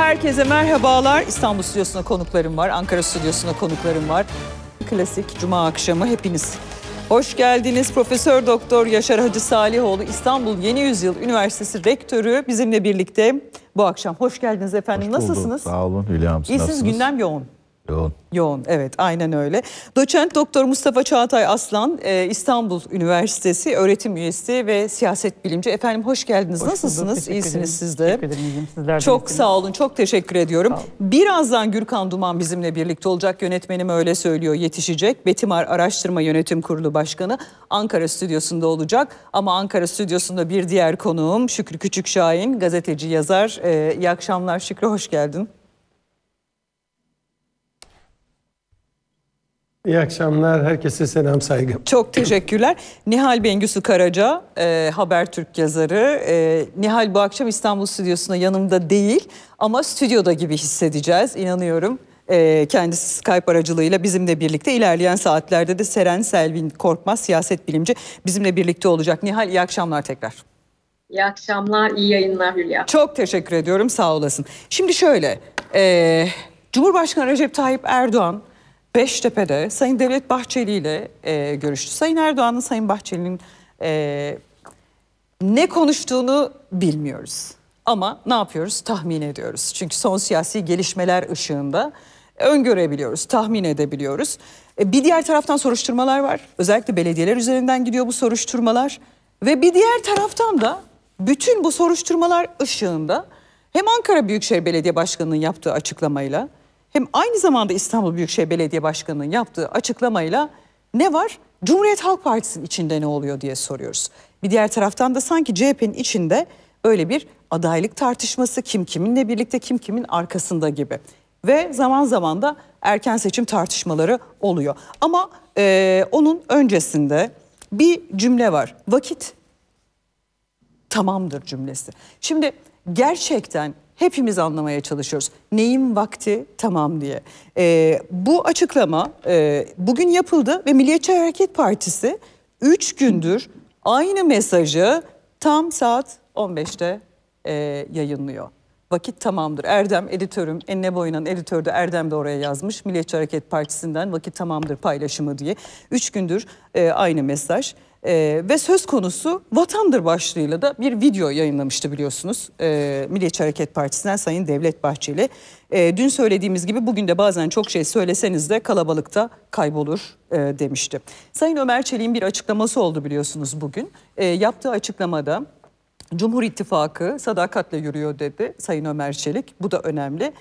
Herkese merhabalar. İstanbul stüdyosuna konuklarım var. Ankara stüdyosuna konuklarım var. Klasik Cuma akşamı hepiniz hoş geldiniz. Profesör Doktor Yaşar Hacı Salihoğlu, İstanbul Yeni Yüzyıl Üniversitesi Rektörü bizimle birlikte bu akşam. Hoş geldiniz efendim. Hoş bulduk. Nasılsınız? Sağ olun Hülya Hanım. İyisiniz, gündem yoğun. Yoğun. Yoğun, evet, aynen öyle. Doçent Doktor Mustafa Çağatay Aslan, İstanbul Üniversitesi öğretim üyesi ve siyaset bilimci. Efendim hoş geldiniz. Hoş Nasılsınız? bulduk, İyisiniz siz de. Teşekkür ederim. Sizler de Çok iyisiniz. sağ olun, çok teşekkür ediyorum. Birazdan Gürkan Duman bizimle birlikte olacak. Yönetmenim öyle söylüyor, yetişecek. Betimar Araştırma Yönetim Kurulu Başkanı Ankara stüdyosunda olacak. Ama Ankara stüdyosunda bir diğer konuğum Şükrü Küçükşahin, gazeteci, yazar. İyi akşamlar Şükrü, hoş geldin. İyi akşamlar, herkese selam, saygı. Çok teşekkürler. Nihal Bengüsü Karaca, Habertürk yazarı. Nihal bu akşam İstanbul stüdyosunda yanımda değil ama stüdyoda gibi hissedeceğiz, inanıyorum. Kendisi Skype aracılığıyla bizimle birlikte, ilerleyen saatlerde de Seren Selvin Korkmaz, siyaset bilimci, bizimle birlikte olacak. Nihal, iyi akşamlar tekrar. İyi akşamlar, iyi yayınlar Hülya. Çok teşekkür ediyorum, sağ olasın. Şimdi şöyle, Cumhurbaşkanı Recep Tayyip Erdoğan Beştepe'de Sayın Devlet Bahçeli ile görüştü. Sayın Erdoğan'ın, Sayın Bahçeli'nin ne konuştuğunu bilmiyoruz. Ama ne yapıyoruz? Tahmin ediyoruz. Çünkü son siyasi gelişmeler ışığında öngörebiliyoruz, tahmin edebiliyoruz. Bir diğer taraftan soruşturmalar var. Özellikle belediyeler üzerinden gidiyor bu soruşturmalar. Ve bir diğer taraftan da bütün bu soruşturmalar ışığında hem Ankara Büyükşehir Belediye Başkanı'nın yaptığı açıklamayla hem aynı zamanda İstanbul Büyükşehir Belediye Başkanı'nın yaptığı açıklamayla ne var? Cumhuriyet Halk Partisi'nin içinde ne oluyor diye soruyoruz. Bir diğer taraftan da sanki CHP'nin içinde öyle bir adaylık tartışması, kim kiminle birlikte, kim kimin arkasında gibi. Ve zaman zaman da erken seçim tartışmaları oluyor. Ama onun öncesinde bir cümle var. Vakit tamamdır cümlesi. Şimdi gerçekten hepimiz anlamaya çalışıyoruz. Neyin vakti tamam diye. Bu açıklama bugün yapıldı ve Milliyetçi Hareket Partisi 3 gündür aynı mesajı tam saat 15'te yayınlıyor. Vakit tamamdır. Erdem editörüm, enine boyunan editör de Erdem de oraya yazmış. Milliyetçi Hareket Partisi'nden vakit tamamdır paylaşımı diye. 3 gündür aynı mesaj. Ve söz konusu vatandır başlığıyla da bir video yayınlamıştı biliyorsunuz. Milliyetçi Hareket Partisi'nden Sayın Devlet Bahçeli. Dün söylediğimiz gibi bugün de bazen çok şey söyleseniz de kalabalıkta kaybolur demişti. Sayın Ömer Çelik'in bir açıklaması oldu biliyorsunuz bugün. Yaptığı açıklamada Cumhur İttifakı sadakatle yürüyor dedi Sayın Ömer Çelik. Bu da önemli.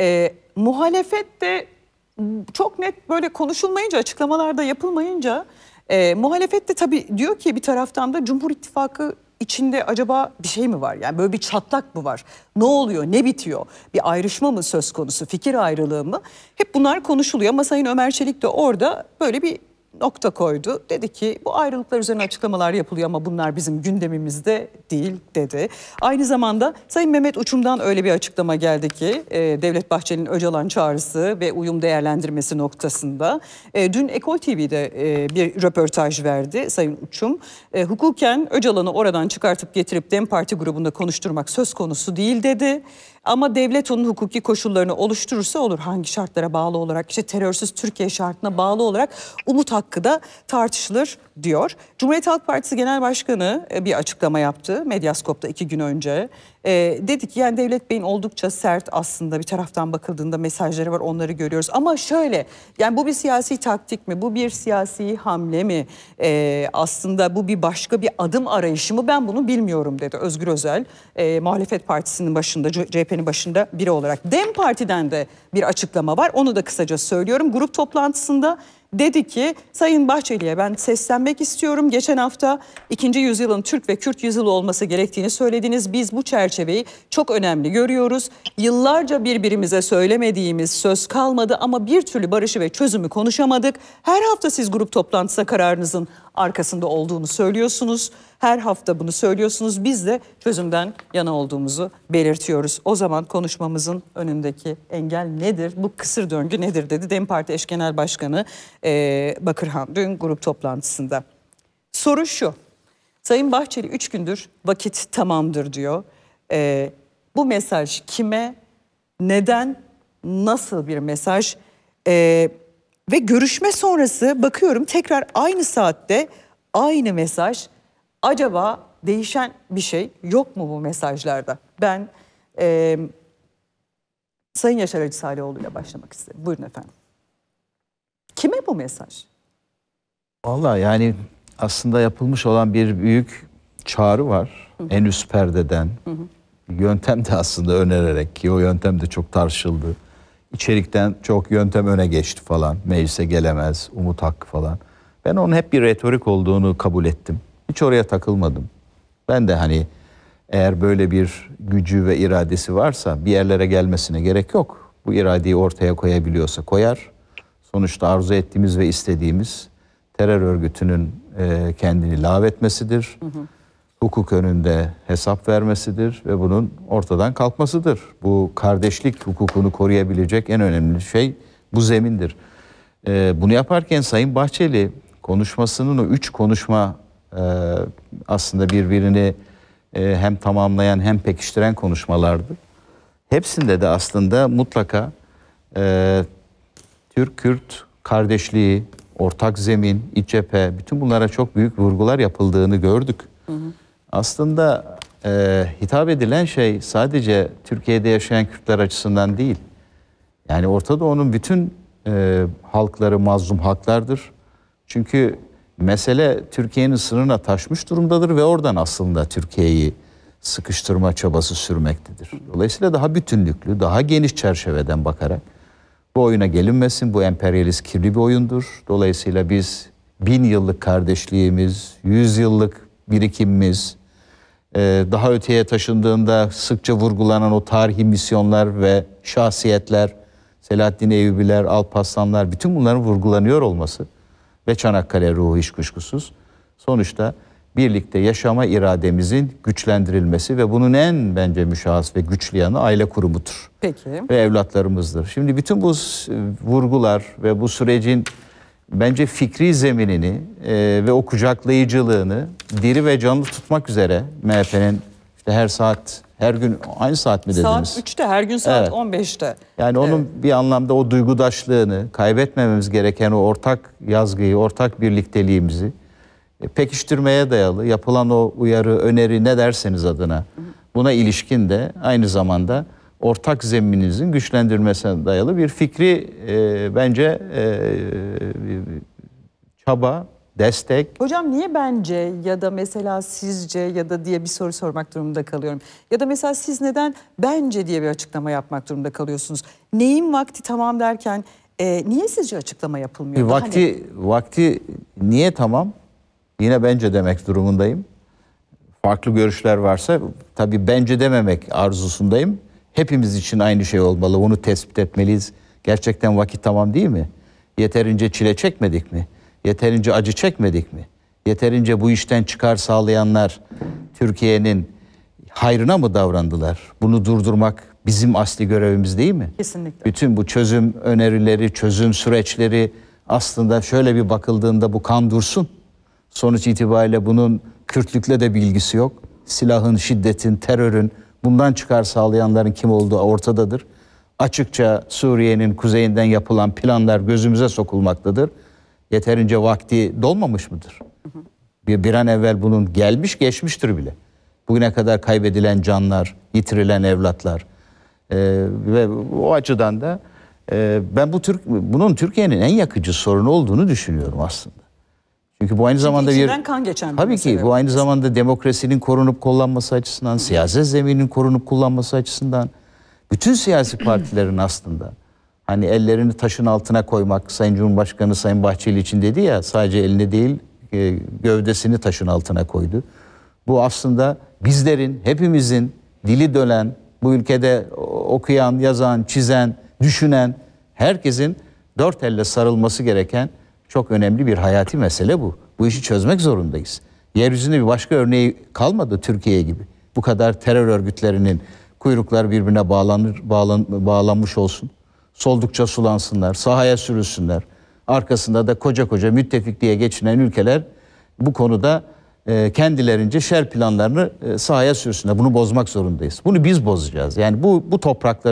Muhalefet de çok net böyle konuşulmayınca, açıklamalarda yapılmayınca muhalefet de tabii diyor ki bir taraftan da Cumhur İttifakı içinde acaba bir şey mi var? Yani böyle bir çatlak mı var? Ne oluyor? Ne bitiyor? Bir ayrışma mı söz konusu? Fikir ayrılığı mı? Hep bunlar konuşuluyor ama Sayın Ömer Çelik de orada böyle bir nokta koydu. Dedi ki bu ayrılıklar üzerine açıklamalar yapılıyor ama bunlar bizim gündemimizde değil dedi. Aynı zamanda Sayın Mehmet Uçum'dan öyle bir açıklama geldi ki Devlet Bahçeli'nin Öcalan çağrısı ve uyum değerlendirmesi noktasında. Dün Ekol TV'de bir röportaj verdi Sayın Uçum. Hukuken Öcalan'ı oradan çıkartıp getirip DEM Parti grubunda konuşturmak söz konusu değil dedi. Ama devlet onun hukuki koşullarını oluşturursa olur. Hangi şartlara bağlı olarak, işte terörsüz Türkiye şartına bağlı olarak umut hakkı da tartışılır diyor. Cumhuriyet Halk Partisi Genel Başkanı bir açıklama yaptı Medyaskop'ta 2 gün önce. Dedi ki yani Devlet Bey'in oldukça sert aslında bir taraftan bakıldığında mesajları var, onları görüyoruz. Ama şöyle, yani bu bir siyasi taktik mi, bu bir siyasi hamle mi, aslında bu bir başka bir adım arayışı mı, ben bunu bilmiyorum dedi Özgür Özel. Muhalefet Partisi'nin başında, CHP'nin başında biri olarak. DEM Parti'den de bir açıklama var, onu da kısaca söylüyorum. Grup toplantısında dedi ki Sayın Bahçeli'ye ben seslenmek istiyorum. Geçen hafta 2. yüzyılın Türk ve Kürt yüzyılı olması gerektiğini söylediniz. Biz bu çerçeveyi çok önemli görüyoruz. Yıllarca birbirimize söylemediğimiz söz kalmadı ama bir türlü barışı ve çözümü konuşamadık. Her hafta siz grup toplantısına kararınızın arkasında olduğunu söylüyorsunuz. Her hafta bunu söylüyorsunuz. Biz de çözümden yana olduğumuzu belirtiyoruz. O zaman konuşmamızın önündeki engel nedir? Bu kısır döngü nedir dedi DEM Parti Eş Genel Başkanı Bakırhan dün grup toplantısında. Soru şu. Sayın Bahçeli 3 gündür vakit tamamdır diyor. Bu mesaj kime, Neden? Nasıl bir mesaj? Ve görüşme sonrası bakıyorum tekrar aynı saatte aynı mesaj. Acaba değişen bir şey yok mu bu mesajlarda? Ben Sayın Yaşar Hacı Salihioğlu ile başlamak isterim. Buyurun efendim. Kime bu mesaj? Vallahi yani aslında yapılmış olan bir büyük çağrı var. En üst perdeden. Yöntem de aslında önererek, ki o yöntem de çok tartışıldı. İçerikten çok yöntem öne geçti falan. Meclise gelemez, umut hakkı falan. Ben onun hep bir retorik olduğunu kabul ettim. Hiç oraya takılmadım. Ben de hani eğer böyle bir gücü ve iradesi varsa bir yerlere gelmesine gerek yok. Bu iradeyi ortaya koyabiliyorsa koyar. Sonuçta arzu ettiğimiz ve istediğimiz terör örgütünün kendini lağvetmesidir. Hukuk önünde hesap vermesidir ve bunun ortadan kalkmasıdır. Bu kardeşlik hukukunu koruyabilecek en önemli şey bu zemindir. Bunu yaparken Sayın Bahçeli konuşmasının o 3 konuşma aslında birbirini hem tamamlayan hem pekiştiren konuşmalardı. Hepsinde de aslında mutlaka Türk-Kürt kardeşliği, ortak zemin, iç cephe, bütün bunlara çok büyük vurgular yapıldığını gördük. Aslında hitap edilen şey sadece Türkiye'de yaşayan Kürtler açısından değil. Yani Orta Doğu'nun bütün halkları mazlum halklardır. Çünkü mesele Türkiye'nin sınırına taşmış durumdadır ve oradan aslında Türkiye'yi sıkıştırma çabası sürmektedir. Dolayısıyla daha bütünlüklü, daha geniş çerçeveden bakarak bu oyuna gelinmesin, bu emperyalist kirli bir oyundur. Dolayısıyla biz 1000 yıllık kardeşliğimiz, 100 yıllık birikimimiz, daha öteye taşındığında sıkça vurgulanan o tarihi misyonlar ve şahsiyetler, Selahaddin Eyyubiler, Alparslanlar, bütün bunların vurgulanıyor olması ve Çanakkale ruhu hiç kuşkusuz. Sonuçta birlikte yaşama irademizin güçlendirilmesi ve bunun en bence müşahhas ve güçlü yanı aile kurumudur. Peki. Ve evlatlarımızdır. Şimdi bütün bu vurgular ve bu sürecin bence fikri zeminini ve o kucaklayıcılığını diri ve canlı tutmak üzere MHP'nin işte her saat, her gün aynı saat mi dediniz? Saat 3'te, her gün saat Evet. 15'te. Yani onun bir anlamda o duygudaşlığını, kaybetmememiz gereken o ortak yazgıyı, ortak birlikteliğimizi pekiştirmeye dayalı yapılan o uyarı, öneri ne derseniz adına buna ilişkin de aynı zamanda ortak zemininizin güçlendirmesine dayalı bir fikri bence çaba, destek. Hocam niye bence ya da mesela sizce ya da diye bir soru sormak durumunda kalıyorum. Ya da mesela siz neden bence diye bir açıklama yapmak durumunda kalıyorsunuz? Neyin vakti tamam derken niye sizce açıklama yapılmıyor? Vakti niye tamam? Yine bence demek durumundayım. Farklı görüşler varsa tabii bence dememek arzusundayım. Hepimiz için aynı şey olmalı. Onu tespit etmeliyiz. Gerçekten vakit tamam değil mi? Yeterince çile çekmedik mi? Yeterince acı çekmedik mi? Yeterince bu işten çıkar sağlayanlar Türkiye'nin hayrına mı davrandılar? Bunu durdurmak bizim asli görevimiz değil mi? Kesinlikle. Bütün bu çözüm önerileri, çözüm süreçleri aslında şöyle bir bakıldığında bu kan dursun. Sonuç itibariyle bunun Kürtlükle de bir ilgisi yok. Silahın, şiddetin, terörün bundan çıkar sağlayanların kim olduğu ortadadır. Açıkça Suriye'nin kuzeyinden yapılan planlar gözümüze sokulmaktadır. Yeterince vakti dolmamış mıdır? Bir an evvel bunun gelmiş geçmiştir bile. Bugüne kadar kaybedilen canlar, yitirilen evlatlar ve o açıdan da ben bunun Türkiye'nin en yakıcı sorunu olduğunu düşünüyorum aslında. Çünkü bu aynı zamanda içinden kan geçen bir tabii mesele ki bu aynı zamanda demokrasinin korunup kullanması açısından, siyaset zemininin korunup kullanması açısından bütün siyasi partilerin aslında hani ellerini taşın altına koymak, Sayın Cumhurbaşkanı Sayın Bahçeli için dedi ya, sadece elini değil gövdesini taşın altına koydu. Bu aslında bizlerin, hepimizin dili dönen, bu ülkede okuyan, yazan, çizen, düşünen herkesin dört elle sarılması gereken çok önemli bir hayati mesele bu. Bu işi çözmek zorundayız. Yeryüzünde bir başka örneği kalmadı Türkiye gibi. Bu kadar terör örgütlerinin kuyruklar birbirine bağlanmış olsun. Soldukça sulansınlar, sahaya sürülsünler. Arkasında da koca koca müttefik diye geçinen ülkeler bu konuda kendilerince şer planlarını sahaya sürsünler. Bunu bozmak zorundayız. Bunu biz bozacağız. Yani bu toprakların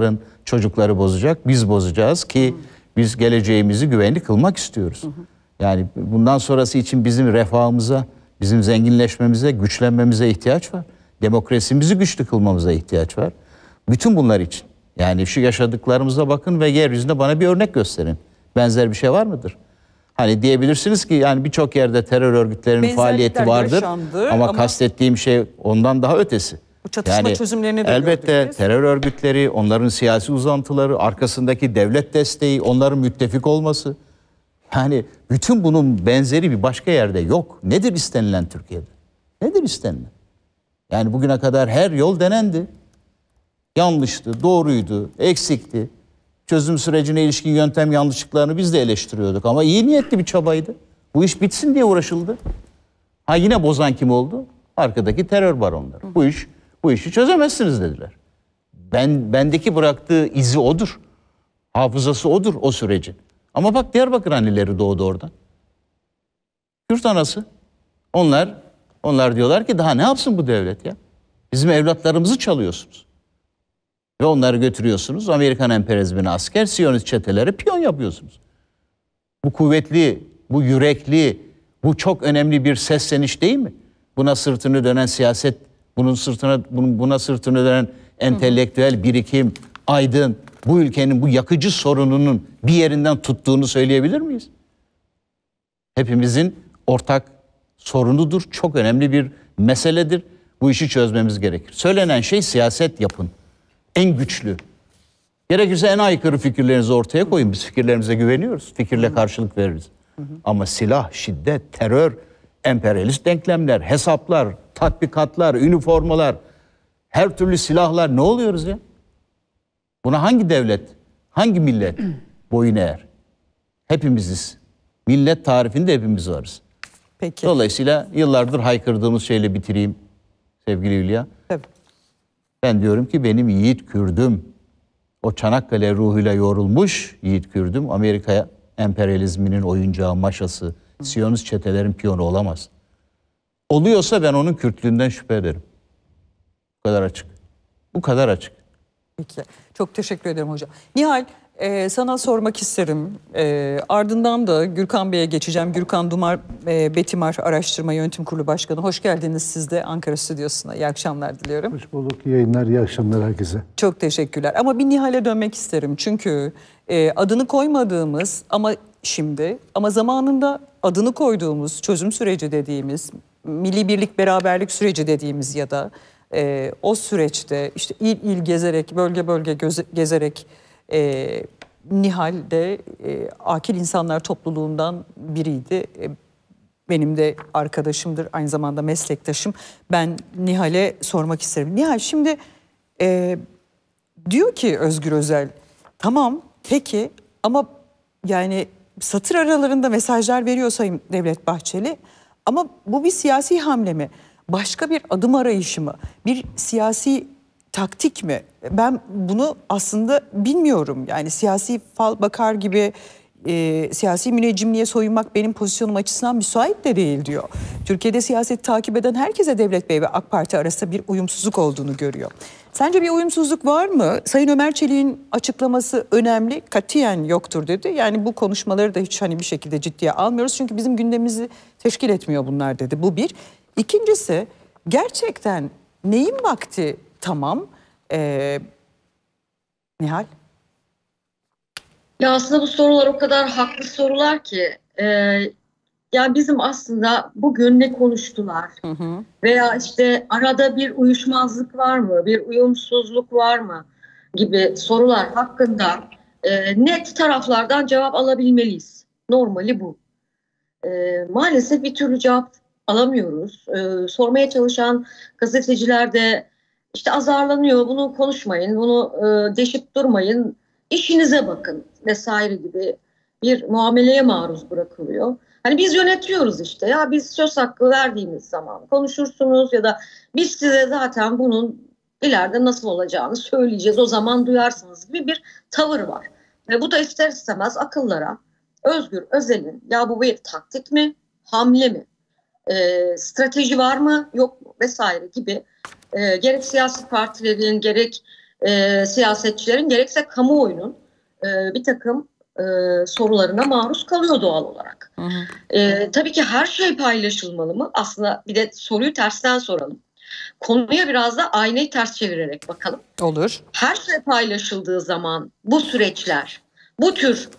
çocukları bozacak, biz bozacağız ki biz geleceğimizi güvenli kılmak istiyoruz. Yani bundan sonrası için bizim refahımıza, bizim zenginleşmemize, güçlenmemize ihtiyaç var. Demokrasimizi güçlü kılmamıza ihtiyaç var. Bütün bunlar için. Yani şu yaşadıklarımıza bakın ve yeryüzünde bana bir örnek gösterin. Benzer bir şey var mıdır? Hani diyebilirsiniz ki yani birçok yerde terör örgütlerinin Benzerlikler faaliyeti vardır yaşandı ama ama kastettiğim şey ondan daha ötesi. Bu çatışma çözümlerini de elbette gördük biz. terör örgütleri, onların siyasi uzantıları, arkasındaki devlet desteği, onların müttefik olması. Yani bütün bunun benzeri bir başka yerde yok. Nedir istenilen Türkiye'de? Nedir istenilen? Yani bugüne kadar her yol denendi. Yanlıştı, doğruydu, eksikti. Çözüm sürecine ilişkin yöntem yanlışlıklarını biz de eleştiriyorduk ama iyi niyetli bir çabaydı. Bu iş bitsin diye uğraşıldı. Ha yine bozan kim oldu? Arkadaki terör baronları. Bu işi çözemezsiniz dediler. Bendeki bıraktığı izi odur. Hafızası odur o sürecin. Ama bak Diyarbakır anneleri doğdu oradan. Kürt anası. Onlar diyorlar ki daha ne yapsın bu devlet ya? Bizim evlatlarımızı çalıyorsunuz. Ve onları götürüyorsunuz. Amerikan emperyalizmine asker, Siyonist çetelere piyon yapıyorsunuz. Bu kuvvetli, bu yürekli, bu çok önemli bir sesleniş değil mi? Buna sırtını dönen siyaset, buna sırtını dönen entelektüel birikim, aydın, bu ülkenin bu yakıcı sorununun bir yerinden tuttuğunu söyleyebilir miyiz? Hepimizin ortak sorunudur. Çok önemli bir meseledir. Bu işi çözmemiz gerekir. Söylenen şey siyaset yapın. En güçlü. Gerekirse en aykırı fikirlerinizi ortaya koyun. Biz fikirlerimize güveniyoruz. Fikirle karşılık veririz. Ama silah, şiddet, terör, emperyalist denklemler, hesaplar, tatbikatlar, üniformalar, her türlü silahlar, ne oluyoruz ya? Buna hangi devlet, hangi millet boyun eğer? Hepimiziz. Millet tarifinde hepimiz varız. Peki. Dolayısıyla yıllardır haykırdığımız şeyle bitireyim sevgili Hülya. Tabii. Ben diyorum ki benim yiğit Kürdüm, o Çanakkale ruhuyla yoğrulmuş yiğit Kürdüm, Amerika emperyalizminin oyuncağı, maşası, Siyonist çetelerin piyonu olamaz. Oluyorsa ben onun Kürtlüğünden şüphe ederim. Bu kadar açık. Bu kadar açık. Peki. Çok teşekkür ederim hocam. Nihal, sana sormak isterim. Ardından da Gürkan Bey'e geçeceğim. Gürkan Dumar, Betimar Araştırma Yönetim Kurulu Başkanı. Hoş geldiniz siz de Ankara Stüdyosu'na. İyi akşamlar diliyorum. Hoş bulduk. İyi yayınlar, iyi akşamlar herkese. Çok teşekkürler. Ama bir Nihal'e dönmek isterim. Çünkü adını koymadığımız ama zamanında adını koyduğumuz çözüm süreci dediğimiz, milli birlik beraberlik süreci dediğimiz ya da o süreçte işte il il gezerek, bölge bölge gezerek Nihal de akil insanlar topluluğundan biriydi. Benim de arkadaşımdır, aynı zamanda meslektaşım. Ben Nihal'e sormak isterim. Nihal şimdi diyor ki Özgür Özel, tamam peki ama yani satır aralarında mesajlar veriyor Sayın Devlet Bahçeli. Ama bu bir siyasi hamle mi? Başka bir adım arayışı mı? Bir siyasi taktik mi? Ben bunu aslında bilmiyorum. Yani siyasi fal bakar gibi siyasi müneccimliğe soyunmak benim pozisyonum açısından müsait de değil diyor. Türkiye'de siyaseti takip eden herkese Devlet Bey ve AK Parti arasında bir uyumsuzluk olduğunu görüyor. Sence bir uyumsuzluk var mı? Sayın Ömer Çelik'in açıklaması önemli, katiyen yoktur dedi. Yani bu konuşmaları da hiç bir şekilde ciddiye almıyoruz. Çünkü bizim gündemimizi teşkil etmiyor bunlar dedi. Bu bir. İkincisi, gerçekten neyin vakti tamam? Nihal? Ya aslında bu sorular o kadar haklı sorular ki yani bizim aslında bugün ne konuştular veya işte arada bir uyuşmazlık var mı, bir uyumsuzluk var mı gibi sorular hakkında net taraflardan cevap alabilmeliyiz. Normali bu. Maalesef bir türlü cevap alamıyoruz. Sormaya çalışan gazeteciler de işte azarlanıyor, bunu konuşmayın, bunu deşip durmayın, işinize bakın vesaire gibi bir muameleye maruz bırakılıyor. Hani biz yönetiyoruz işte ya, biz söz hakkı verdiğimiz zaman konuşursunuz ya da biz size zaten bunun ileride nasıl olacağını söyleyeceğiz, o zaman duyarsınız gibi bir tavır var. Ve bu da ister istemez akıllara Özgür Özel'in ya bu bir taktik mi, hamle mi, strateji var mı yok mu vesaire gibi gerek siyasi partilerin gerek siyasetçilerin gerekse kamuoyunun bir takım sorularına maruz kalıyor doğal olarak. Tabii ki her şey paylaşılmalı mı? Aslında bir de soruyu tersten soralım. Konuya biraz da aynayı ters çevirerek bakalım. Olur. Her şey paylaşıldığı zaman bu süreçler, bu tür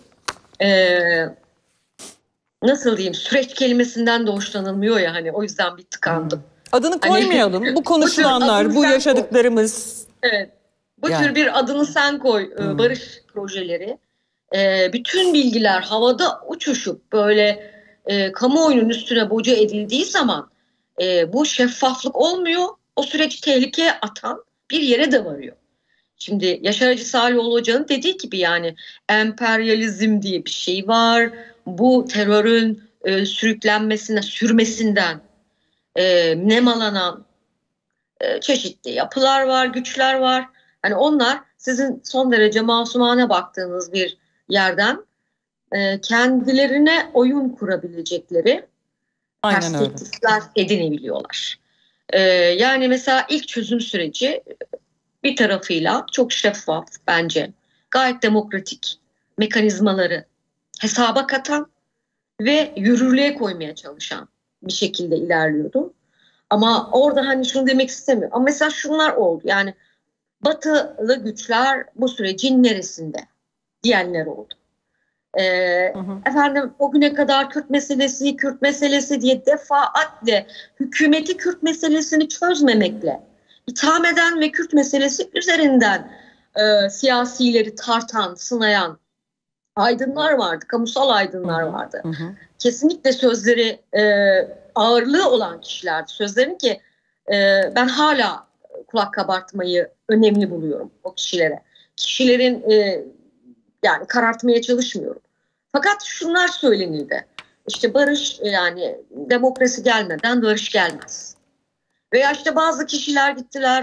nasıl diyeyim, süreç kelimesinden de hoşlanılmıyor ya, hani o yüzden bir tıkandım. Adını koymayalım. Hani, bu konuşulanlar, bu yaşadıklarımız. Evet. Bu Yani. tür bir adını sen koy barış projeleri. Bütün bilgiler havada uçuşup böyle kamuoyunun üstüne boca edildiği zaman bu şeffaflık olmuyor. O süreci tehlikeye atan bir yere de varıyor. Şimdi Yaşar Hacı Salihoğlu Hoca'nın dediği gibi yani emperyalizm diye bir şey var. Bu terörün sürmesinden nemalanan çeşitli yapılar var, güçler var. Hani onlar sizin son derece masumane baktığınız bir yerden kendilerine oyun kurabilecekleri perspektifler edinebiliyorlar. Yani mesela ilk çözüm süreci bir tarafıyla çok şeffaf bence, gayet demokratik mekanizmaları hesaba katan ve yürürlüğe koymaya çalışan bir şekilde ilerliyordu. Ama orada hani şunu demek istemiyorum. Ama mesela şunlar oldu. Yani batılı güçler bu sürecin neresinde diyenler oldu. Efendim o güne kadar Kürt meselesi diye defaatle hükümeti Kürt meselesini çözmemekle itham eden ve Kürt meselesi üzerinden siyasileri tartan, sınayan aydınlar vardı, kamusal aydınlar vardı. Kesinlikle sözleri ağırlığı olan kişilerdi. Sözlerin ki ben hala kulak kabartmayı önemli buluyorum o kişilere. Kişilerin yani karartmaya çalışmıyorum. Fakat şunlar söylenildi. İşte barış, yani demokrasi gelmeden barış gelmez. Veya işte bazı kişiler gittiler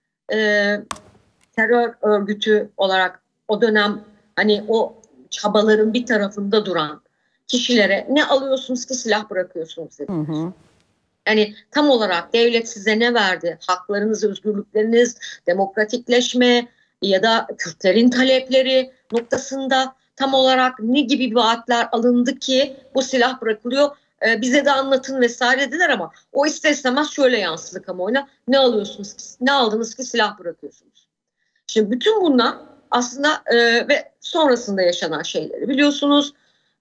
terör örgütü olarak o dönem hani o çabaların bir tarafında duran kişilere ne alıyorsunuz ki silah bırakıyorsunuz dediler. Yani tam olarak devlet size ne verdi? Haklarınız, özgürlükleriniz, demokratikleşme ya da Kürtlerin talepleri noktasında tam olarak ne gibi vaatler alındı ki bu silah bırakılıyor? Bize de anlatın vesaire dediler ama o ister istemez şöyle yansıdı kamuoyuna. Ne alıyorsunuz ki, ne aldınız ki silah bırakıyorsunuz? Şimdi bütün bunlar aslında ve sonrasında yaşanan şeyleri biliyorsunuz.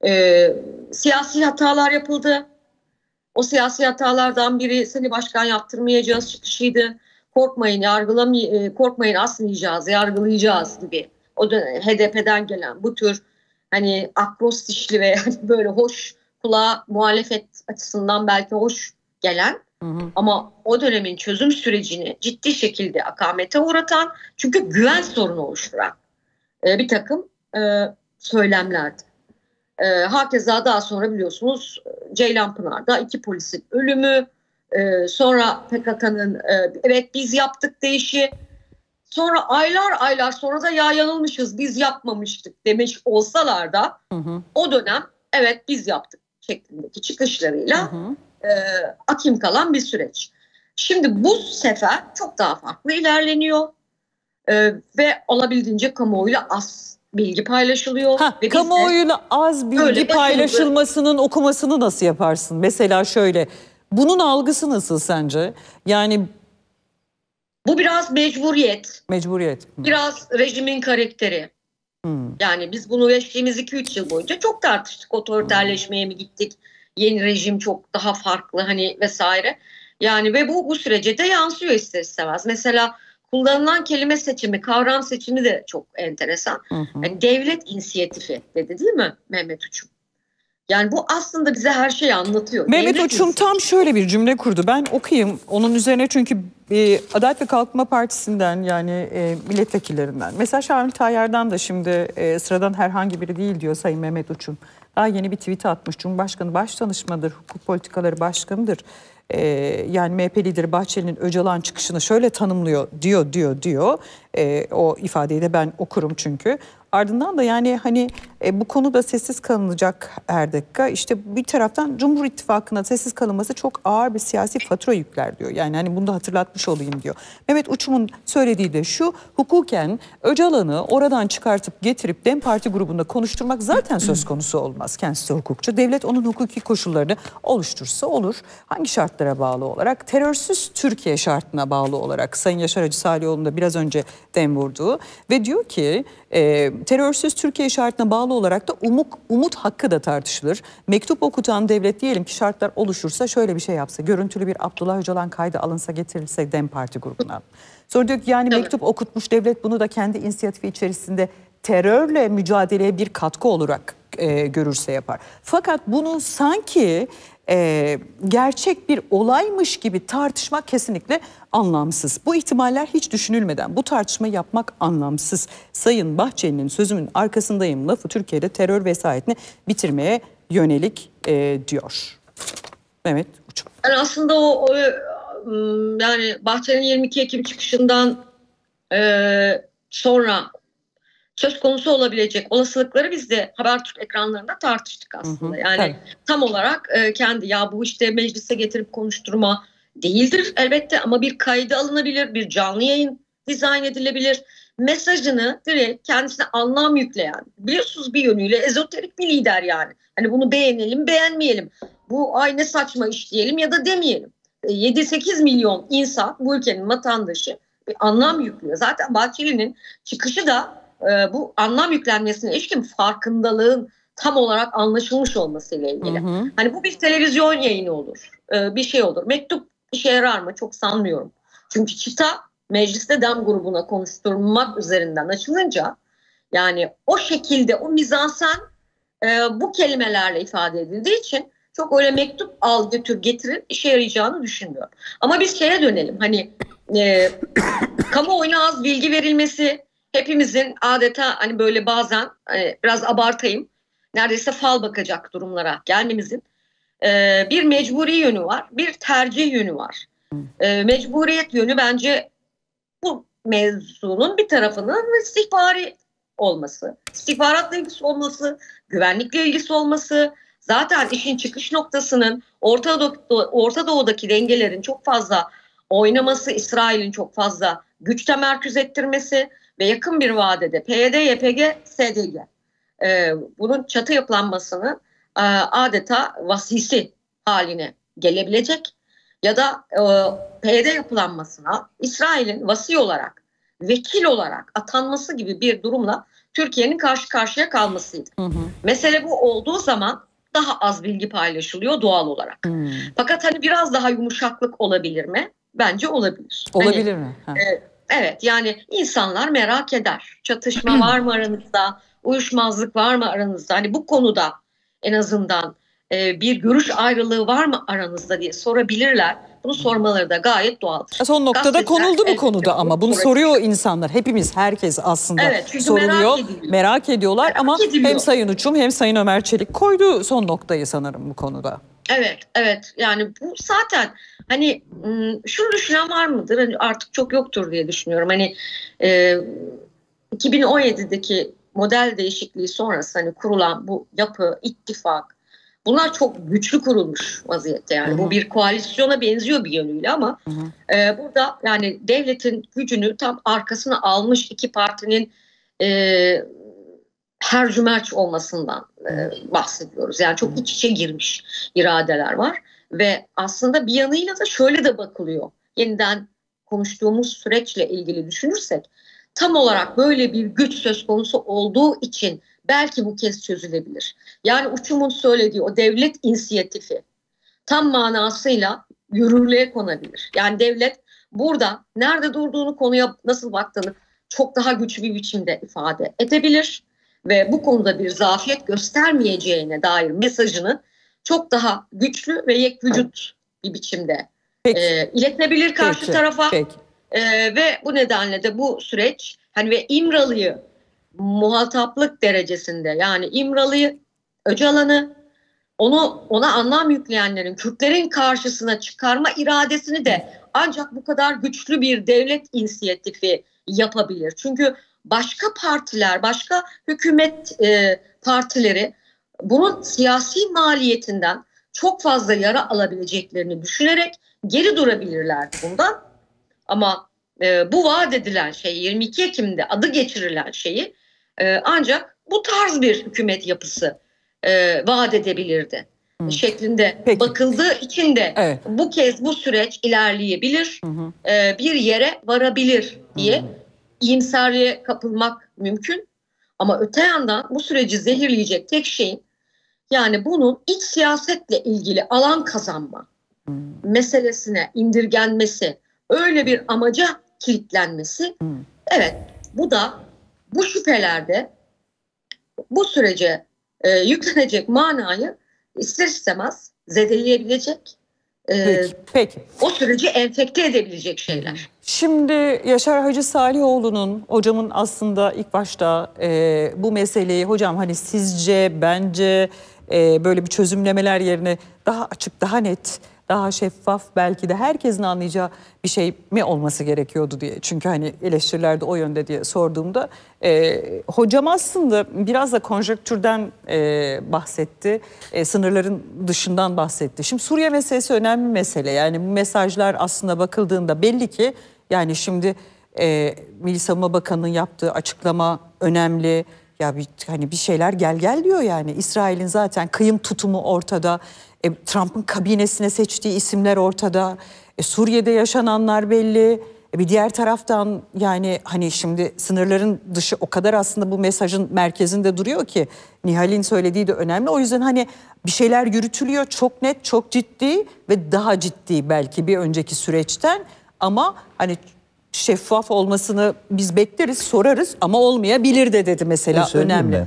Siyasi hatalar yapıldı. O siyasi hatalardan biri seni başkan yaptırmayacağız çıkışıydı. Korkmayın, korkmayın asmayacağız, yargılayacağız gibi. O dönem HDP'den gelen bu tür hani akrostişli ve böyle hoş kulağa muhalefet açısından belki hoş gelen ama o dönemin çözüm sürecini ciddi şekilde akamete uğratan, çünkü güven sorunu oluşturan bir takım söylemlerdi. Hakeza daha sonra biliyorsunuz Ceylanpınar'da 2 polisin ölümü, sonra PKK'nın evet biz yaptık deyişi, sonra aylar sonra da ya yanılmışız biz yapmamıştık demiş olsalar da o dönem evet biz yaptık şeklindeki çıkışlarıyla akim kalan bir süreç. Şimdi bu sefer çok daha farklı ilerleniyor ve olabildiğince kamuoyuyla az bilgi paylaşılıyor. Ve kamuoyuyla az bilgi paylaşılmasının okumasını nasıl yaparsın? Mesela şöyle, bunun algısı nasıl sence? Yani bu biraz mecburiyet. Mecburiyet. Biraz rejimin karakteri. Yani biz bunu geçtiğimiz 2-3 yıl boyunca çok tartıştık. Otoriterleşmeye mi gittik? Yeni rejim çok daha farklı hani vesaire. Yani ve bu sürece de yansıyor ister istemez. Mesela kullanılan kelime seçimi, kavram seçimi de çok enteresan. Yani devlet inisiyatifi dedi değil mi Mehmet Uçum? Yani bu aslında bize her şeyi anlatıyor. Mehmet Uçum tam şöyle bir cümle kurdu. Ben okuyayım onun üzerine, çünkü Adalet ve Kalkınma Partisi'nden yani milletvekillerinden. Mesela Şamil Tayyar'dan da şimdi sıradan herhangi biri değil diyor Sayın Mehmet Uçum. Daha yeni bir tweet atmış. Cumhurbaşkanı Başdanışmanıdır, hukuk politikaları başkanıdır. Yani MHP lideri Bahçeli'nin Öcalan çıkışını şöyle tanımlıyor diyor. O ifadeyi de ben okurum çünkü. Ardından da yani hani bu konuda sessiz kalınacak her dakika. İşte bir taraftan Cumhur İttifakı'na sessiz kalınması çok ağır bir siyasi fatura yükler diyor. Yani hani bunu da hatırlatmış olayım diyor. Mehmet Uçum'un söylediği de şu: hukuken Öcalan'ı oradan çıkartıp getirip DEM Parti grubunda konuşturmak zaten söz konusu olmaz. Kendisi de hukukçu. Devlet onun hukuki koşullarını oluştursa olur. Hangi şartlara bağlı olarak? Terörsüz Türkiye şartına bağlı olarak. Sayın Yaşar Hacı Salioğlu'nun da biraz önce dem vurduğu ve diyor ki terörsüz Türkiye şartına bağlı olarak da umut hakkı da tartışılır. Mektup okutan devlet diyelim ki şartlar oluşursa şöyle bir şey yapsa, görüntülü bir Abdullah Öcalan kaydı alınsa, getirilse DEM Parti grubuna. Sonra diyor ki yani mektup okutmuş devlet, bunu da kendi inisiyatifi içerisinde terörle mücadeleye bir katkı olarak görürse yapar. Fakat bunu sanki gerçek bir olaymış gibi tartışmak kesinlikle anlamsız. Bu ihtimaller hiç düşünülmeden bu tartışmayı yapmak anlamsız. Sayın Bahçeli'nin sözümün arkasındayım lafı Türkiye'de terör vesayetini bitirmeye yönelik diyor. Mehmet Uçum. Yani aslında yani Bahçeli'nin 22 Ekim çıkışından sonra söz konusu olabilecek olasılıkları biz de Habertürk ekranlarında tartıştık aslında. Yani tabii. Tam olarak kendi bu işte meclise getirip konuşturma değildir elbette, ama bir kaydı alınabilir, bir canlı yayın dizayn edilebilir. Mesajını direkt kendisine anlam yükleyen, biliyorsunuz bir yönüyle ezoterik bir lider yani. Hani bunu beğenelim beğenmeyelim, bu ay ne saçma iş diyelim ya da demeyelim. 7-8 milyon insan, bu ülkenin vatandaşı, bir anlam yüklüyor. Zaten Bahçeli'nin çıkışı da bu anlam yüklenmesine ilişkin farkındalığın tam olarak anlaşılmış olmasıyla ilgili. Hani bu bir televizyon yayını olur, bir şey olur. Mektup işe yarar mı? Çok sanmıyorum. Çünkü çıta mecliste DEM grubuna konuşturmak üzerinden açılınca, yani o şekilde o mizansen bu kelimelerle ifade edildiği için çok öyle mektup al götür getirin işe yarayacağını düşünmüyorum. Ama biz şeye dönelim, hani kamuoyuna az bilgi verilmesi hepimizin adeta hani böyle bazen biraz abartayım, neredeyse fal bakacak durumlara gelmemizin bir mecburi yönü var, bir tercih yönü var. Mecburiyet yönü bence bu mevzunun bir tarafının istihbari olması, istihbaratla ilgisi olması, güvenlikle ilgisi olması, zaten işin çıkış noktasının Orta Doğu'daki dengelerin çok fazla oynaması, İsrail'in çok fazla güç temerküz ettirmesi ve yakın bir vadede PYD, YPG, SDG bunun çatı yapılanmasının adeta vasisi haline gelebilecek ya da PYD yapılanmasına İsrail'in vasi olarak, vekil olarak atanması gibi bir durumla Türkiye'nin karşı karşıya kalmasıydı. Mesele bu olduğu zaman daha az bilgi paylaşılıyor doğal olarak. Fakat hani biraz daha yumuşaklık olabilir mi? Bence olabilir. Olabilir hani, mi? Evet, yani insanlar merak eder. Çatışma var mı aranızda? Uyuşmazlık var mı aranızda? Hani bu konuda en azından bir görüş ayrılığı var mı aranızda diye sorabilirler. Bunu sormaları da gayet doğaldır. Son noktada konuldu bu konuda ama bunu soruyor insanlar. Hepimiz, herkes aslında soruyor. Merak ediyorlar ama hem Sayın Uçum hem Sayın Ömer Çelik koydu son noktayı sanırım bu konuda. Evet. Yani bu zaten hani şunu düşünen var mıdır? Hani artık çok yoktur diye düşünüyorum. Hani 2017'deki model değişikliği sonrası hani kurulan bu yapı, ittifak, bunlar çok güçlü kurulmuş vaziyette. Yani bu bir koalisyona benziyor bir yönüyle ama burada yani devletin gücünü tam arkasına almış iki partinin hercümerç olmasından bahsediyoruz. Yani çok iç içe girmiş iradeler var ve aslında bir yanıyla da şöyle de bakılıyor. Yeniden konuştuğumuz süreçle ilgili düşünürsek, tam olarak böyle bir güç söz konusu olduğu için belki bu kez çözülebilir. Yani Uçum'un söylediği o devlet inisiyatifi tam manasıyla yürürlüğe konabilir. Yani devlet burada nerede durduğunu, konuya nasıl baktığını çok daha güçlü bir biçimde ifade edebilir ve bu konuda bir zafiyet göstermeyeceğine dair mesajını çok daha güçlü ve yekvücut bir biçimde iletebilir karşı tarafa. Ve bu nedenle de bu süreç hani ve İmralı'yı muhataplık derecesinde, yani İmralı'yı, Öcalan'ı, ona anlam yükleyenlerin, Kürtlerin karşısına çıkarma iradesini de ancak bu kadar güçlü bir devlet inisiyatifi yapabilir. Çünkü başka partiler, başka hükümet partileri bunun siyasi maliyetinden çok fazla yara alabileceklerini düşünerek geri durabilirlerdi bundan. Ama bu vaat edilen şey, 22 Ekim'de adı geçirilen şeyi ancak bu tarz bir hükümet yapısı vaat edebilirdi. Şeklinde Peki. bakıldığı için de Evet. bu kez bu süreç ilerleyebilir, bir yere varabilir diye iyimserliğe kapılmak mümkün. Ama öte yandan bu süreci zehirleyecek tek şeyin, yani bunun iç siyasetle ilgili alan kazanma meselesine indirgenmesi, öyle bir amaca kilitlenmesi. Evet, bu da bu şüphelerde bu sürece yüklenecek manayı ister istemez zedeleyebilecek, Peki. o süreci enfekte edebilecek şeyler. Şimdi Yaşar Hacı Salihoğlu'nun, hocamın aslında ilk başta bu meseleyi, hocam hani sizce, bence böyle bir çözümlemeler yerine daha açık, daha net, daha şeffaf, belki de herkesin anlayacağı bir şey mi olması gerekiyordu diye. Çünkü hani eleştiriler de o yönde diye sorduğumda hocam aslında biraz da konjonktürden bahsetti. Sınırların dışından bahsetti. Şimdi Suriye meselesi önemli bir mesele. Yani bu mesajlar aslında bakıldığında belli ki, yani şimdi Milli Savunma Bakanı'nın yaptığı açıklama önemli. Ya hani bir şeyler gel diyor yani. İsrail'in zaten kıyım tutumu ortada. Trump'ın kabinesine seçtiği isimler ortada. Suriye'de yaşananlar belli. Bir diğer taraftan yani hani şimdi sınırların dışı o kadar aslında bu mesajın merkezinde duruyor ki, Nihal'in söylediği de önemli. O yüzden hani bir şeyler yürütülüyor, çok net, çok ciddi ve daha ciddi belki bir önceki süreçten, ama hani şeffaf olmasını biz bekleriz, sorarız ama olmayabilir de dedi mesela, önemli.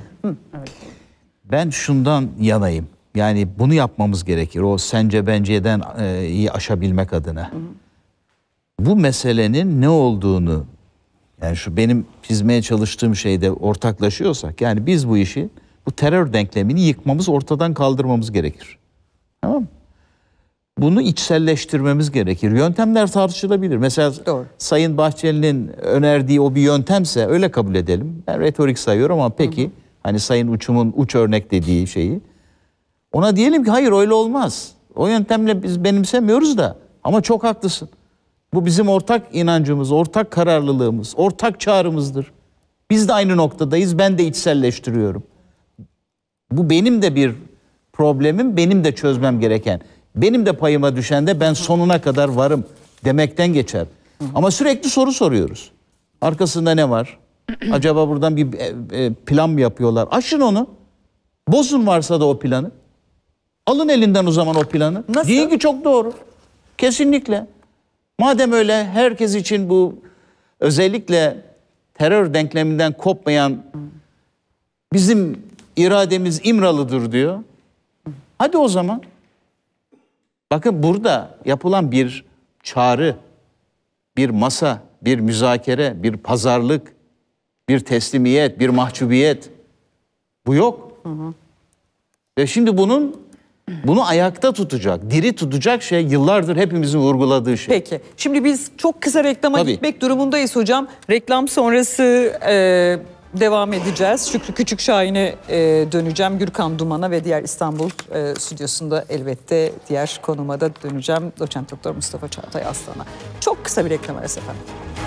Ben şundan yanayım. Yani bunu yapmamız gerekir. O sence benceden iyi aşabilmek adına. Bu meselenin ne olduğunu, yani şu benim çizmeye çalıştığım şeyde ortaklaşıyorsak, yani biz bu işi, bu terör denklemini yıkmamız, ortadan kaldırmamız gerekir. Tamam mı? Bunu içselleştirmemiz gerekir. Yöntemler tartışılabilir. Mesela Doğru. Sayın Bahçeli'nin önerdiği o bir yöntemse öyle kabul edelim. Ben retorik sayıyorum ama peki hani Sayın Uçum'un uç örnek dediği şeyi, ona diyelim ki hayır öyle olmaz. O yöntemle biz benimsemiyoruz da, ama çok haklısın. Bu bizim ortak inancımız, ortak kararlılığımız, ortak çağrımızdır. Biz de aynı noktadayız, ben de içselleştiriyorum. Bu benim de bir problemim, benim de çözmem gereken. Benim de payıma düşen de ben sonuna kadar varım demekten geçer. Ama sürekli soru soruyoruz. Arkasında ne var? Acaba buradan bir plan mı yapıyorlar? Aşın onu. Bozun varsa da o planı. Alın elinden o zaman o planı. Nasıl? Deyin ki çok doğru. Kesinlikle. Madem öyle, herkes için bu özellikle terör denkleminden kopmayan bizim irademiz İmralı'dır diyor. Hadi o zaman. Bakın burada yapılan bir çağrı, bir masa, bir müzakere, bir pazarlık, bir teslimiyet, bir mahcubiyet. Bu yok. Ve şimdi bunu ayakta tutacak, diri tutacak şey yıllardır hepimizin vurguladığı şey. Peki. Şimdi biz çok kısa reklama Tabii. gitmek durumundayız hocam. Reklam sonrası devam edeceğiz. Şükrü Küçükşahin'e döneceğim. Gürkan Duman'a ve diğer İstanbul stüdyosunda elbette diğer konuma da döneceğim. Doçent Doktor Mustafa Çağatay Aslan'a. Çok kısa bir reklam arası efendim.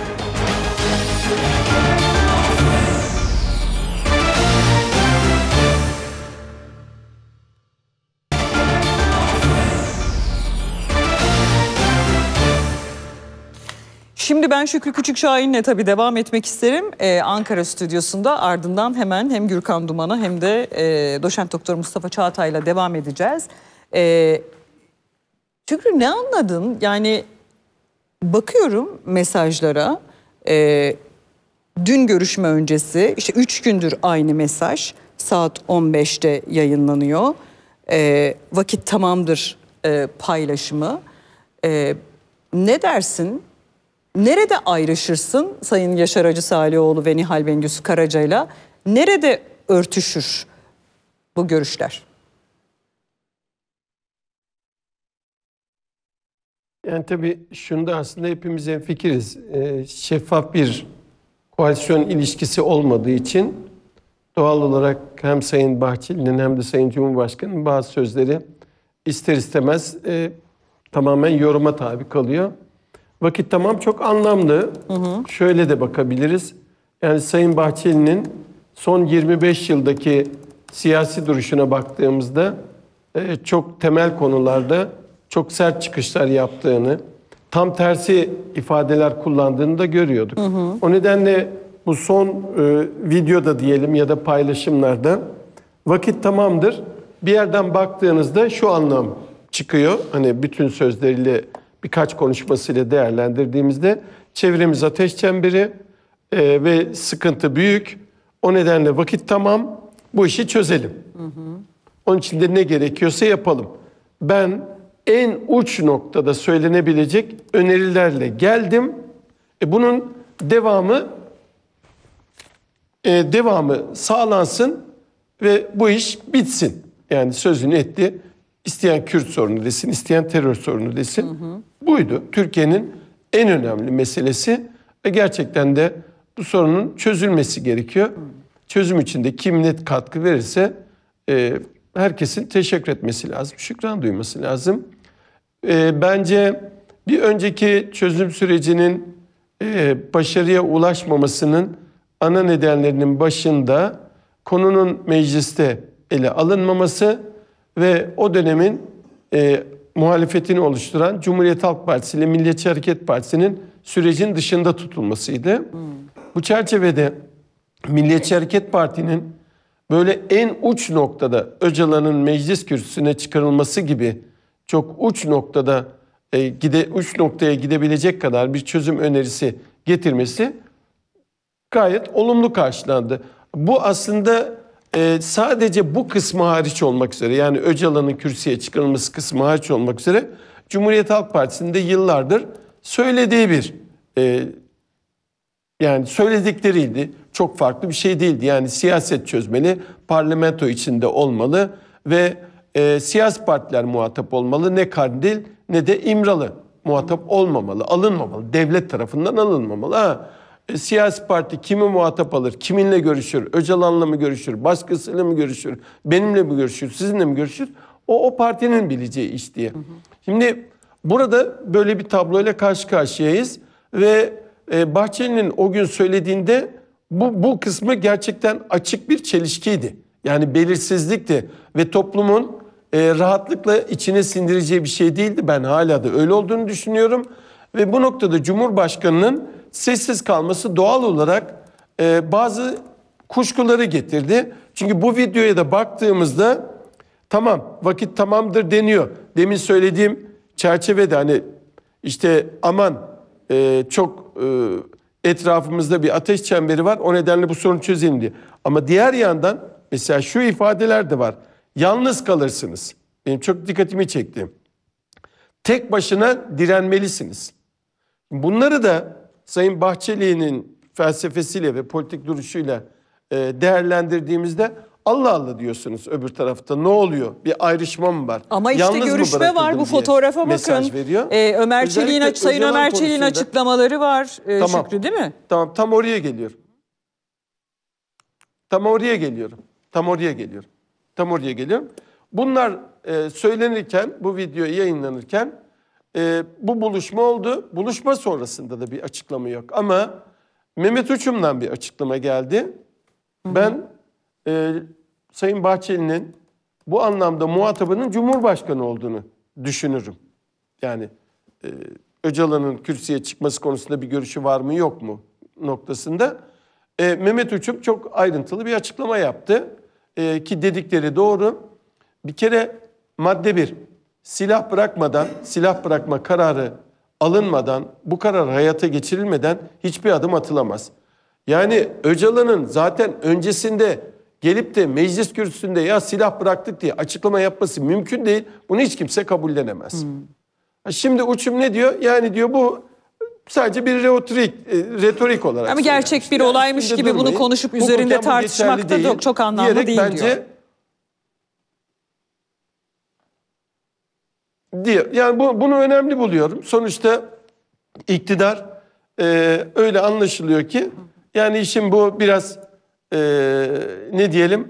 Şimdi ben Şükrü Küçükşahin'le tabii devam etmek isterim. Ankara stüdyosunda, ardından hemen hem Gürkan Duman'a hem de Doçent Doktor Mustafa Çağatay'la devam edeceğiz. Şükrü, ne anladın? Yani bakıyorum mesajlara. Dün görüşme öncesi, işte 3 gündür aynı mesaj. Saat 15'te yayınlanıyor. Vakit tamamdır paylaşımı. Ne dersin? Nerede ayrışırsın Sayın Yaşar Hacı Salihoğlu ve Nihal Bengüsü Karaca'yla? Nerede örtüşür bu görüşler? Yani tabii şunda aslında hepimiz hemfikiriz. Şeffaf bir koalisyon ilişkisi olmadığı için doğal olarak hem Sayın Bahçeli'nin hem de Sayın Cumhurbaşkanı'nın bazı sözleri ister istemez tamamen yoruma tabi kalıyor. Vakit tamam çok anlamlı. Şöyle de bakabiliriz. Yani Sayın Bahçeli'nin son 25 yıldaki siyasi duruşuna baktığımızda çok temel konularda çok sert çıkışlar yaptığını, tam tersi ifadeler kullandığını da görüyorduk. O nedenle bu son videoda diyelim ya da paylaşımlarda vakit tamamdır. Bir yerden baktığınızda şu anlam çıkıyor. Hani bütün sözleriyle birkaç konuşmasıyla değerlendirdiğimizde çevremiz ateş çemberi ve sıkıntı büyük. O nedenle vakit tamam, bu işi çözelim. Onun için de ne gerekiyorsa yapalım. Ben en uç noktada söylenebilecek önerilerle geldim. Bunun devamı sağlansın ve bu iş bitsin. Yani sözünü etti. İsteyen Kürt sorunu desin, isteyen terör sorunu desin. Buydu. Türkiye'nin en önemli meselesi ve gerçekten de bu sorunun çözülmesi gerekiyor. Çözüm için de kim net katkı verirse herkesin teşekkür etmesi lazım, şükran duyması lazım. Bence bir önceki çözüm sürecinin başarıya ulaşmamasının ana nedenlerinin başında konunun mecliste ele alınmaması ve o dönemin muhalefetini oluşturan Cumhuriyet Halk Partisi ile Milliyetçi Hareket Partisi'nin sürecin dışında tutulmasıydı. Bu çerçevede Milliyetçi Hareket Parti'nin böyle en uç noktada Öcalan'ın meclis kürsüsüne çıkarılması gibi çok uç noktada uç noktaya gidebilecek kadar bir çözüm önerisi getirmesi gayet olumlu karşılandı. Bu aslında sadece bu kısmı hariç olmak üzere, yani Öcalan'ın kürsüye çıkarılması kısmı hariç olmak üzere Cumhuriyet Halk Partisi'nin de yıllardır söylediği bir yani söyledikleriydi. Çok farklı bir şey değildi. Yani siyaset çözmeli, parlamento içinde olmalı ve siyasi partiler muhatap olmalı. Ne Kandil ne de İmralı muhatap olmamalı, alınmamalı. Devlet tarafından alınmamalı. Siyasi parti kimi muhatap alır, kiminle görüşür, Öcalan'la mı görüşür, başkasıyla mı görüşür, benimle mi görüşür, sizinle mi görüşür? O partinin bileceği iş diye. Şimdi burada böyle bir tabloyla karşı karşıyayız ve Bahçeli'nin o gün söylediğinde bu kısmı gerçekten açık bir çelişkiydi. Yani belirsizlikti ve toplumun rahatlıkla içine sindireceği bir şey değildi. Ben hala da öyle olduğunu düşünüyorum. Ve bu noktada Cumhurbaşkanı'nın sessiz kalması doğal olarak bazı kuşkuları getirdi. Çünkü bu videoya da baktığımızda tamam vakit tamamdır deniyor. Demin söylediğim çerçevede hani işte aman çok etrafımızda bir ateş çemberi var, o nedenle bu sorunu çözelim diye. Ama diğer yandan mesela şu ifadeler de var. Yalnız kalırsınız. Benim çok dikkatimi çekti. Tek başına direnmelisiniz. Bunları da Sayın Bahçeli'nin felsefesiyle ve politik duruşuyla değerlendirdiğimizde Allah Allah diyorsunuz öbür tarafta. Ne oluyor? Bir ayrışma mı var? Ama işte Yalnız görüşme var, bu fotoğrafa bakın. Sayın Ömer Çelik'in açıklamaları var Şükrü, değil mi? Tamam, tam oraya geliyorum. Bunlar söylenirken, bu video yayınlanırken bu buluşma oldu. Buluşma sonrasında da bir açıklama yok. Ama Mehmet Uçum'dan bir açıklama geldi. Ben Sayın Bahçeli'nin bu anlamda muhatabının Cumhurbaşkanı olduğunu düşünürüm. Yani Öcalan'ın kürsüye çıkması konusunda bir görüşü var mı yok mu noktasında. Mehmet Uçum çok ayrıntılı bir açıklama yaptı. Ki dedikleri doğru. Bir kere madde 1, silah bırakma kararı alınmadan, bu karar hayata geçirilmeden hiçbir adım atılamaz. Yani Öcalan'ın zaten öncesinde gelip de meclis kürsüsünde ya silah bıraktık diye açıklama yapması mümkün değil. Bunu hiç kimse kabullenemez. Şimdi Uçum ne diyor? Yani diyor bu sadece bir retorik olarak. Ama gerçek bir olaymış gibi bunu konuşup üzerinde tartışmak da çok anlamlı değil bence diyor. Yani bunu önemli buluyorum. Sonuçta iktidar öyle anlaşılıyor ki Yani işin bu biraz ne diyelim,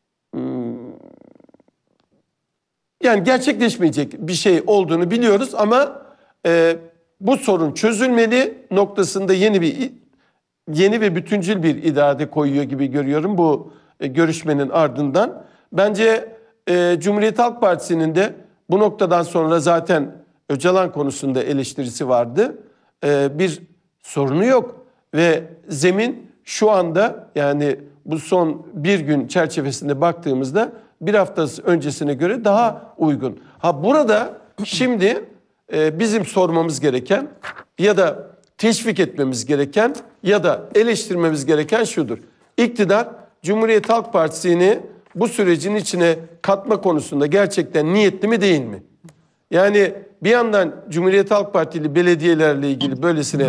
yani gerçekleşmeyecek bir şey olduğunu biliyoruz ama bu sorun çözülmeli noktasında yeni ve bütüncül bir irade koyuyor gibi görüyorum bu görüşmenin ardından. Bence Cumhuriyet Halk Partisi'nin de bu noktadan sonra zaten Öcalan konusunda eleştirisi vardı. Bir sorunu yok ve zemin şu anda, yani bu son bir gün çerçevesinde baktığımızda bir hafta öncesine göre daha uygun. Burada şimdi bizim sormamız gereken ya da teşvik etmemiz gereken ya da eleştirmemiz gereken şudur. İktidar Cumhuriyet Halk Partisi'ni bu sürecin içine katma konusunda gerçekten niyetli mi değil mi? Yani bir yandan Cumhuriyet Halk Partili belediyelerle ilgili böylesine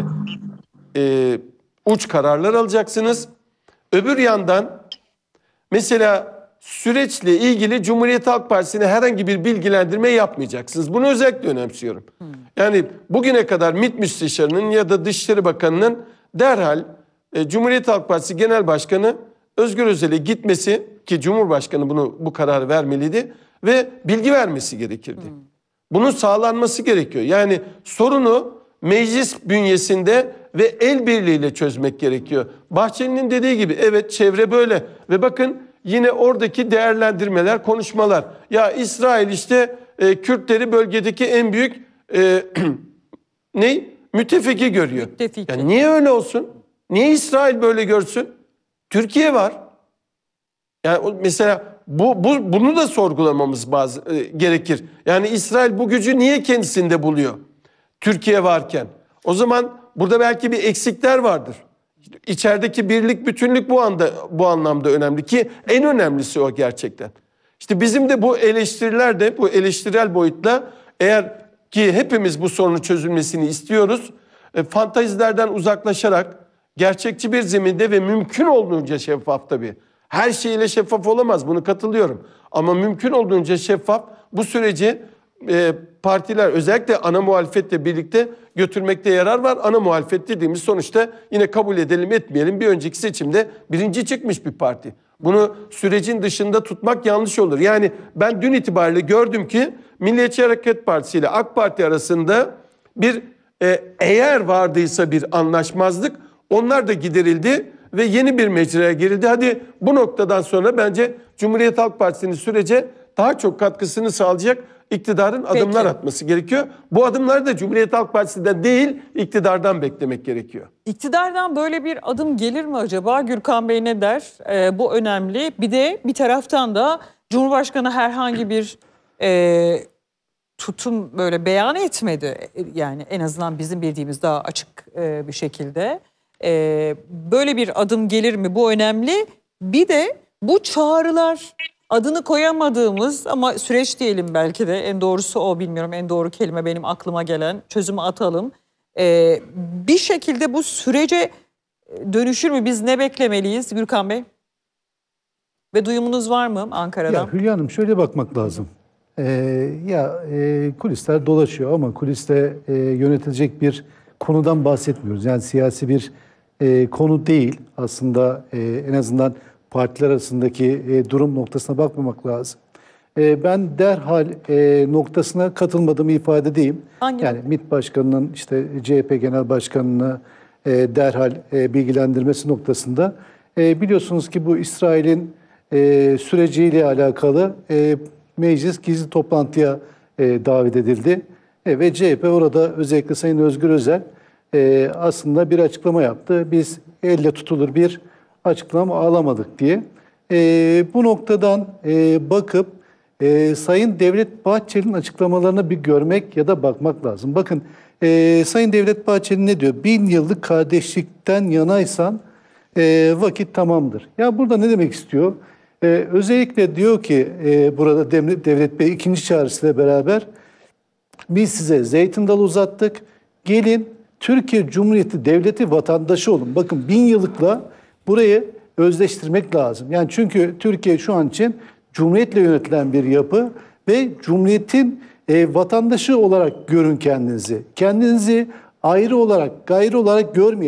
uç kararlar alacaksınız. Öbür yandan mesela süreçle ilgili Cumhuriyet Halk Partisi'ne herhangi bir bilgilendirme yapmayacaksınız. Bunu özellikle önemsiyorum. Yani bugüne kadar MİT Müsteşarı'nın ya da Dışişleri Bakanı'nın derhal Cumhuriyet Halk Partisi Genel Başkanı Özgür Özel'e gitmesi, ki Cumhurbaşkanı bu kararı vermeliydi ve bilgi vermesi gerekirdi. Bunun sağlanması gerekiyor. Yani sorunu meclis bünyesinde ve el birliğiyle çözmek gerekiyor. Bahçeli'nin dediği gibi evet, çevre böyle ve bakın yine oradaki değerlendirmeler, konuşmalar. Ya İsrail işte Kürtleri bölgedeki en büyük müttefiki görüyor. Müttefiki. Yani niye öyle olsun? Niye İsrail böyle görsün? Türkiye var. Yani mesela bunu da sorgulamamız gerekir. Yani İsrail bu gücü niye kendisinde buluyor? Türkiye varken. O zaman burada belki bir eksikler vardır. İçerideki birlik, bütünlük bu anlamda önemli ki en önemlisi o gerçekten. İşte bizim de bu eleştirilerde, bu eleştirel boyutla, eğer ki hepimiz bu sorunun çözülmesini istiyoruz, fantazilerden uzaklaşarak gerçekçi bir zeminde ve mümkün olduğunca şeffaf tabii. Her şeyle şeffaf olamaz, bunu katılıyorum. Ama mümkün olduğunca şeffaf bu süreci partiler özellikle ana muhalefetle birlikte götürmekte yarar var. Ana muhalefet dediğimiz sonuçta yine kabul edelim etmeyelim bir önceki seçimde birinci çıkmış bir parti. Bunu sürecin dışında tutmak yanlış olur. Yani ben dün itibariyle gördüm ki Milliyetçi Hareket Partisi ile AK Parti arasında bir eğer vardıysa bir anlaşmazlık, onlar da giderildi ve yeni bir mecraya girildi. Hadi bu noktadan sonra bence Cumhuriyet Halk Partisi'nin sürece daha çok katkısını sağlayacak iktidarın adımlar atması gerekiyor. Bu adımları da Cumhuriyet Halk Partisi'nden değil, iktidardan beklemek gerekiyor. İktidardan böyle bir adım gelir mi acaba? Gürkan Bey ne der? Bu önemli. Bir de bir taraftan da Cumhurbaşkanı herhangi bir tutum böyle beyan etmedi. Yani en azından bizim bildiğimiz daha açık bir şekilde. Böyle bir adım gelir mi? Bu önemli. Bir de bu çağrılar, adını koyamadığımız ama süreç diyelim, belki de en doğrusu o, bilmiyorum, en doğru kelime benim aklıma gelen, çözümü atalım. Bir şekilde bu sürece dönüşür mü? Biz ne beklemeliyiz Gürkan Bey? Ve duyumunuz var mı Ankara'dan? Ya Hülya Hanım, şöyle bakmak lazım. Kulisler dolaşıyor ama kuliste yönetilecek bir konudan bahsetmiyoruz. Yani siyasi bir konu değil. Aslında en azından partiler arasındaki durum noktasına bakmamak lazım. Ben derhal noktasına katılmadığımı ifade edeyim. Yani MİT Başkanı'nın işte CHP Genel Başkanı'na derhal bilgilendirmesi noktasında. Biliyorsunuz ki bu İsrail'in süreciyle alakalı meclis gizli toplantıya davet edildi. Ve CHP orada özellikle Sayın Özgür Özel aslında bir açıklama yaptı. Biz elle tutulur bir açıklama alamadık diye. Bu noktadan bakıp Sayın Devlet Bahçeli'nin açıklamalarına bir görmek ya da bakmak lazım. Bakın Sayın Devlet Bahçeli ne diyor? 1000 yıllık kardeşlikten yanaysan vakit tamamdır. Ya burada ne demek istiyor? Özellikle diyor ki burada Devlet Bey ikinci çağrısıyla beraber biz size zeytin dalı uzattık. Gelin Türkiye Cumhuriyeti Devleti vatandaşı olun. Bakın 1000 yıllıkla burayı özdeştirmek lazım. Yani çünkü Türkiye şu an için Cumhuriyetle yönetilen bir yapı ve Cumhuriyet'in vatandaşı olarak görün kendinizi. Kendinizi ayrı olarak, gayrı olarak görmeyin.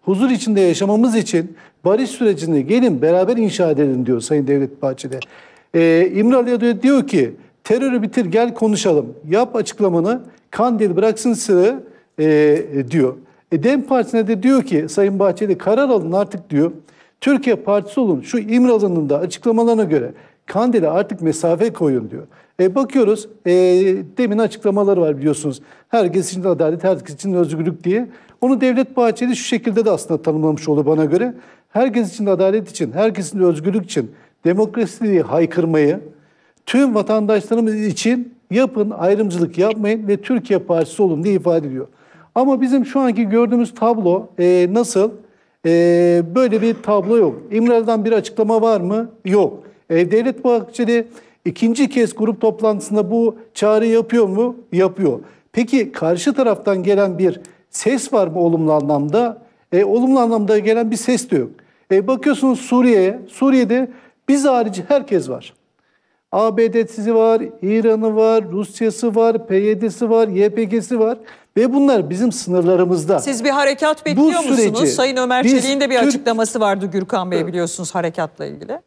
huzur içinde yaşamamız için barış sürecini gelin beraber inşa edelim diyor Sayın Devlet Bahçeli. İmralı'ya diyor ki terörü bitir gel konuşalım. Yap açıklamanı, Kandil bıraksın sığı diyor. DEM Partisi'ne de diyor ki Sayın Bahçeli karar alın artık diyor. Türkiye Partisi olun. Şu İmralı'nın da açıklamalarına göre Kandil'e artık mesafe koyun diyor. Bakıyoruz demin açıklamaları var biliyorsunuz. Herkes için adalet, herkes için özgürlük diye. Onu Devlet Bahçeli şu şekilde de aslında tanımlamış oldu bana göre. Herkes için adalet için, herkes için özgürlük için demokrasi diye haykırmayı tüm vatandaşlarımız için yapın, ayrımcılık yapmayın ve Türkiye Partisi olun diye ifade ediyor. Ama bizim şu anki gördüğümüz tablo nasıl? Böyle bir tablo yok. İmralı'dan bir açıklama var mı? Yok. Devlet Bahçeli ikinci kez grup toplantısında bu çağrı yapıyor mu? Yapıyor. Peki karşı taraftan gelen bir ses var mı olumlu anlamda? Olumlu anlamda gelen bir ses de yok. Bakıyorsunuz Suriye'ye. Suriye'de biz harici herkes var. ABD'si var, İran'ı var, Rusya'sı var, PYD'si var, YPG'si var ve bunlar bizim sınırlarımızda. Siz bir harekat bekliyor musunuz? Sayın Ömer Çelik'in de bir açıklaması vardı Gürkan Bey biliyorsunuz harekatla ilgili.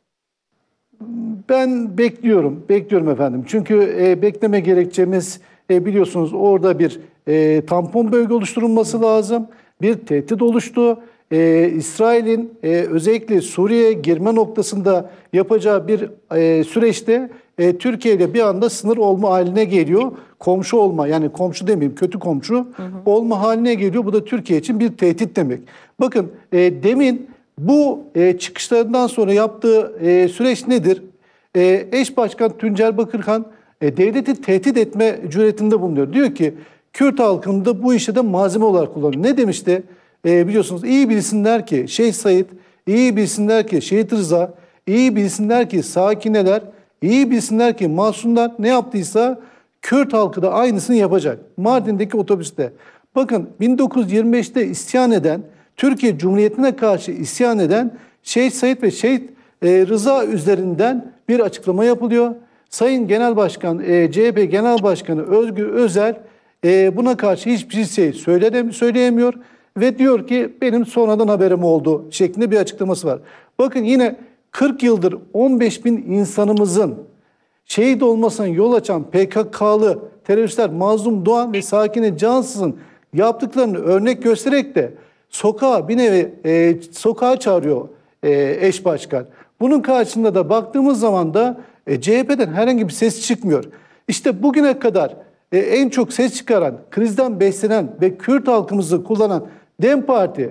Ben bekliyorum efendim. Çünkü bekleme gerekçemiz biliyorsunuz orada bir tampon bölge oluşturulması lazım. Bir tehdit oluştu. İsrail'in özellikle Suriye'ye girme noktasında yapacağı bir süreçte Türkiye ile bir anda sınır olma haline geliyor. Komşu olma, yani komşu demeyeyim, kötü komşu olma haline geliyor. Bu da Türkiye için bir tehdit demek. Bakın demin bu çıkışlarından sonra yaptığı süreç nedir? Eş Başkan Tuncer Bakırhan devleti tehdit etme cüretinde bulunuyor. Diyor ki Kürt halkını da bu işe de malzeme olarak kullanıyor. Ne demişti? Biliyorsunuz iyi bilsinler ki Şeyh Said, iyi bilsinler ki Şehit Rıza, iyi bilsinler ki Sakineler, iyi bilsinler ki Masumlar ne yaptıysa Kürt halkı da aynısını yapacak. Mardin'deki otobüste. Bakın 1925'te isyan eden, Türkiye Cumhuriyeti'ne karşı isyan eden Şeyh Said ve Şehit Rıza üzerinden bir açıklama yapılıyor. Sayın Genel Başkan, CHP Genel Başkanı Özgür Özel buna karşı hiçbir şey söyleyemiyor. Ve diyor ki benim sonradan haberim oldu şeklinde bir açıklaması var. Bakın yine 40 yıldır 15 bin insanımızın şehit olmasına yol açan PKK'lı teröristler Mazlum Doğan ve Sakine Cansız'ın yaptıklarını örnek göstererek de sokağa bir nevi sokağa çağırıyor eş başkan. Bunun karşısında da baktığımız zaman da CHP'den herhangi bir ses çıkmıyor. İşte bugüne kadar en çok ses çıkaran, krizden beslenen ve Kürt halkımızı kullanan DEM Parti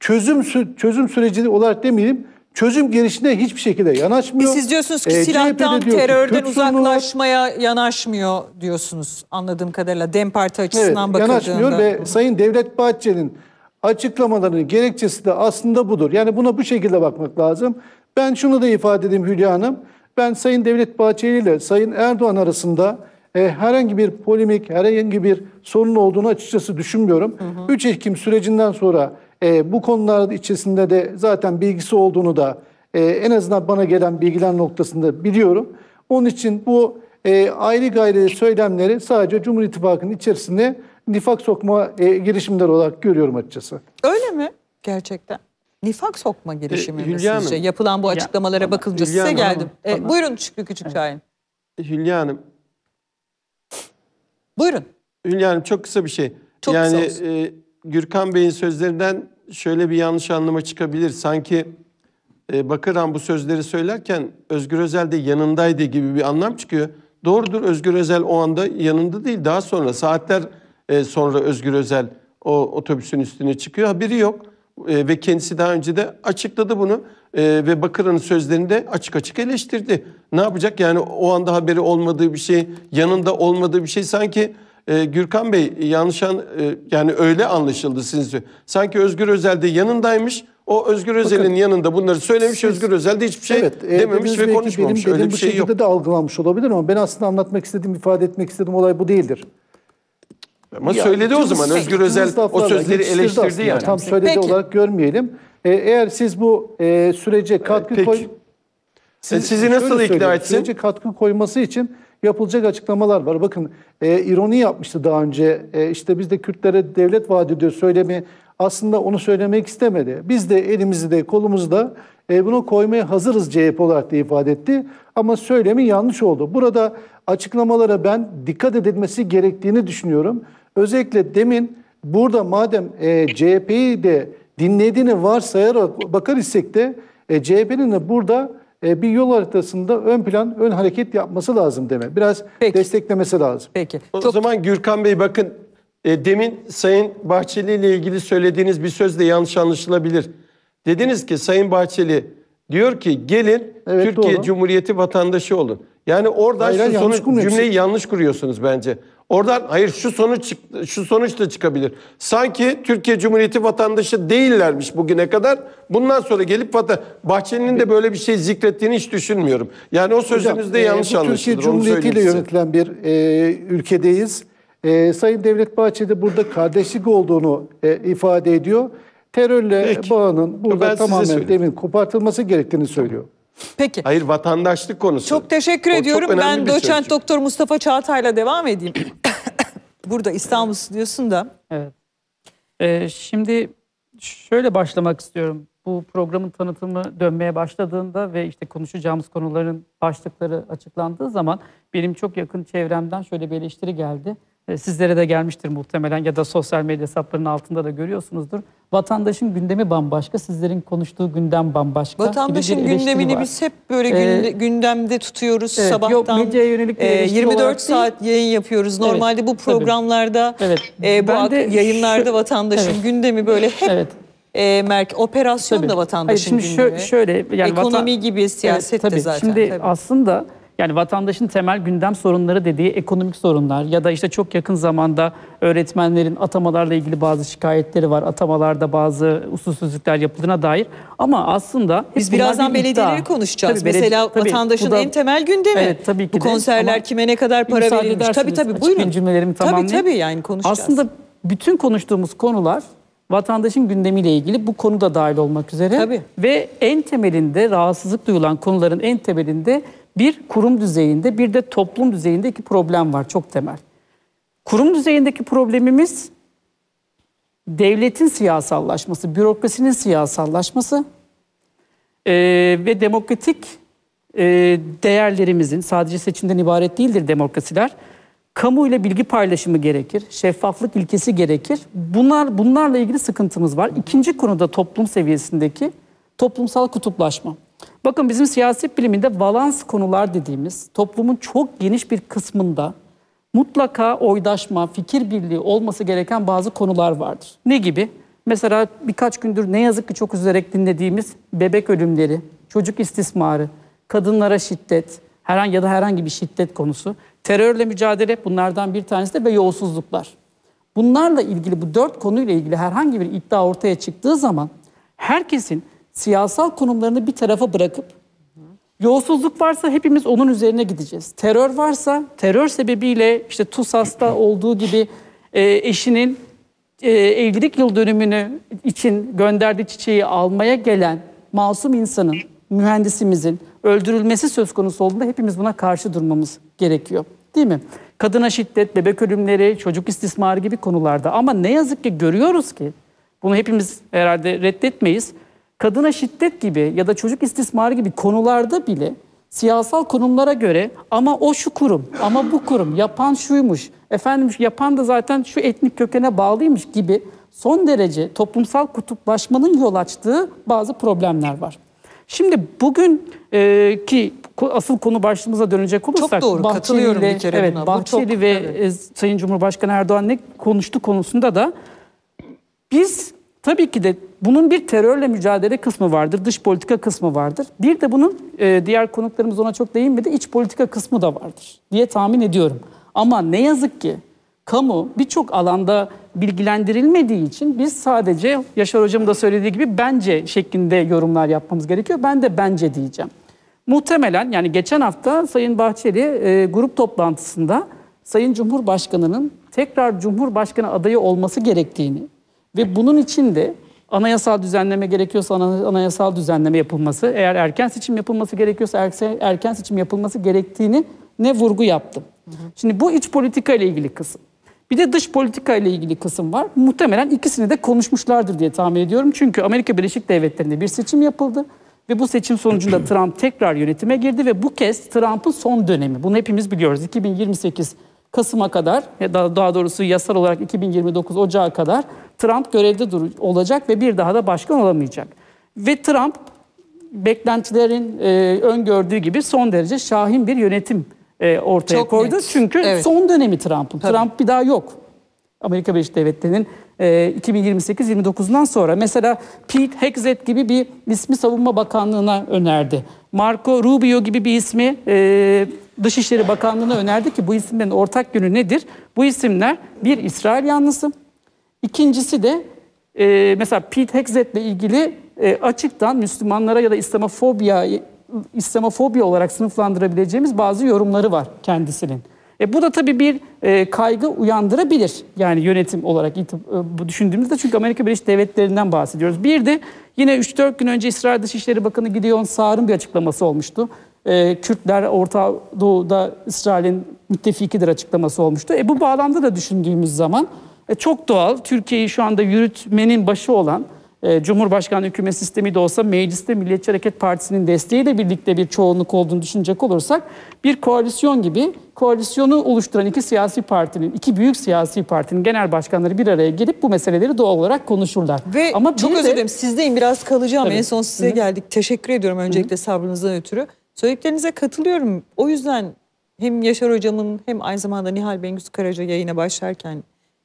çözüm süreci olarak demeyelim, çözüm girişine hiçbir şekilde yanaşmıyor. Siz diyorsunuz ki silahtan, terörden uzaklaşmaya yanaşmıyor diyorsunuz anladığım kadarıyla DEM Parti açısından bakıldığında. Yanaşmıyor ve Sayın Devlet Bahçeli'nin açıklamalarının gerekçesi de aslında budur. Yani buna bu şekilde bakmak lazım. Ben şunu da ifade edeyim Hülya Hanım. Ben Sayın Devlet Bahçeli ile Sayın Erdoğan arasında herhangi bir polemik, herhangi bir sorun olduğunu açıkçası düşünmüyorum. 3 Ekim sürecinden sonra bu konular içerisinde de zaten bilgisi olduğunu da en azından bana gelen bilgiler noktasında biliyorum. Onun için bu ayrı gayrı söylemleri sadece Cumhur İttifakı'nın içerisinde nifak sokma girişimleri olarak görüyorum açıkçası. Öyle mi? Gerçekten. Nifak sokma girişimi mi sizce? Hanım, Yapılan bu açıklamalara bakılınca Hülya size Hanım, geldim. Buyurun Şükrü Küçükşahin. Hülya Hanım. Buyurun. Hülya Hanım çok kısa bir şey. Çok yani kısa Gürkan Bey'in sözlerinden şöyle bir yanlış anlama çıkabilir. Sanki Bakırhan bu sözleri söylerken Özgür Özel de yanındaydı gibi bir anlam çıkıyor. Doğrudur, Özgür Özel o anda yanında değil. Daha sonra saatler sonra Özgür Özel o otobüsün üstüne çıkıyor. Haberi yok. Ve kendisi daha önce de açıkladı bunu. Ve Bakırhan'ın sözlerini de açık açık eleştirdi. Ne yapacak? Yani o anda haberi olmadığı bir şey, yanında olmadığı bir şey sanki Gürkan Bey yani öyle anlaşıldı sizce. Sanki Özgür Özel de yanındaymış. O Özgür Özel'in yanında bunları söylemiş. Özgür Özel de hiçbir şey dememiş ve konuşmamış. Öyle bir şey yok. Bu şekilde de algılanmış olabilir ama ben aslında anlatmak istediğim, ifade etmek istediğim olay bu değildir. Ama söyledi o zaman. Özgür Özel o sözleri eleştirdi yani. Tam söyledi olarak görmeyelim. Eğer siz bu sürece katkı sizi nasıl ikna etsin? Sürece katkı koyması için yapılacak açıklamalar var. Bakın ironi yapmıştı daha önce. İşte biz de Kürtlere devlet vaat ediyor söylemi aslında onu söylemek istemedi. Biz de elimizde kolumuzda bunu koymaya hazırız CHP olarak da ifade etti. Ama söylemi yanlış oldu. Burada açıklamalara ben dikkat edilmesi gerektiğini düşünüyorum. Özellikle demin burada madem CHP'yi de dinlediğini varsayarak bakar isek de CHP'nin de burada bir yol haritasında ön hareket yapması lazım deme. Biraz desteklemesi lazım. Peki. O zaman Gürkan Bey bakın demin Sayın Bahçeli ile ilgili söylediğiniz bir söz de yanlış anlaşılabilir. Dediniz ki Sayın Bahçeli diyor ki gelin Türkiye doğru. Cumhuriyeti vatandaşı olun. Yani oradan cümleyi yanlış kuruyorsunuz bence. Oradan şu sonuç da çıkabilir. Sanki Türkiye Cumhuriyeti vatandaşı değillermiş bugüne kadar. Bundan sonra gelip Bahçeli'nin de böyle bir şey zikrettiğini hiç düşünmüyorum. Yani o sözünüzde yanlış anlaşılır. Türkiye Cumhuriyeti ile yönetilen bir ülkedeyiz. Sayın Devlet Bahçeli burada kardeşlik olduğunu ifade ediyor. Terörle bağının burada tamamen demin kopartılması gerektiğini söylüyor. Peki. Hayır, vatandaşlık konusu. Çok teşekkür ediyorum. Ben doçent doktor Mustafa Çağatay'la devam edeyim. Burada İstanbul Stüdyosu'nda. Evet. Şimdi şöyle başlamak istiyorum. Bu programın tanıtımı dönmeye başladığında ve işte konuşacağımız konuların başlıkları açıklandığı zaman benim çok yakın çevremden şöyle bir eleştiri geldi. Sizlere de gelmiştir muhtemelen ya da sosyal medya hesaplarının altında da görüyorsunuzdur. Vatandaşın gündemi bambaşka, sizlerin konuştuğu gündem bambaşka. Vatandaşın gündemini biz hep böyle gündemde tutuyoruz sabahtan. Yok, medyaya yönelik 24 saat yayın yapıyoruz. Normalde bu programlarda, bu yayınlarda vatandaşın gündemi böyle hep operasyon da vatandaşın gündemi. Şöyle, yani ekonomi gibi, siyaset de zaten. Şimdi aslında yani vatandaşın temel gündem sorunları dediği ekonomik sorunlar ya da işte çok yakın zamanda öğretmenlerin atamalarla ilgili bazı şikayetleri var. Atamalarda bazı usulsüzlükler yapıldığına dair. Ama aslında biz birazdan belediyeleri konuşacağız. Mesela vatandaşın en temel gündemi. Evet, tabii ki bu konserler kime ne kadar para verilmiş? Tabii buyurun. Cümlelerimi tamamlayayım. Tabii yani konuşacağız. Aslında bütün konuştuğumuz konular vatandaşın gündemiyle ilgili, bu konu da dahil olmak üzere. Tabii. Ve en temelinde rahatsızlık duyulan konuların en temelinde bir kurum düzeyinde, bir de toplum düzeyindeki problem var, çok temel. Kurum düzeyindeki problemimiz devletin siyasallaşması, bürokrasinin siyasallaşması ve demokratik değerlerimizin, sadece seçimden ibaret değildir demokrasiler. Kamuoyuyla bilgi paylaşımı gerekir, şeffaflık ilkesi gerekir. Bunlarla ilgili sıkıntımız var. İkinci konuda toplum seviyesindeki toplumsal kutuplaşma. Bakın bizim siyaset biliminde valans konular dediğimiz toplumun çok geniş bir kısmında mutlaka oydaşma, fikir birliği olması gereken bazı konular vardır. Ne gibi? Mesela birkaç gündür ne yazık ki çok üzülerek dinlediğimiz bebek ölümleri, çocuk istismarı, kadınlara şiddet, herhangi bir şiddet konusu, terörle mücadele bunlardan bir tanesi de ve yolsuzluklar. Bunlarla ilgili, bu 4 konuyla ilgili herhangi bir iddia ortaya çıktığı zaman herkesin siyasal konumlarını bir tarafa bırakıp yolsuzluk varsa hepimiz onun üzerine gideceğiz. Terör varsa terör sebebiyle işte TUSAS'ta olduğu gibi eşinin evlilik yıl dönümünü için gönderdiği çiçeği almaya gelen masum insanın, mühendisimizin öldürülmesi söz konusu olduğunda hepimiz buna karşı durmamız gerekiyor. Değil mi? Kadına şiddet, bebek ölümleri, çocuk istismarı gibi konularda. Ama ne yazık ki görüyoruz ki, bunu hepimiz herhalde reddetmeyiz. Kadına şiddet gibi ya da çocuk istismarı gibi konularda bile siyasal konumlara göre ama o şu kurum, ama bu kurum, yapan şuymuş, efendim yapan da zaten şu etnik kökene bağlıymış gibi son derece toplumsal kutuplaşmanın yol açtığı bazı problemler var. Şimdi bugün ki asıl konu başlığımıza dönecek olursak, çok doğru, katılıyorum bir kere buna. Bahçeli ve Sayın Cumhurbaşkanı Erdoğan ne konuştu konusunda da biz tabii ki de bunun bir terörle mücadele kısmı vardır, dış politika kısmı vardır. Bir de bunun diğer konuklarımız ona çok değinmedi, iç politika kısmı da vardır diye tahmin ediyorum. Ama ne yazık ki kamu birçok alanda bilgilendirilmediği için biz sadece Yaşar Hocam'ın da söylediği gibi bence şeklinde yorumlar yapmamız gerekiyor. Ben de bence diyeceğim. Muhtemelen yani geçen hafta Sayın Bahçeli grup toplantısında Sayın Cumhurbaşkanı'nın tekrar Cumhurbaşkanı adayı olması gerektiğini ve bunun için de anayasal düzenleme gerekiyorsa anayasal düzenleme yapılması, eğer erken seçim yapılması gerekiyorsa erken seçim yapılması gerektiğini vurgu yaptım. Şimdi bu iç politika ile ilgili kısım. Bir de dış politika ile ilgili kısım var. Muhtemelen ikisini de konuşmuşlardır diye tahmin ediyorum. Çünkü Amerika Birleşik Devletleri'nde bir seçim yapıldı. Ve bu seçim sonucunda Trump tekrar yönetime girdi ve bu kez Trump'ın son dönemi. Bunu hepimiz biliyoruz. 2028 Kasım'a kadar, daha doğrusu yasal olarak 2029 Ocağı kadar Trump görevde olacak ve bir daha da başkan olamayacak. Ve Trump beklentilerin öngördüğü gibi son derece şahin bir yönetim ortaya Çok koydu. net. Çünkü Evet. son dönemi Trump'ın. Tabii. Trump bir daha yok. Amerika Birleşik Devletleri'nin 2028-29'undan sonra mesela Pete Hegseth gibi bir ismi Savunma Bakanlığı'na önerdi. Marco Rubio gibi bir ismi Dışişleri Bakanlığı'na önerdi ki bu isimlerin ortak yönü nedir? Bu isimler bir İsrail yanlısı. İkincisi de mesela Pete Hegseth'le ilgili açıktan Müslümanlara ya da İslamofobiya olarak sınıflandırabileceğimiz bazı yorumları var kendisinin. Bu da tabii bir kaygı uyandırabilir. Yani yönetim olarak bu düşündüğümüzde, çünkü Amerika Birleşik Devletleri'nden bahsediyoruz. Bir de yine 3-4 gün önce İsrail Dışişleri Bakanı Gideon Saar'ın bir açıklaması olmuştu. Kürtler Orta Doğu'da İsrail'in müttefikidir açıklaması olmuştu. Bu bağlamda da düşündüğümüz zaman çok doğal, Türkiye'yi şu anda yürütmenin başı olan Cumhurbaşkanlığı hükümet sistemi de olsa mecliste Milliyetçi Hareket Partisi'nin desteğiyle birlikte bir çoğunluk olduğunu düşünecek olursak bir koalisyon gibi, koalisyonu oluşturan iki büyük siyasi partinin genel başkanları bir araya gelip bu meseleleri doğal olarak konuşurlar. Ve ama çok özür dilerim, sizdeyim, biraz kalacağım. Tabii. En son size geldik. Teşekkür ediyorum öncelikle sabrınızdan ötürü. Söylediklerinize katılıyorum. O yüzden hem Yaşar Hocam'ın hem aynı zamanda Nihal Bengüs Karaca yayına başlarken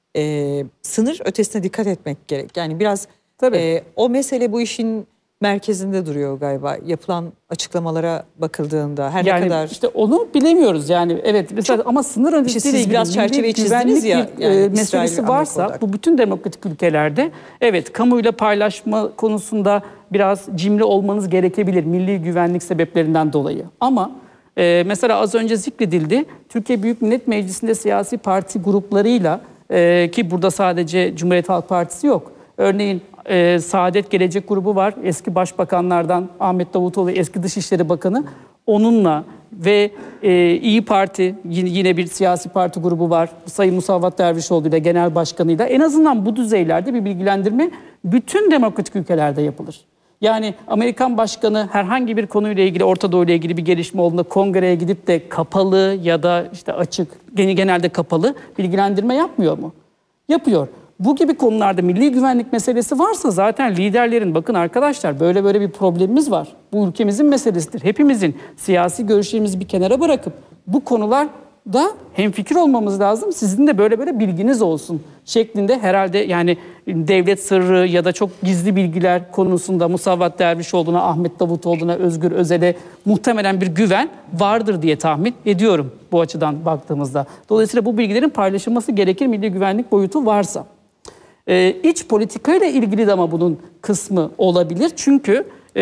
sınır ötesine dikkat etmek gerek. Yani biraz o mesele bu işin merkezinde duruyor galiba. Yapılan açıklamalara bakıldığında her yani ne kadar... işte onu bilemiyoruz yani. Evet mesela ama sınır ötesiyle ilgili biraz çerçeveyi çizdiniz ya, yani meselesi varsa bu bütün demokratik ülkelerde kamuyla paylaşma konusunda biraz cimri olmanız gerekebilir milli güvenlik sebeplerinden dolayı. Ama mesela az önce zikredildi, Türkiye Büyük Millet Meclisi'nde siyasi parti gruplarıyla ki burada sadece Cumhuriyet Halk Partisi yok. Örneğin Saadet Gelecek Grubu var. Eski başbakanlardan Ahmet Davutoğlu, eski Dışişleri Bakanı. Onunla ve İyi Parti yine bir siyasi parti grubu var. Sayın Musavat Dervişoğlu ile genel başkanıyla. En azından bu düzeylerde bir bilgilendirme bütün demokratik ülkelerde yapılır. Yani Amerikan başkanı herhangi bir konuyla ilgili, Orta Doğu ile ilgili bir gelişme olduğunda kongreye gidip de kapalı ya da işte açık, genelde kapalı bilgilendirme yapmıyor mu? Yapıyor. Bu gibi konularda milli güvenlik meselesi varsa zaten liderlerin, bakın arkadaşlar böyle bir problemimiz var. Bu ülkemizin meselesidir. Hepimizin siyasi görüşlerimizi bir kenara bırakıp bu konularda hemfikir olmamız lazım. Sizin de böyle bilginiz olsun şeklinde herhalde, yani devlet sırrı ya da çok gizli bilgiler konusunda Musavat Dervişoğlu'na, Ahmet Davutoğlu'na, Özgür Özel'e muhtemelen bir güven vardır diye tahmin ediyorum bu açıdan baktığımızda. Dolayısıyla bu bilgilerin paylaşılması gerekir milli güvenlik boyutu varsa. İç politikayla ilgili de ama bunun kısmı olabilir. Çünkü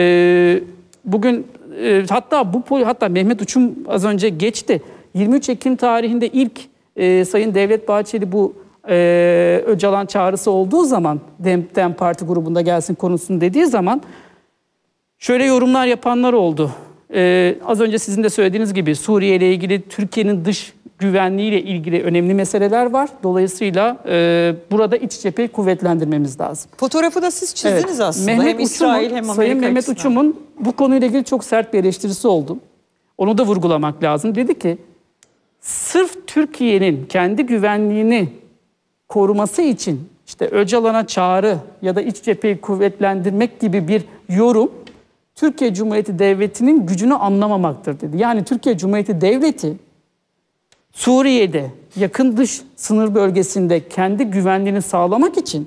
bugün hatta Mehmet Uçum az önce geçti. 23 Ekim tarihinde ilk Sayın Devlet Bahçeli bu Öcalan çağrısı olduğu zaman DEM Parti grubunda gelsin konusunu dediği zaman şöyle yorumlar yapanlar oldu. Az önce sizin de söylediğiniz gibi Suriye ile ilgili, Türkiye'nin dış güvenliği ile ilgili önemli meseleler var. Dolayısıyla burada iç cepheyi kuvvetlendirmemiz lazım. Fotoğrafı da siz çizdiniz aslında. Hem İsrail hem Amerika Sayın Mehmet açısından. Uçum'un bu konuyla ilgili çok sert bir eleştirisi oldu. Onu da vurgulamak lazım. Dedi ki sırf Türkiye'nin kendi güvenliğini koruması için işte Öcalan'a çağrı ya da iç cepheyi kuvvetlendirmek gibi bir yorum Türkiye Cumhuriyeti Devleti'nin gücünü anlamamaktır dedi. Yani Türkiye Cumhuriyeti Devleti Suriye'de yakın dış sınır bölgesinde kendi güvenliğini sağlamak için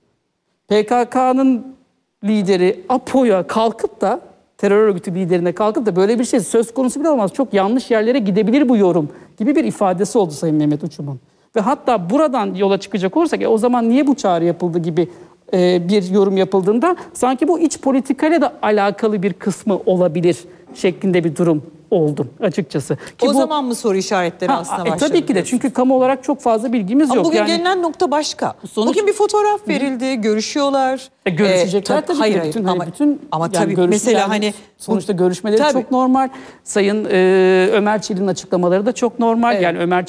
PKK'nın lideri APO'ya kalkıp da, terör örgütü liderine kalkıp da böyle bir şey söz konusu bile olmaz, çok yanlış yerlere gidebilir bu yorum gibi bir ifadesi oldu Sayın Mehmet Uçum'un. Ve hatta buradan yola çıkacak olursak o zaman niye bu çağrı yapıldı gibi bir yorum yapıldığında sanki bu iç politikayla da alakalı bir kısmı olabilir şeklinde bir durum oldu açıkçası. Ki o zaman mı soru işaretleri aslında başladı? Tabii ki de, çünkü kamu olarak çok fazla bilgimiz yok. Bugün gelinen nokta başka. Bugün bir fotoğraf verildi, görüşüyorlar. Görüşecekler tabii hayır, ki. Bütün, ama yani tabii mesela hani sonuçta görüşmeleri çok normal. Sayın Ömer Çelik'in açıklamaları da çok normal. Evet. Yani Ömer Çelik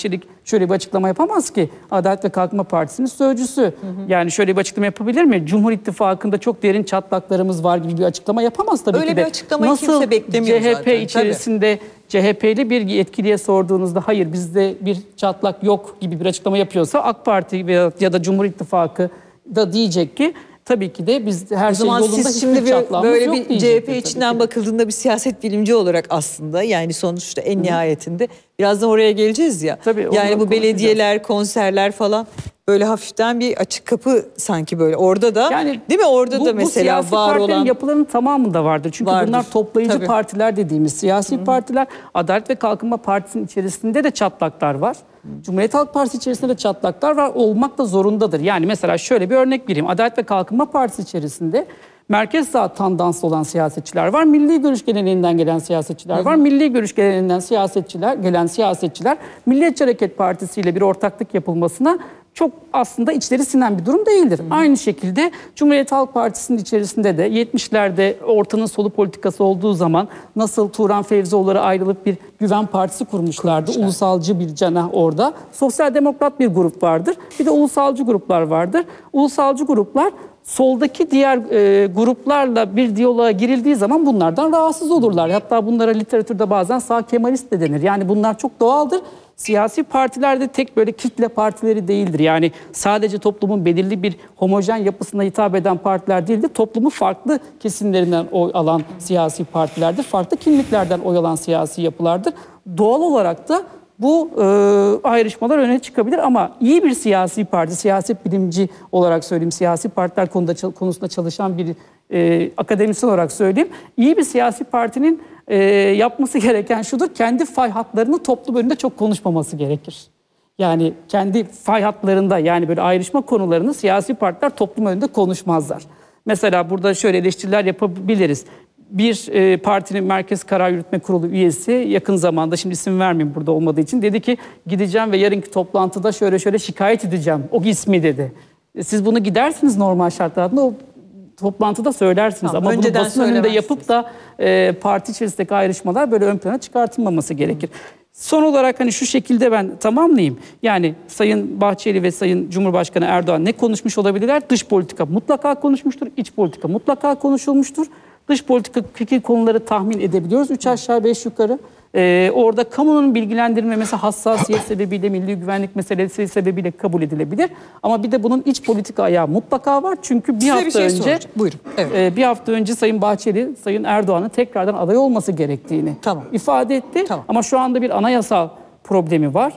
şöyle bir açıklama yapamaz ki. Adalet ve Kalkınma Partisi'nin sözcüsü. Yani şöyle bir açıklama yapabilir mi? Cumhur İttifakı'nda çok derin çatlaklarımız var gibi bir açıklama yapamaz tabii Öyle ki de. bir açıklamayı kimse beklemiyor CHP zaten, içerisinde CHP'li bir yetkiliye sorduğunuzda hayır bizde bir çatlak yok gibi bir açıklama yapıyorsa AK Parti ya da Cumhur İttifakı da diyecek ki tabii ki de biz her şey yolunda, siz şimdi hiçbir çatlağımız böyle yok bir diyecektir CHP tabii içinden ki de. bakıldığında bir siyaset bilimci olarak aslında yani sonuçta en nihayetinde birazdan oraya geleceğiz ya. Tabii, onu yani bu konuşacağız. belediyeler, konserler falan böyle hafiften bir açık kapı sanki böyle. Orada da Yani değil mi? Orada da mesela siyasi var partilerin olan yapılarının tamamında vardır. Çünkü Vardır. bunlar toplayıcı Tabii. partiler dediğimiz siyasi partiler. Adalet ve Kalkınma Partisi'nin içerisinde de çatlaklar var. Cumhuriyet Halk Partisi içerisinde de çatlaklar var. Olmak da zorundadır. Yani mesela şöyle bir örnek vereyim. Adalet ve Kalkınma Partisi içerisinde merkez sağ tandanslı olan siyasetçiler var. Milli görüş geleneğinden gelen siyasetçiler var. Milli görüş geleneğinden gelen siyasetçiler Milliyetçi Hareket Partisi ile bir ortaklık yapılmasına çok aslında içleri sinen bir durum değildir. Aynı şekilde Cumhuriyet Halk Partisi'nin içerisinde de 70'lerde ortanın solu politikası olduğu zaman nasıl Turan Fevzioğulları ayrılıp bir güven partisi kurmuşlardı. Ulusalcı bir cenah orada. Sosyal demokrat bir grup vardır. Bir de ulusalcı gruplar vardır. Ulusalcı gruplar soldaki diğer gruplarla bir diyaloğa girildiği zaman bunlardan rahatsız olurlar. Hatta bunlara literatürde bazen sağ Kemalist de denir. Yani bunlar çok doğaldır. Siyasi partilerde tek böyle kitle partileri değildir. Yani sadece toplumun belirli bir homojen yapısına hitap eden partiler değildir. Toplumun farklı kesimlerinden oy alan siyasi partilerdir. Farklı kimliklerden oy alan siyasi yapılardır. Doğal olarak da bu ayrışmalar öne çıkabilir ama iyi bir siyasi parti, siyaset bilimci olarak söyleyeyim, siyasi partiler konusunda çalışan bir akademisyen olarak söyleyeyim. İyi bir siyasi partinin yapması gereken şudur, kendi fay hatlarını toplum önünde çok konuşmaması gerekir. Yani kendi fay hatlarında yani böyle ayrışma konularını siyasi partiler toplum önünde konuşmazlar. Mesela burada şöyle eleştiriler yapabiliriz. Bir partinin Merkez Karar Yürütme Kurulu üyesi yakın zamanda, şimdi isim vermeyeyim burada olmadığı için, dedi ki gideceğim ve yarınki toplantıda şöyle şikayet edeceğim. O ismi dedi. Siz bunu gidersiniz normal şartlarda o toplantıda söylersiniz. Tamam, ama bunu önceden basın önünde yapıp da parti içerisindeki ayrışmalar böyle ön plana çıkartılmaması gerekir. Son olarak hani şu şekilde ben tamamlayayım. Yani Sayın Bahçeli ve Sayın Cumhurbaşkanı Erdoğan ne konuşmuş olabilirler? Dış politika mutlaka konuşmuştur. İç politika mutlaka konuşulmuştur. Dış politikadaki konuları tahmin edebiliyoruz. 3 aşağı 5 yukarı. Orada kamunun bilgilendirilmemesi hassasiyet sebebiyle, milli güvenlik meselesi sebebiyle kabul edilebilir. Ama bir de bunun iç politika ayağı mutlaka var. Çünkü bir hafta önce Buyurun. Evet. bir hafta önce Sayın Bahçeli, Sayın Erdoğan'ın tekrardan aday olması gerektiğini ifade etti. Tamam. Ama şu anda bir anayasal problemi var.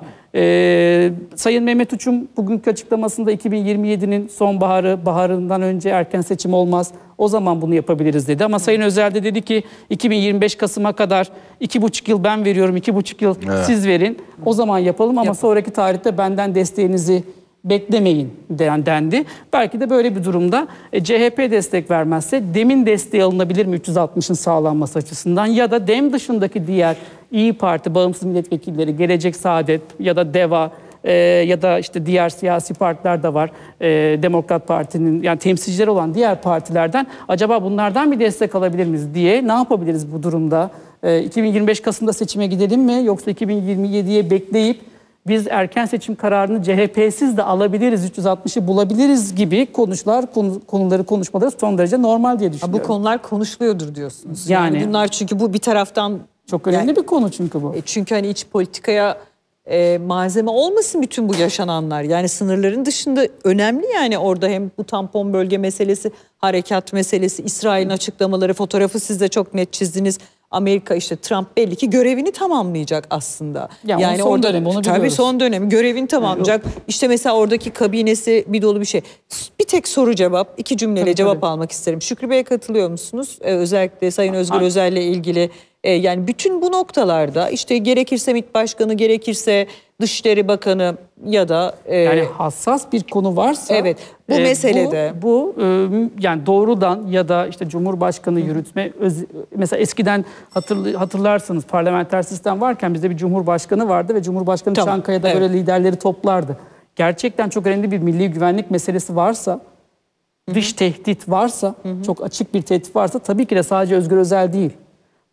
Sayın Mehmet Uçum bugünkü açıklamasında 2027'nin baharından önce erken seçim olmaz. O zaman bunu yapabiliriz dedi. Ama Sayın Özel de dedi ki 2025 Kasım'a kadar 2,5 yıl ben veriyorum, 2,5 yıl siz verin. O zaman yapalım ama sonraki tarihte benden desteğinizi beklemeyin dendi. Belki de böyle bir durumda CHP destek vermezse DEM'in desteği alınabilir mi 360'ın sağlanması açısından, ya da DEM dışındaki diğer İyi Parti, bağımsız milletvekilleri, Gelecek Saadet ya da DEVA ya da işte diğer siyasi partiler de var. Demokrat Parti'nin yani temsilcileri olan diğer partilerden acaba bunlardan bir destek alabilir miyiz diye ne yapabiliriz bu durumda? 2025 Kasım'da seçime gidelim mi yoksa 2027'ye bekleyip biz erken seçim kararını CHP'siz de alabiliriz, 360'ı bulabiliriz gibi konuşmaları son derece normal diye düşünüyorum. Bu konular konuşuluyordur diyorsunuz. Yani bunlar çünkü bu bir taraftan çok önemli bir konu çünkü bu. Çünkü hani iç politikaya malzeme olmasın bütün bu yaşananlar. Yani sınırların dışında önemli yani orada hem bu tampon bölge meselesi, harekat meselesi, İsrail'in açıklamaları, fotoğrafı siz de çok net çizdiniz. Amerika işte Trump belli ki görevini tamamlayacak aslında. Yani son dönem onu biliyoruz. Tabii son dönem görevini tamamlayacak. İşte mesela oradaki kabinesi bir dolu bir şey. Bir tek soru cevap, 2 cümleyle cevap almak isterim. Şükrü Bey'e katılıyor musunuz? Özellikle Sayın Özgür Özel'le ilgili. Yani bütün bu noktalarda işte gerekirse MİT Başkanı, gerekirse Dışişleri Bakanı ya da yani hassas bir konu varsa bu meselede yani doğrudan ya da işte Cumhurbaşkanı yürütme mesela eskiden hatırlarsınız parlamenter sistem varken bizde bir Cumhurbaşkanı vardı ve Cumhurbaşkanı Çankaya'da böyle liderleri toplardı. Gerçekten çok önemli bir milli güvenlik meselesi varsa, dış tehdit varsa, çok açık bir tehdit varsa tabii ki de sadece Özgür Özel değil.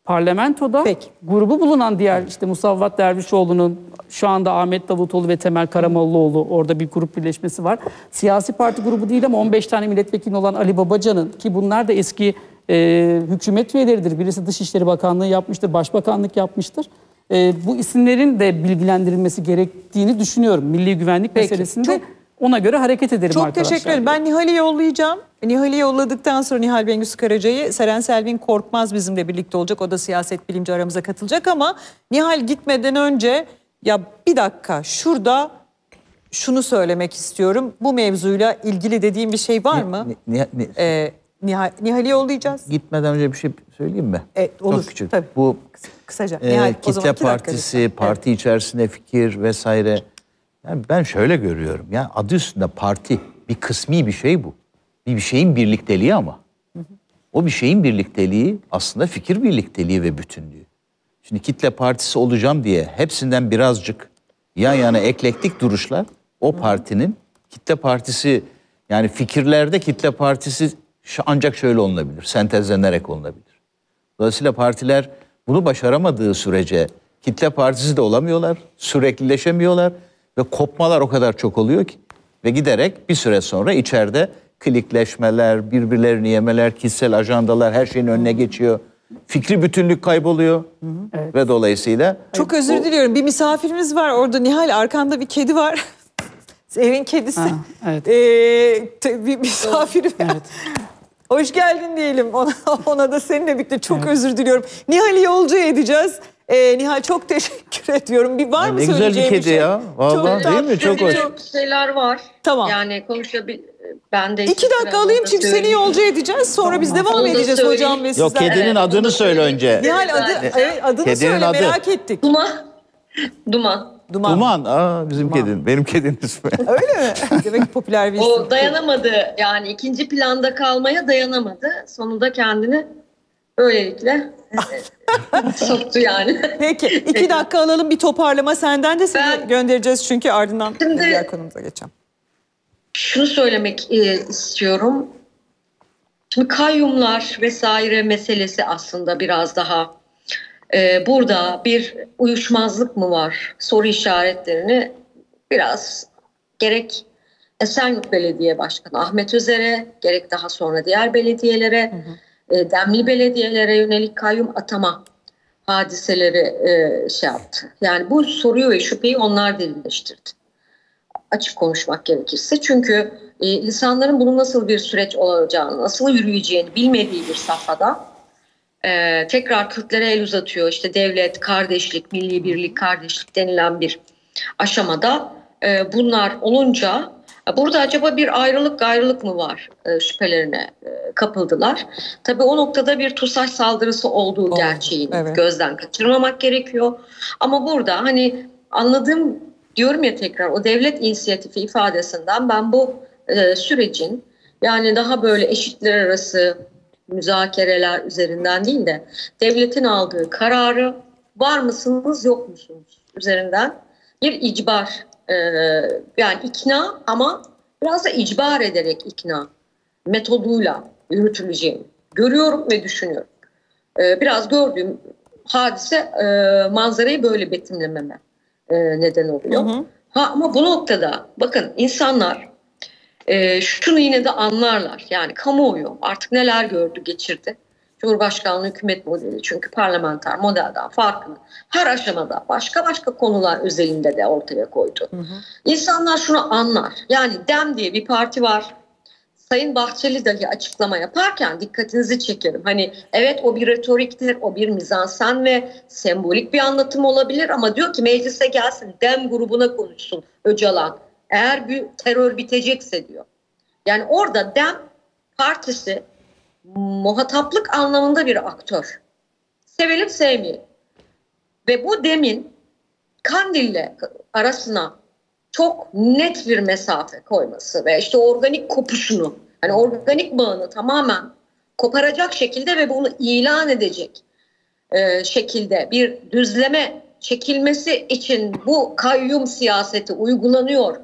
parlamentoda Peki. grubu bulunan diğer işte Musavvat Dervişoğlu'nun, şu anda Ahmet Davutoğlu ve Temel Karamollaoğlu, orada bir grup birleşmesi var. Siyasi parti grubu değil ama 15 tane milletvekili olan Ali Babacan'ın, ki bunlar da eski hükümet üyeleridir. Birisi Dışişleri Bakanlığı yapmıştır, Başbakanlık yapmıştır. Bu isimlerin de bilgilendirilmesi gerektiğini düşünüyorum. Milli güvenlik Peki, meselesinde ona göre hareket edelim Çok arkadaşlar. teşekkür ederim. Ben Nihal'i yollayacağım. Nihal'i yolladıktan sonra Nihal Bengüsü Karaca'yı, Seren Selvin Korkmaz bizimle birlikte olacak. O da siyaset bilimci, aramıza katılacak ama Nihal gitmeden önce ya bir dakika şurada şunu söylemek istiyorum. Bu mevzuyla ilgili dediğim bir şey var mı? Nihal'i yollayacağız. Gitmeden önce bir şey söyleyeyim mi? Olur. Çok küçük. Tabii. Bu Kısaca. Nihal, o zaman kitle 2 dakika partisi, lütfen. parti içerisinde fikir vesaire. Yani ben şöyle görüyorum. Yani adı üstünde parti, bir kısmi bir şey bu. Bir şeyin birlikteliği ama. O bir şeyin birlikteliği aslında fikir birlikteliği ve bütünlüğü. Şimdi kitle partisi olacağım diye hepsinden birazcık yan yana eklektik duruşlar o partinin kitle partisi, yani fikirlerde kitle partisi ancak şöyle olunabilir, sentezlenerek olunabilir. Dolayısıyla partiler bunu başaramadığı sürece kitle partisi de olamıyorlar, süreklileşemiyorlar ve kopmalar o kadar çok oluyor ki ve giderek bir süre sonra içeride klikleşmeler, birbirlerini yemeler, kişisel ajandalar her şeyin önüne geçiyor. Fikri bütünlük kayboluyor ve dolayısıyla... Çok özür diliyorum. Bir misafirimiz var orada. Nihal, arkanda bir kedi var. Evin kedisi. Ha, evet. Bir misafirim. Evet. Hoş geldin diyelim. Ona da seninle birlikte çok özür diliyorum. Nihal'i yolcu edeceğiz. Nihal, çok teşekkür ediyorum. Bir var mı ne güzel bir söyleyeceğim kedi şey? ya. Vallahi Çok değil mi? Çok hoş. Çok şeyler var. Tamam. Yani ben de 2 dakika alayım çünkü seni yolcu edeceğiz. Sonra biz devam Onu da edeceğiz söyleyeyim. hocam ve Yok, sizler. kedinin Evet, adını onu da söyle söyleyeyim. önce. Nihal adını Kedinin söyle, adı. merak ettik. Duman. Duman. Bizim kedin. Benim kedinin ismi. Öyle mi? Demek popüler bir isim. O dayanamadı. Yani ikinci planda kalmaya dayanamadı. Sonunda kendini böylelikle soktu yani. Peki 2 dakika alalım, bir toparlama senden de seni göndereceğiz çünkü ardından Şimdi- diğer konumuza geçeceğim. Şunu söylemek istiyorum. Şimdi kayyumlar vesaire meselesi aslında biraz daha burada bir uyuşmazlık mı var? Soru işaretlerini biraz gerek Esenyurt Belediye Başkanı Ahmet Özer'e, gerek daha sonra diğer belediyelere, demli belediyelere yönelik kayyum atama hadiseleri şey yaptı. Yani bu soruyu ve şüpheyi onlar derinleştirdi. Açık konuşmak gerekirse. Çünkü insanların bunun nasıl bir süreç olacağını, nasıl yürüyeceğini bilmediği bir safhada tekrar Kürtlere el uzatıyor. İşte devlet, kardeşlik, milli birlik, kardeşlik denilen bir aşamada bunlar olunca burada acaba bir ayrılık mı var şüphelerine kapıldılar. Tabii o noktada bir TUSAŞ saldırısı olduğu gerçeğini gözden kaçırmamak gerekiyor. Ama burada hani anladığım, diyorum ya tekrar, o devlet inisiyatifi ifadesinden ben bu sürecin yani daha böyle eşitler arası müzakereler üzerinden değil de devletin aldığı kararı var mısınız yok musunuz üzerinden bir icbar, yani ikna ama biraz da icbar ederek ikna metoduyla yürütüleceğini görüyorum ve düşünüyorum. Biraz gördüğüm hadise manzarayı böyle betimlememe neden oluyor. Ama bu noktada bakın insanlar şunu yine de anlarlar. Yani kamuoyu artık neler gördü geçirdi. Cumhurbaşkanlığı hükümet modeli çünkü parlamenter modelden farklı. Her aşamada başka konular özelinde de ortaya koydu. İnsanlar şunu anlar. Yani DEM diye bir parti var. Sayın Bahçeli dahi açıklama yaparken dikkatinizi çekerim. Hani evet o bir retoriktir, o bir mizansen ve sembolik bir anlatım olabilir ama diyor ki meclise gelsin, DEM grubuna konuşsun Öcalan. Eğer bir terör bitecekse diyor. Yani orada DEM partisi muhataplık anlamında bir aktör. Sevelim sevmeyelim. Ve bu DEM'in Kandil'le arasına çok net bir mesafe koyması ve işte organik kopuşunu, hani organik bağını tamamen koparacak şekilde ve bunu ilan edecek şekilde bir düzleme çekilmesi için bu kayyum siyaseti uygulanıyor.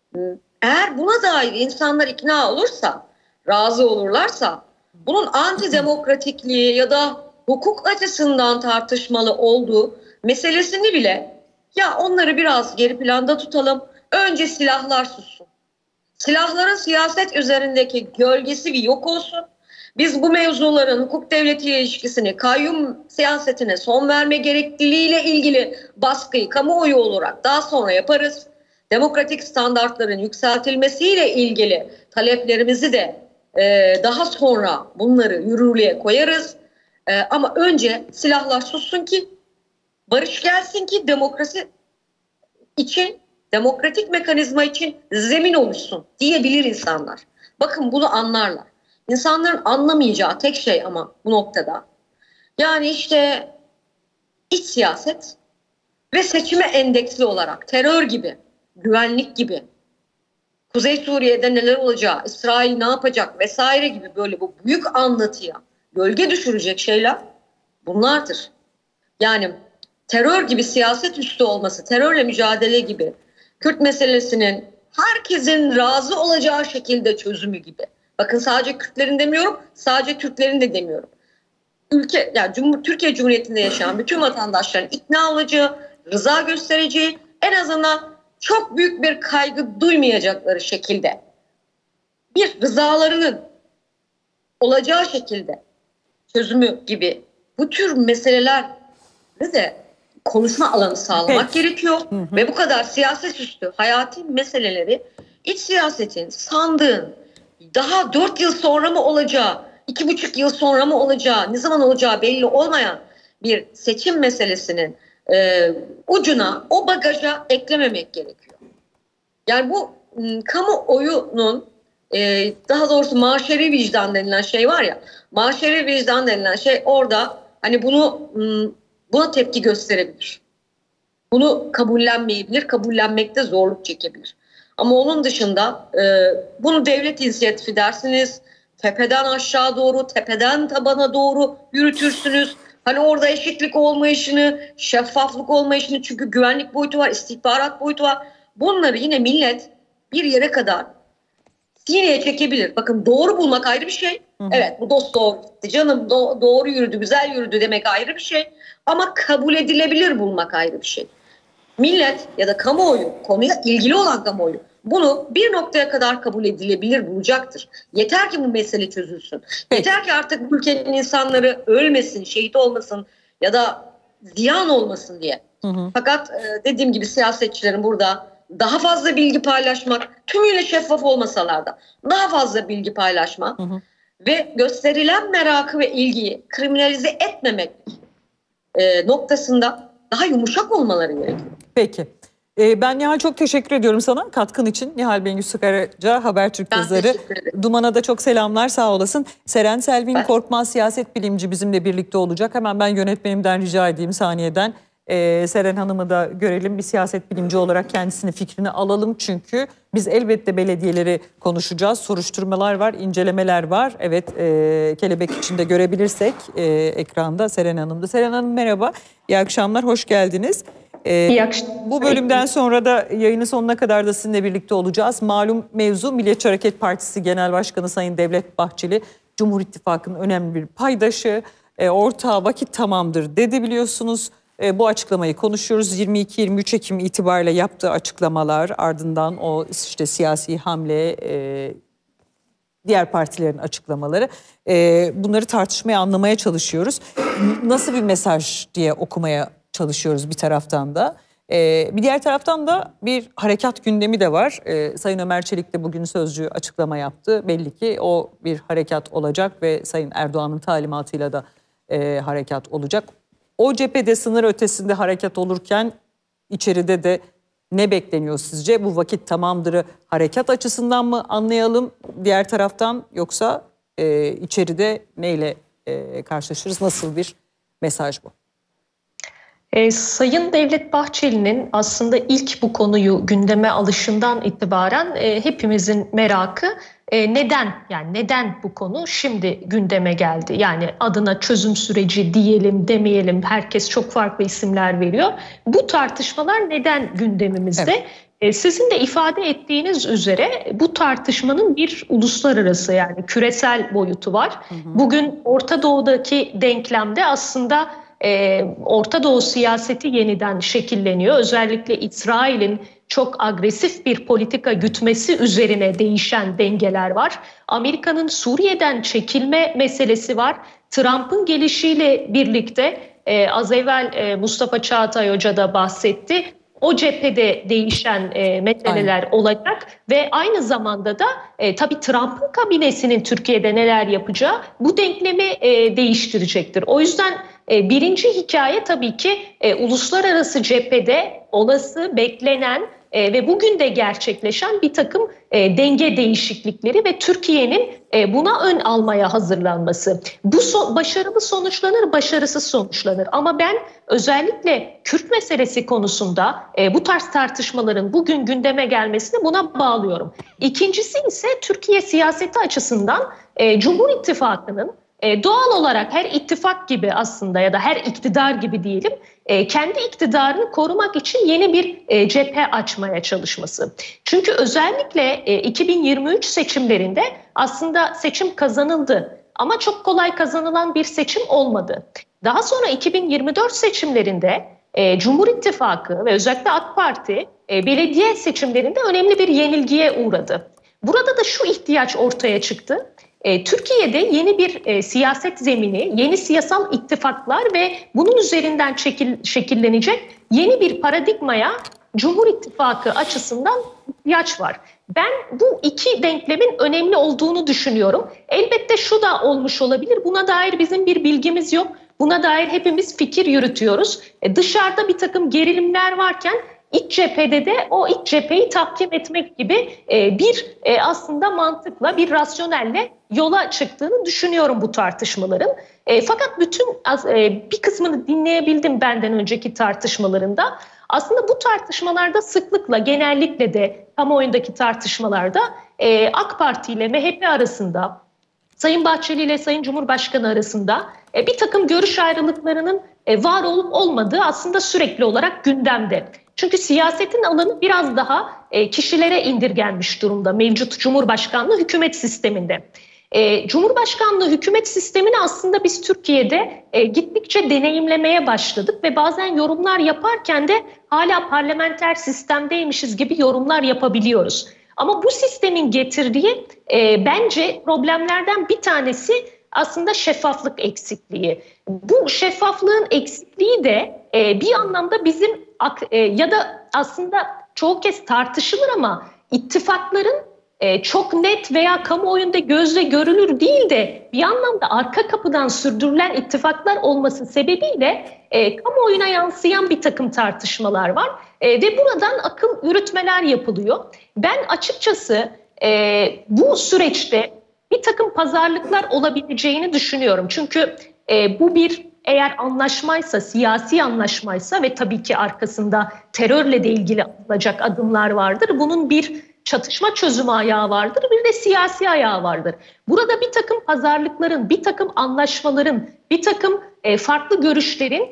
Eğer buna dair insanlar ikna olursa, razı olurlarsa bunun antidemokratikliği ya da hukuk açısından tartışmalı olduğu meselesini bile ya onları biraz geri planda tutalım. Önce silahlar sussun. Silahların siyaset üzerindeki gölgesi bir yok olsun. Biz bu mevzuların hukuk devletiyle ilişkisini, kayyum siyasetine son verme gerekliliğiyle ilgili baskıyı kamuoyu olarak daha sonra yaparız. Demokratik standartların yükseltilmesiyle ilgili taleplerimizi de daha sonra bunları yürürlüğe koyarız. Ama önce silahlar sussun ki, barış gelsin ki demokrasi için, demokratik mekanizma için zemin oluşsun diyebilir insanlar. Bakın bunu anlarlar. İnsanların anlamayacağı tek şey ama bu noktada, yani işte iç siyaset ve seçime endeksli olarak terör gibi, güvenlik gibi, Kuzey Suriye'de neler olacağı, İsrail ne yapacak vesaire gibi böyle bu büyük anlatıya gölge düşürecek şeyler bunlardır. Yani terör gibi siyaset üstü olması, terörle mücadele gibi, Kürt meselesinin herkesin razı olacağı şekilde çözümü gibi. Bakın sadece Kürtlerin demiyorum, sadece Türklerin de demiyorum. Ülke, yani Türkiye Cumhuriyeti'nde yaşayan bütün vatandaşların ikna olacağı, rıza göstereceği, en azından çok büyük bir kaygı duymayacakları şekilde bir rızalarının olacağı şekilde çözümü gibi bu tür meseleler de konuşma alanı sağlamak gerekiyor. Ve bu kadar siyaset üstü hayati meseleleri iç siyasetin, sandığın daha 4 yıl sonra mı olacağı, 2,5 yıl sonra mı olacağı, ne zaman olacağı belli olmayan bir seçim meselesinin ucuna, o bagaja eklememek gerekiyor. Yani bu kamuoyunun daha doğrusu maşeri vicdan denilen şey var ya, maşeri vicdan denilen şey orada hani buna tepki gösterebilir. Bunu kabullenmeyebilir, kabullenmekte zorluk çekebilir. Ama onun dışında bunu devlet inisiyatifi dersiniz, tepeden aşağı doğru, tepeden tabana doğru yürütürsünüz. Hani orada eşitlik olmayışını, şeffaflık olmayışını, çünkü güvenlik boyutu var, istihbarat boyutu var. Bunları yine millet bir yere kadar sineye çekebilir. Bakın doğru bulmak ayrı bir şey. Evet, bu dost doğru gitti canım, doğru yürüdü, güzel yürüdü demek ayrı bir şey. Ama kabul edilebilir bulmak ayrı bir şey. Millet ya da kamuoyu, konuya ilgili olan kamuoyu bunu bir noktaya kadar kabul edilebilir bulacaktır. Yeter ki bu mesele çözülsün. Yeter ki artık bu ülkenin insanları ölmesin, şehit olmasın ya da ziyan olmasın diye. Fakat dediğim gibi siyasetçilerin burada daha fazla bilgi paylaşmak, tümüyle şeffaf olmasalar da daha fazla bilgi paylaşmak ve gösterilen merakı ve ilgiyi kriminalize etmemek noktasında daha yumuşak olmaları gerekiyor. Peki. Ben Nihal çok teşekkür ediyorum sana katkın için. Nihal Bengüsü Karaca, Habertürk yazarı. Duman'a da çok selamlar, sağ olasın. Seren Selvin Korkmaz siyaset bilimci bizimle birlikte olacak. Hemen ben yönetmenimden rica edeyim saniyeden. Seren Hanım'ı da görelim. Bir siyaset bilimci olarak kendisinin fikrini alalım. Çünkü biz elbette belediyeleri konuşacağız. Soruşturmalar var, incelemeler var. Evet, kelebek içinde görebilirsek ekranda Seren Hanım'da. Seren Hanım merhaba, iyi akşamlar, hoş geldiniz. Bu bölümden sonra da yayının sonuna kadar da sizinle birlikte olacağız. Malum mevzu Milliyetçi Hareket Partisi Genel Başkanı Sayın Devlet Bahçeli, Cumhur İttifakı'nın önemli bir paydaşı, ortağı vakit tamamdır dedi biliyorsunuz. Bu açıklamayı konuşuyoruz. 22-23 Ekim itibariyle yaptığı açıklamalar, ardından o işte siyasi hamle, diğer partilerin açıklamaları, bunları tartışmaya, anlamaya çalışıyoruz. Nasıl bir mesaj diye okumaya çalışıyoruz bir taraftan da. Bir diğer taraftan da bir harekat gündemi de var. Sayın Ömer Çelik de bugün sözcü açıklama yaptı. Belli ki o bir harekat olacak ve Sayın Erdoğan'ın talimatıyla da harekat olacak. O cephede sınır ötesinde harekat olurken içeride de ne bekleniyor sizce? Bu vakit tamamdırı harekat açısından mı anlayalım diğer taraftan, yoksa içeride neyle karşılaşırız? Nasıl bir mesaj bu? Sayın Devlet Bahçeli'nin aslında ilk bu konuyu gündeme alışından itibaren hepimizin merakı neden bu konu şimdi gündeme geldi? Yani adına çözüm süreci diyelim demeyelim, herkes çok farklı isimler veriyor. Bu tartışmalar neden gündemimizde? Evet. Sizin de ifade ettiğiniz üzere bu tartışmanın bir uluslararası yani küresel boyutu var. Bugün Orta Doğu'daki denklemde aslında Orta Doğu siyaseti yeniden şekilleniyor. Özellikle İsrail'in çok agresif bir politika gütmesi üzerine değişen dengeler var. Amerika'nın Suriye'den çekilme meselesi var. Trump'ın gelişiyle birlikte az evvel Mustafa Çağatay Hoca da bahsetti. O cephede değişen meseleler olacak ve aynı zamanda da tabii Trump'ın kabinesinin Türkiye'de neler yapacağı bu denklemi değiştirecektir. O yüzden birinci hikaye tabii ki uluslararası cephede olası, beklenen ve bugün de gerçekleşen bir takım denge değişiklikleri ve Türkiye'nin buna ön almaya hazırlanması. Bu başarılı sonuçlanır, başarısız sonuçlanır. Ama ben özellikle Kürt meselesi konusunda bu tarz tartışmaların bugün gündeme gelmesini buna bağlıyorum. İkincisi ise Türkiye siyaseti açısından Cumhur İttifakı'nın doğal olarak her ittifak gibi aslında ya da her iktidar gibi diyelim kendi iktidarını korumak için yeni bir cephe açmaya çalışması. Çünkü özellikle 2023 seçimlerinde aslında seçim kazanıldı ama çok kolay kazanılan bir seçim olmadı. Daha sonra 2024 seçimlerinde Cumhur İttifakı ve özellikle AK Parti belediye seçimlerinde önemli bir yenilgiye uğradı. Burada da şu ihtiyaç ortaya çıktı. Türkiye'de yeni bir siyaset zemini, yeni siyasal ittifaklar ve bunun üzerinden şekillenecek yeni bir paradigmaya Cumhur İttifakı açısından ihtiyaç var. Ben bu iki denklemin önemli olduğunu düşünüyorum. Elbette şu da olmuş olabilir. Buna dair bizim bir bilgimiz yok. Buna dair hepimiz fikir yürütüyoruz. Dışarıda bir takım gerilimler varken İç cephede de o iç cepheyi tahkim etmek gibi bir aslında mantıkla, bir rasyonelle yola çıktığını düşünüyorum bu tartışmaların. Fakat bütün bir kısmını dinleyebildim benden önceki tartışmalarında. Aslında bu tartışmalarda sıklıkla, genellikle de kamuoyundaki tartışmalarda AK Parti ile MHP arasında, Sayın Bahçeli ile Sayın Cumhurbaşkanı arasında bir takım görüş ayrılıklarının var olup olmadığı aslında sürekli olarak gündemde. Çünkü siyasetin alanı biraz daha kişilere indirgenmiş durumda mevcut Cumhurbaşkanlığı hükümet sisteminde. Cumhurbaşkanlığı hükümet sistemini aslında biz Türkiye'de gittikçe deneyimlemeye başladık ve bazen yorumlar yaparken de hala parlamenter sistemdeymişiz gibi yorumlar yapabiliyoruz. Ama bu sistemin getirdiği bence problemlerden bir tanesi aslında şeffaflık eksikliği. Bu şeffaflığın eksikliği de bir anlamda bizim ya da aslında çoğu kez tartışılır ama ittifakların çok net veya kamuoyunda gözle görülür değil de bir anlamda arka kapıdan sürdürülen ittifaklar olması sebebiyle kamuoyuna yansıyan bir takım tartışmalar var ve buradan akıl yürütmeler yapılıyor. Ben açıkçası bu süreçte bir takım pazarlıklar olabileceğini düşünüyorum. Çünkü bu bir eğer anlaşmaysa, siyasi anlaşmaysa ve tabii ki arkasında terörle de ilgili atılacak adımlar vardır. Bunun bir çatışma çözümü ayağı vardır, bir de siyasi ayağı vardır. Burada bir takım pazarlıkların, bir takım anlaşmaların, bir takım farklı görüşlerin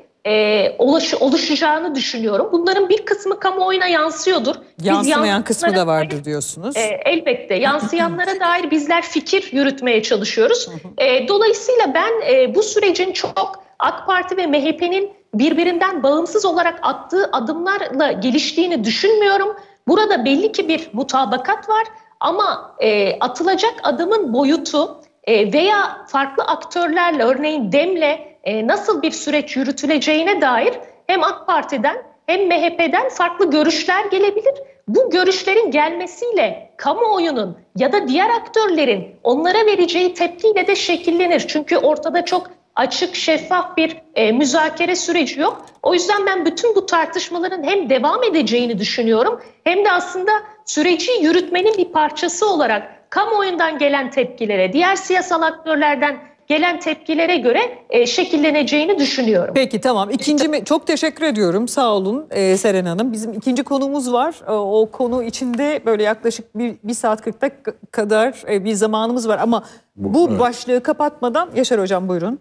oluşacağını düşünüyorum. Bunların bir kısmı kamuoyuna yansıyordur. Yansımayan kısmı da vardır diyorsunuz. Elbette. Yansıyanlara dair bizler fikir yürütmeye çalışıyoruz. Dolayısıyla ben bu sürecin çok AK Parti ve MHP'nin birbirinden bağımsız olarak attığı adımlarla geliştiğini düşünmüyorum. Burada belli ki bir mutabakat var ama atılacak adımın boyutu veya farklı aktörlerle örneğin DEM'le nasıl bir süreç yürütüleceğine dair hem AK Parti'den hem MHP'den farklı görüşler gelebilir. Bu görüşlerin gelmesiyle kamuoyunun ya da diğer aktörlerin onlara vereceği tepkiyle de şekillenir. Çünkü ortada çok açık, şeffaf bir müzakere süreci yok. O yüzden ben bütün bu tartışmaların hem devam edeceğini düşünüyorum hem de aslında süreci yürütmenin bir parçası olarak kamuoyundan gelen tepkilere, diğer siyasal aktörlerden gelen tepkilere göre şekilleneceğini düşünüyorum. Peki tamam. Çok teşekkür ediyorum. Sağ olun Seren Hanım. Bizim ikinci konumuz var. O konu içinde böyle yaklaşık bir saat 40 dakika kadar bir zamanımız var. Ama bu başlığı kapatmadan Yaşar Hocam buyurun.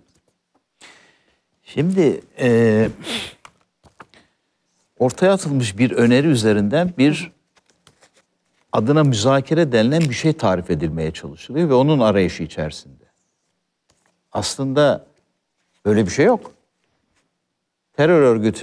Şimdi ortaya atılmış bir öneri üzerinden bir adına müzakere denilen bir şey tarif edilmeye çalışılıyor ve onun arayışı içerisinde. Aslında böyle bir şey yok. Terör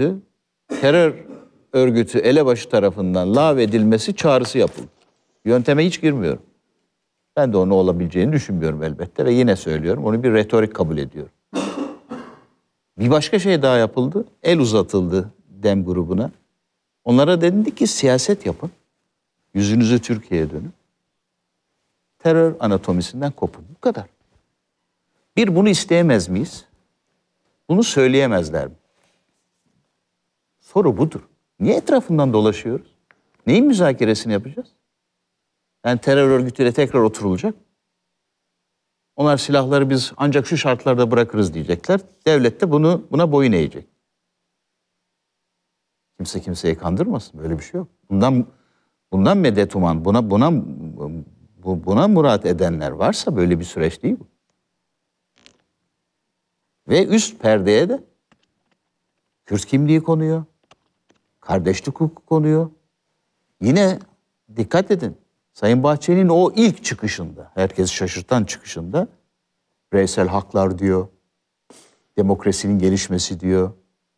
örgütü elebaşı tarafından lağvedilmesi çağrısı yapıldı. Yönteme hiç girmiyorum. Ben de onu olabileceğini düşünmüyorum elbette ve yine söylüyorum, onu bir retorik kabul ediyorum. Bir başka şey daha yapıldı. El uzatıldı DEM grubuna. Onlara denildi ki siyaset yapın. Yüzünüzü Türkiye'ye dönün. Terör anatomisinden kopun. Bu kadar. Bir, bunu isteyemez miyiz? Bunu söyleyemezler mi? Soru budur. Niye etrafından dolaşıyoruz? Neyin müzakeresini yapacağız? Yani terör örgütüyle tekrar oturulacak. Onlar silahları biz ancak şu şartlarda bırakırız diyecekler. Devlet de buna boyun eğecek. Kimse kimseyi kandırmasın. Böyle bir şey yok. Bundan medet uman, buna murat edenler varsa böyle bir süreç değil bu. Ve üst perdeye de Kürt kimliği konuyor. Kardeşlik hukuku konuyor. Yine dikkat edin. Sayın Bahçeli'nin o ilk çıkışında, herkesi şaşırtan çıkışında bireysel haklar diyor, demokrasinin gelişmesi diyor.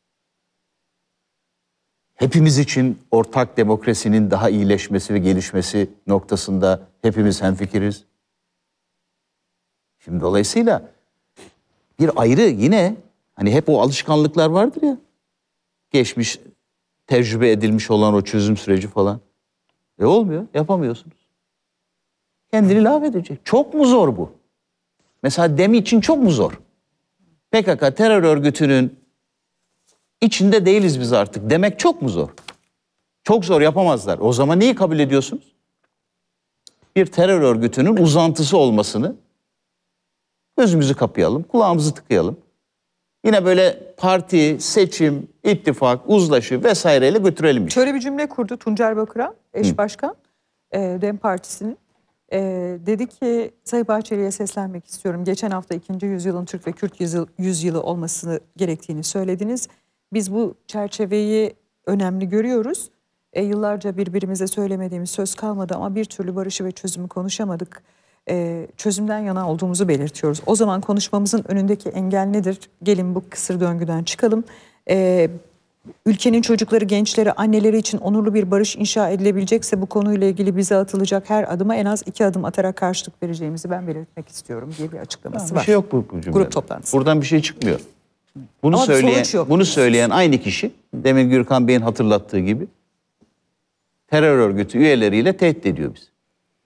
Hepimiz için ortak demokrasinin daha iyileşmesi ve gelişmesi noktasında hepimiz hemfikiriz. Şimdi dolayısıyla bir ayrı yine hani hep o alışkanlıklar vardır ya. Geçmiş, tecrübe edilmiş olan o çözüm süreci falan. Olmuyor, yapamıyorsunuz. Kendini lağvedecek. Çok mu zor bu? Mesela DEM için çok mu zor? PKK terör örgütünün içinde değiliz biz artık demek çok mu zor? Çok zor, yapamazlar. O zaman neyi kabul ediyorsunuz? Bir terör örgütünün uzantısı olmasını gözümüzü kapayalım, kulağımızı tıkayalım. Yine böyle parti, seçim, ittifak, uzlaşı vesaireyle götürelim. Şöyle bir cümle kurdu Tuncer Bakıran, eş başkan DEM Partisi'nin. Dedi ki Sayın Bahçeli'ye seslenmek istiyorum. Geçen hafta 2. yüzyılın Türk ve Kürt yüzyılı olmasını gerektiğini söylediniz. Biz bu çerçeveyi önemli görüyoruz. Yıllarca birbirimize söylemediğimiz söz kalmadı ama bir türlü barışı ve çözümü konuşamadık. Çözümden yana olduğumuzu belirtiyoruz. O zaman konuşmamızın önündeki engel nedir? Gelin bu kısır döngüden çıkalım. Ülkenin çocukları, gençleri, anneleri için onurlu bir barış inşa edilebilecekse bu konuyla ilgili bize atılacak her adıma en az 2 adım atarak karşılık vereceğimizi ben belirtmek istiyorum diye bir açıklaması var. Bir şey yok bu cümlede. Grup toplantısı. Buradan bir şey çıkmıyor. Bunu söyleyen aynı kişi, demin Gürkan Bey'in hatırlattığı gibi terör örgütü üyeleriyle tehdit ediyor bizi.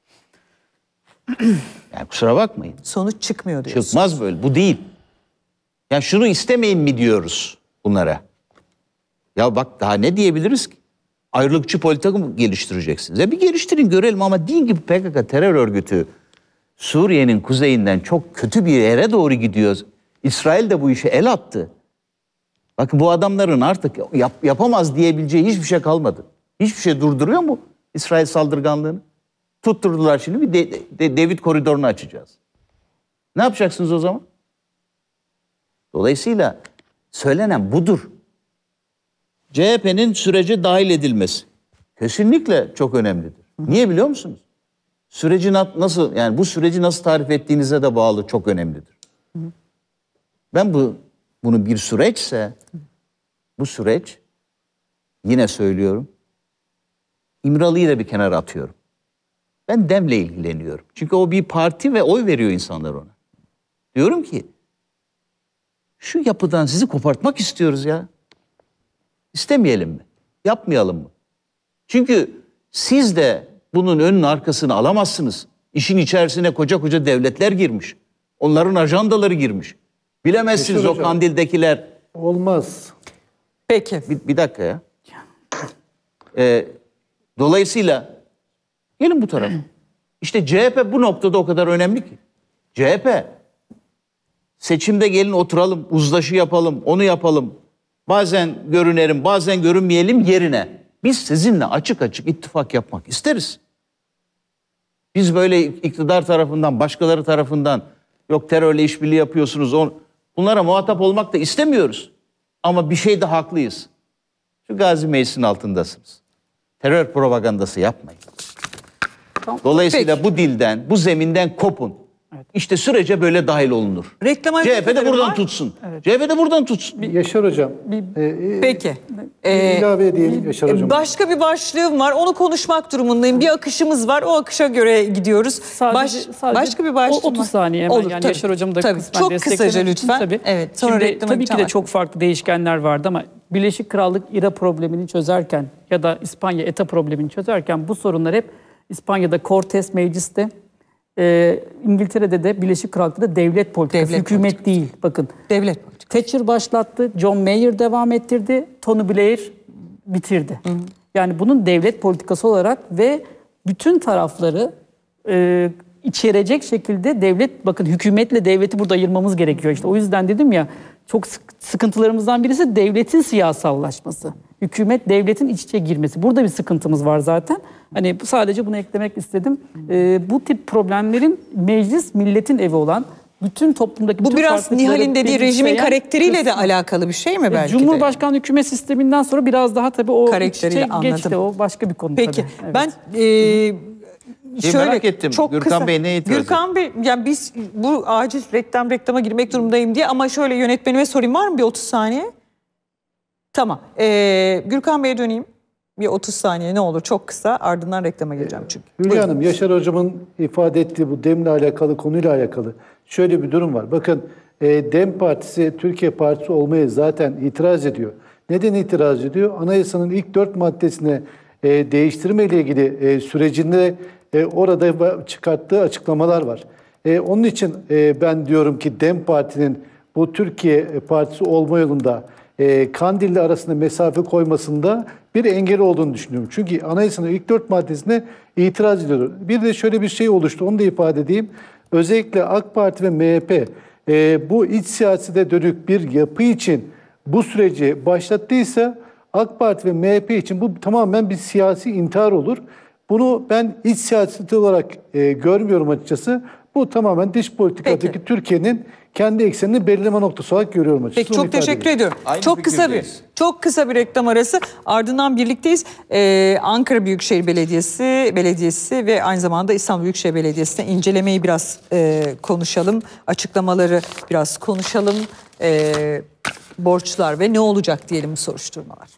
Yani kusura bakmayın. Sonuç çıkmıyor diyorsun. Çıkmaz böyle. Bu değil. Yani şunu istemeyin mi diyoruz bunlara? Ya bak daha ne diyebiliriz ki? Ayrılıkçı politika mı geliştireceksiniz? Ya bir geliştirin görelim ama deyin ki PKK terör örgütü Suriye'nin kuzeyinden çok kötü bir yere doğru gidiyor. İsrail de bu işe el attı. Bakın bu adamların artık yapamaz diyebileceği hiçbir şey kalmadı. Hiçbir şey durduruyor mu İsrail saldırganlığını? Tutturdular şimdi bir David koridorunu açacağız. Ne yapacaksınız o zaman? Dolayısıyla söylenen budur. CHP'nin sürece dahil edilmesi kesinlikle çok önemlidir. Niye biliyor musunuz? Süreci nasıl, yani bu süreci nasıl tarif ettiğinize de bağlı, çok önemlidir. Ben bunu bir süreçse bu süreç, yine söylüyorum, İmralı'yı da bir kenara atıyorum. Ben DEM'le ilgileniyorum. Çünkü o bir parti ve oy veriyor insanlar ona. Diyorum ki şu yapıdan sizi kopartmak istiyoruz ya. İstemeyelim mi? Yapmayalım mı? Çünkü siz de bunun önünün arkasını alamazsınız. İşin içerisine koca koca devletler girmiş. Onların ajandaları girmiş. Bilemezsiniz o Kandil'dekiler. Olmaz. Peki. Bir dakika ya. Dolayısıyla gelin bu tarafa. İşte CHP bu noktada o kadar önemli ki. CHP seçimde gelin oturalım, uzlaşı yapalım, onu yapalım. Bazen görünelim, bazen görünmeyelim yerine. Biz sizinle açık açık ittifak yapmak isteriz. Biz böyle iktidar tarafından, başkaları tarafından yok terörle işbirliği yapıyorsunuz. Bunlara muhatap olmak da istemiyoruz. Ama bir şeyde haklıyız. Şu Gazi Meclisi'nin altındasınız. Terör propagandası yapmayın. Dolayısıyla bu dilden, bu zeminden kopun. İşte sürece böyle dahil olunur. Reklama CHP de buradan tutsun. CHP de buradan tutsun. Yaşar Hocam. Peki. İlave edeyim Yaşar Hocam. Başka bir başlığım var. Onu konuşmak durumundayım. Bir akışımız var. O akışa göre gidiyoruz. Sadece başka bir başlığım 30 var. saniye hemen. Olur, yani tabii. Yaşar Hocam'ı da Tabii. kısmen Çok desteklemek kısaca için lütfen. tabii. Evet. Sonra Şimdi, reklama tabii ki de çok farklı değişkenler vardı ama Birleşik Krallık İRA problemini çözerken ya da İspanya ETA problemini çözerken bu sorunlar hep İspanya'da Cortes mecliste, İngiltere'de de Birleşik Krallık'ta da devlet politikası, hükümet değil. Bakın. Devlet politikası. Thatcher başlattı, John Major devam ettirdi, Tony Blair bitirdi. Yani bunun devlet politikası olarak ve bütün tarafları içerecek şekilde devlet, bakın hükümetle devleti burada ayırmamız gerekiyor. İşte o yüzden dedim ya, çok sıkıntılarımızdan birisi devletin siyasallaşması. Hükümet devletin iç içe girmesi. Burada bir sıkıntımız var zaten. Hani sadece bunu eklemek istedim. Bu tip problemlerin meclis milletin evi olan bütün toplumdaki bu biraz Nihal'in dediği rejimin karakteriyle de alakalı bir şey mi belki Cumhurbaşkanlığı hükümet sisteminden sonra biraz daha tabii o karakteriyle geçti. O başka bir konu Peki. tabii. Evet. Ben şöyle merak ettim. Çok Gürkan kısa. Bey ne itiraz Gürkan Bey, yani biz bu acil reklama girmek durumundayım diye, ama şöyle yönetmenime sorayım, var mı bir 30 saniye? Tamam. Gürkan Bey'e döneyim. Bir 30 saniye ne olur, çok kısa, ardından reklama gireceğim çünkü. Hülya Hanım, Yaşar Hocam'ın ifade ettiği bu DEM'le alakalı, konuyla alakalı şöyle bir durum var. Bakın DEM Partisi Türkiye Partisi olmaya zaten itiraz ediyor. Neden itiraz ediyor? Anayasanın ilk 4 maddesine değiştirme ile ilgili sürecinde orada çıkarttığı açıklamalar var. Onun için ben diyorum ki DEM Parti'nin bu Türkiye Partisi olma yolunda Kandilli arasında mesafe koymasında bir engel olduğunu düşünüyorum. Çünkü anayasanın ilk 4 maddesine itiraz ediyor. Bir de şöyle bir şey oluştu, onu da ifade edeyim. Özellikle AK Parti ve MHP bu iç siyasete dönük bir yapı için bu süreci başlattıysa AK Parti ve MHP için bu tamamen bir siyasi intihar olur. Bunu ben iç siyaseti olarak görmüyorum açıkçası. Bu tamamen dış politikadaki Türkiye'nin kendi eksenini belirleme noktası olarak görüyorum açıkçası. Peki, çok teşekkür ediyorum. Aynı Çok kısa bir reklam arası. Ardından birlikteyiz. Ankara Büyükşehir Belediyesi ve aynı zamanda İstanbul Büyükşehir Belediyesi'ne incelemeyi biraz konuşalım. Açıklamaları biraz konuşalım. Borçlar ve ne olacak diyelim soruşturmalar.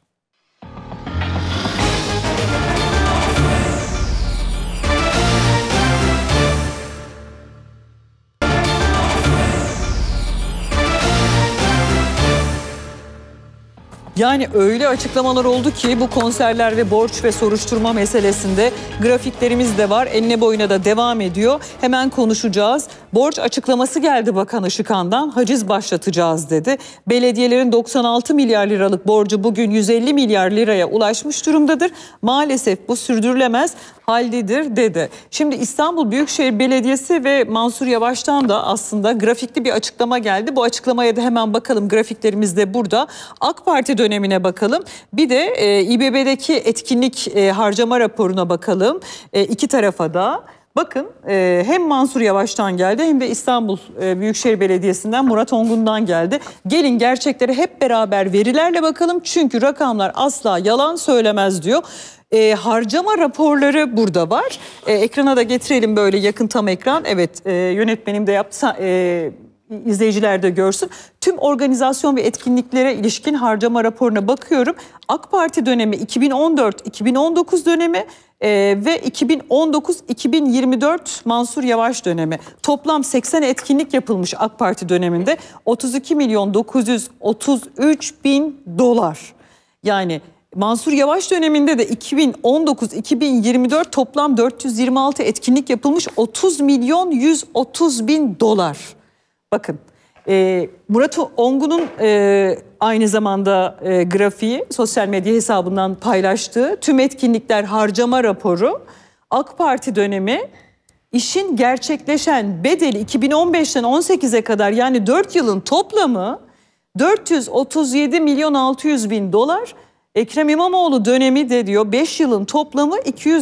Yani öyle açıklamalar oldu ki bu konserler ve borç ve soruşturma meselesinde grafiklerimiz de var. Enine boyuna da devam ediyor. Hemen konuşacağız. Borç açıklaması geldi Bakan Işıkhan'dan. Haciz başlatacağız dedi. Belediyelerin 96 milyar liralık borcu bugün 150 milyar liraya ulaşmış durumdadır. Maalesef bu sürdürülemez haldedir dedi. Şimdi İstanbul Büyükşehir Belediyesi ve Mansur Yavaş'tan da aslında grafikli bir açıklama geldi. Bu açıklamaya da hemen bakalım, grafiklerimiz de burada. AK Parti dönemine bakalım. Bir de İBB'deki etkinlik harcama raporuna bakalım. İki tarafa da. Bakın hem Mansur Yavaş'tan geldi hem de İstanbul Büyükşehir Belediyesi'nden Murat Ongun'dan geldi. Gelin gerçekleri hep beraber verilerle bakalım. Çünkü rakamlar asla yalan söylemez diyor. Harcama raporları burada var. Ekrana da getirelim, böyle yakın tam ekran. Evet, yönetmenim de yaptı. İzleyiciler de görsün. Tüm organizasyon ve etkinliklere ilişkin harcama raporuna bakıyorum. AK Parti dönemi 2014-2019 dönemi ve 2019-2024 Mansur Yavaş dönemi. Toplam 80 etkinlik yapılmış AK Parti döneminde. 32.933.000 dolar. Yani Mansur Yavaş döneminde de 2019-2024 toplam 426 etkinlik yapılmış, 30.130.000 dolar. Bakın Murat Ongun'un aynı zamanda grafiği sosyal medya hesabından paylaştığı tüm etkinlikler harcama raporu. AK Parti dönemi işin gerçekleşen bedeli 2015'ten 18'e kadar, yani 4 yılın toplamı 437.600.000 dolar. Ekrem İmamoğlu dönemi de diyor 5 yılın toplamı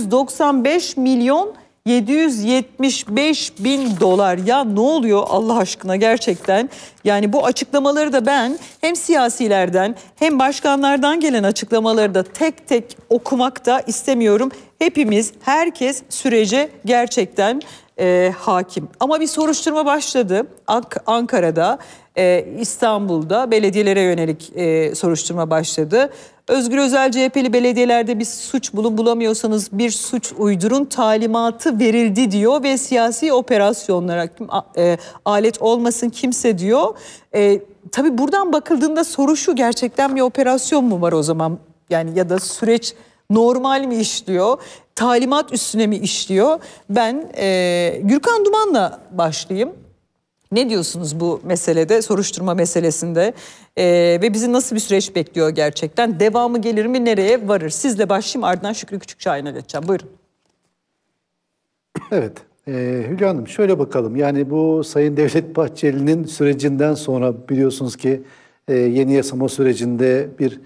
295.775.000 dolar. Ya ne oluyor Allah aşkına gerçekten? Yani bu açıklamaları da ben hem siyasilerden hem başkanlardan gelen açıklamaları da tek tek okumak da istemiyorum. Hepimiz, herkes sürece gerçekten hakim. Ama bir soruşturma başladı Ankara'da, İstanbul'da belediyelere yönelik soruşturma başladı. Özgür Özel CHP'li belediyelerde bir suç bulamıyorsanız bir suç uydurun talimatı verildi diyor ve siyasi operasyonlara alet olmasın kimse diyor. Tabii buradan bakıldığında soru şu, gerçekten bir operasyon mu var o zaman? Yani ya da süreç normal mi işliyor? Talimat üstüne mi işliyor? Ben Gürkan Duman'la başlayayım. Ne diyorsunuz bu meselede, soruşturma meselesinde ve bizi nasıl bir süreç bekliyor gerçekten? Devamı gelir mi, nereye varır? Sizle başlayayım, ardından Şükrü Küçükşahin'e geçeceğim. Buyurun. Evet, Hülya Hanım şöyle bakalım. Yani bu Sayın Devlet Bahçeli'nin sürecinden sonra biliyorsunuz ki yeni yasama sürecinde bir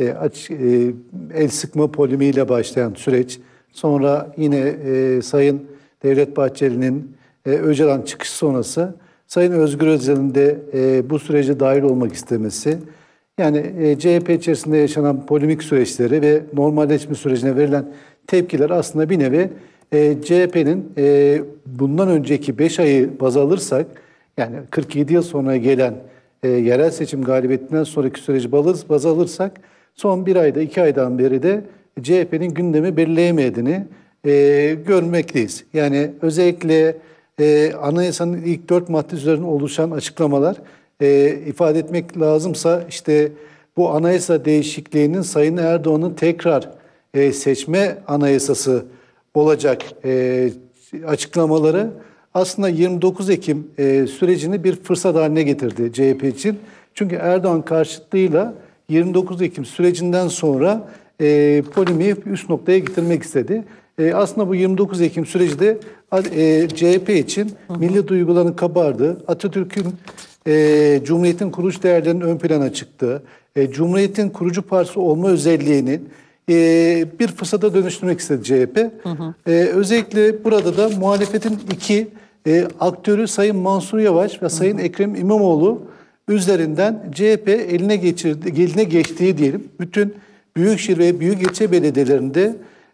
el sıkma polemiğiyle başlayan süreç. Sonra yine Sayın Devlet Bahçeli'nin Öcalan çıkış sonrası Sayın Özgür Özel'in de bu sürece dahil olmak istemesi. Yani CHP içerisinde yaşanan polemik süreçleri ve normalleşme sürecine verilen tepkiler aslında bir nevi CHP'nin bundan önceki 5 ayı baz alırsak, yani 47 yıl sonra gelen yerel seçim galibiyetinden sonraki süreci baz alırsak, son 1 ayda 2 aydan beri de CHP'nin gündemi belirleyemediğini görmekteyiz. Yani özellikle anayasanın ilk 4 madde üzerine oluşan açıklamalar ifade etmek lazımsa, işte bu anayasa değişikliğinin Sayın Erdoğan'ın tekrar seçme anayasası olacak açıklamaları aslında 29 Ekim sürecini bir fırsat haline getirdi CHP için. Çünkü Erdoğan karşıtlığıyla 29 Ekim sürecinden sonra polemiği üst noktaya getirmek istedi. Aslında bu 29 Ekim süreci de CHP için milli duyguların kabardığı, Atatürk'ün Cumhuriyet'in kurucu değerlerinin ön plana çıktığı, Cumhuriyet'in kurucu partisi olma özelliğinin bir fırsata dönüştürmek istedi CHP. Özellikle burada da muhalefetin iki aktörü Sayın Mansur Yavaş ve Sayın Ekrem İmamoğlu üzerinden CHP eline geçtiği diyelim. Bütün büyükşehir ve büyük ilçe belediyelerinde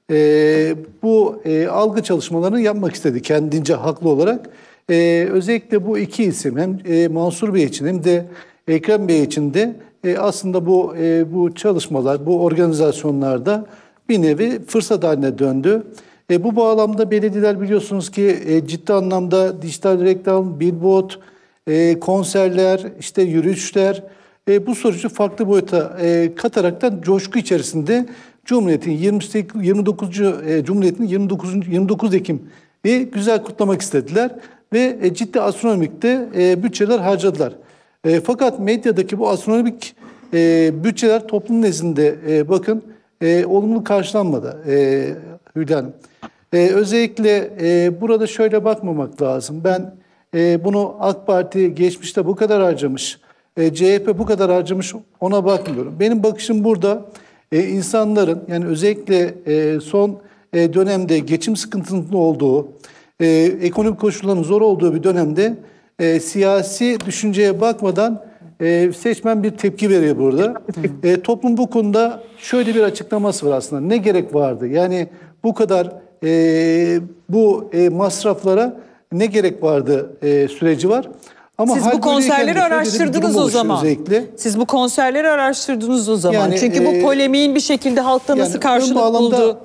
bu algı çalışmalarını yapmak istedi kendince haklı olarak. Özellikle bu iki isim hem Mansur Bey için hem de Ekrem Bey için de aslında bu çalışmalar, bu organizasyonlarda bir nevi fırsat haline döndü. Bu bağlamda belediyeler biliyorsunuz ki ciddi anlamda dijital reklam, billboard, konserler, işte yürüyüşler, bu süreci farklı boyuta kataraktan coşku içerisinde Cumhuriyet'in 29 Ekim'i güzel kutlamak istediler ve ciddi astronomik de bütçeler harcadılar. Fakat medyadaki bu astronomik bütçeler toplum nezdinde bakın olumlu karşılanmadı Hülya Hanım. Özellikle burada şöyle bakmamak lazım. Ben bunu AK Parti geçmişte bu kadar harcamış, CHP bu kadar harcamış ona bakmıyorum. Benim bakışım burada insanların, yani özellikle son dönemde geçim sıkıntısının olduğu, ekonomik koşulların zor olduğu bir dönemde siyasi düşünceye bakmadan seçmen bir tepki veriyor burada. Toplum bu konuda şöyle bir açıklaması var aslında. Ne gerek vardı? Yani bu kadar bu masraflara ne gerek vardı süreci var. Ama siz bu konserleri araştırdınız o zaman. Özellikle. Siz bu konserleri araştırdınız o zaman. Yani, çünkü bu polemiğin bir şekilde halkta nasıl karşılık buldu?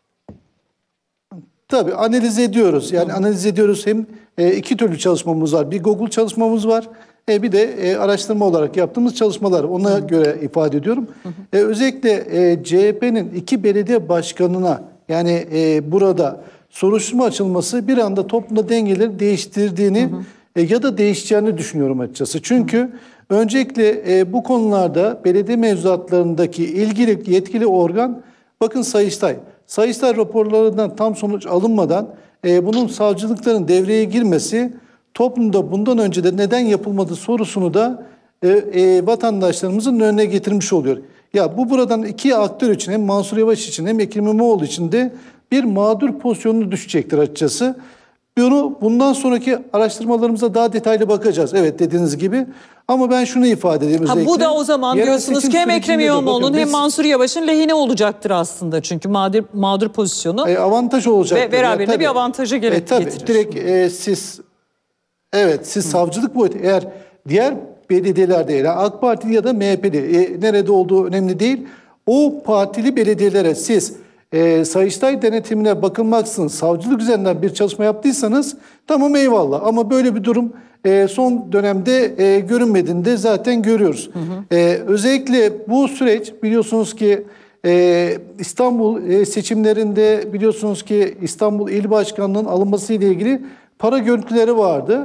Tabii analiz ediyoruz. Yani analiz ediyoruz. Hem iki türlü çalışmamız var. Bir Google çalışmamız var. Bir de araştırma olarak yaptığımız çalışmalar. Ona göre ifade ediyorum. Özellikle CHP'nin 2 belediye başkanına, yani burada soruşturma açılması bir anda toplumda dengeleri değiştirdiğini ya da değişeceğini düşünüyorum açıkçası. Çünkü öncelikle bu konularda belediye mevzuatlarındaki ilgili yetkili organ, bakın Sayıştay. Sayıştay raporlarından tam sonuç alınmadan bunun savcılıkların devreye girmesi toplumda bundan önce de neden yapılmadı sorusunu da vatandaşlarımızın önüne getirmiş oluyor. Ya bu buradan iki aktör için, hem Mansur Yavaş için hem Ekrem İmamoğlu için de bir mağdur pozisyonuna düşecektir açıkçası. Bundan sonraki araştırmalarımıza daha detaylı bakacağız. Evet, dediğiniz gibi. Ama ben şunu ifade edeyim özellikle. Bu da o zaman yerel diyorsunuz seçim ki hem Ekrem sürecinde de İmamoğlu'nun bakın hem Mansur Yavaş'ın lehine olacaktır aslında. Çünkü mağdur pozisyonu avantaj olacaktır. ve beraberinde tabii. bir avantajı getirir. Direkt siz savcılık boyutu, eğer diğer belediyelerde, yani AK Partili ya da MHP'li, nerede olduğu önemli değil. O partili belediyelere siz Sayıştay denetimine bakılmaksızın savcılık üzerinden bir çalışma yaptıysanız tamam, eyvallah. Ama böyle bir durum son dönemde görünmediğini de zaten görüyoruz. Özellikle bu süreç, biliyorsunuz ki İstanbul seçimlerinde biliyorsunuz ki İstanbul İl Başkanlığı'nın alınması ile ilgili para görüntüleri vardı.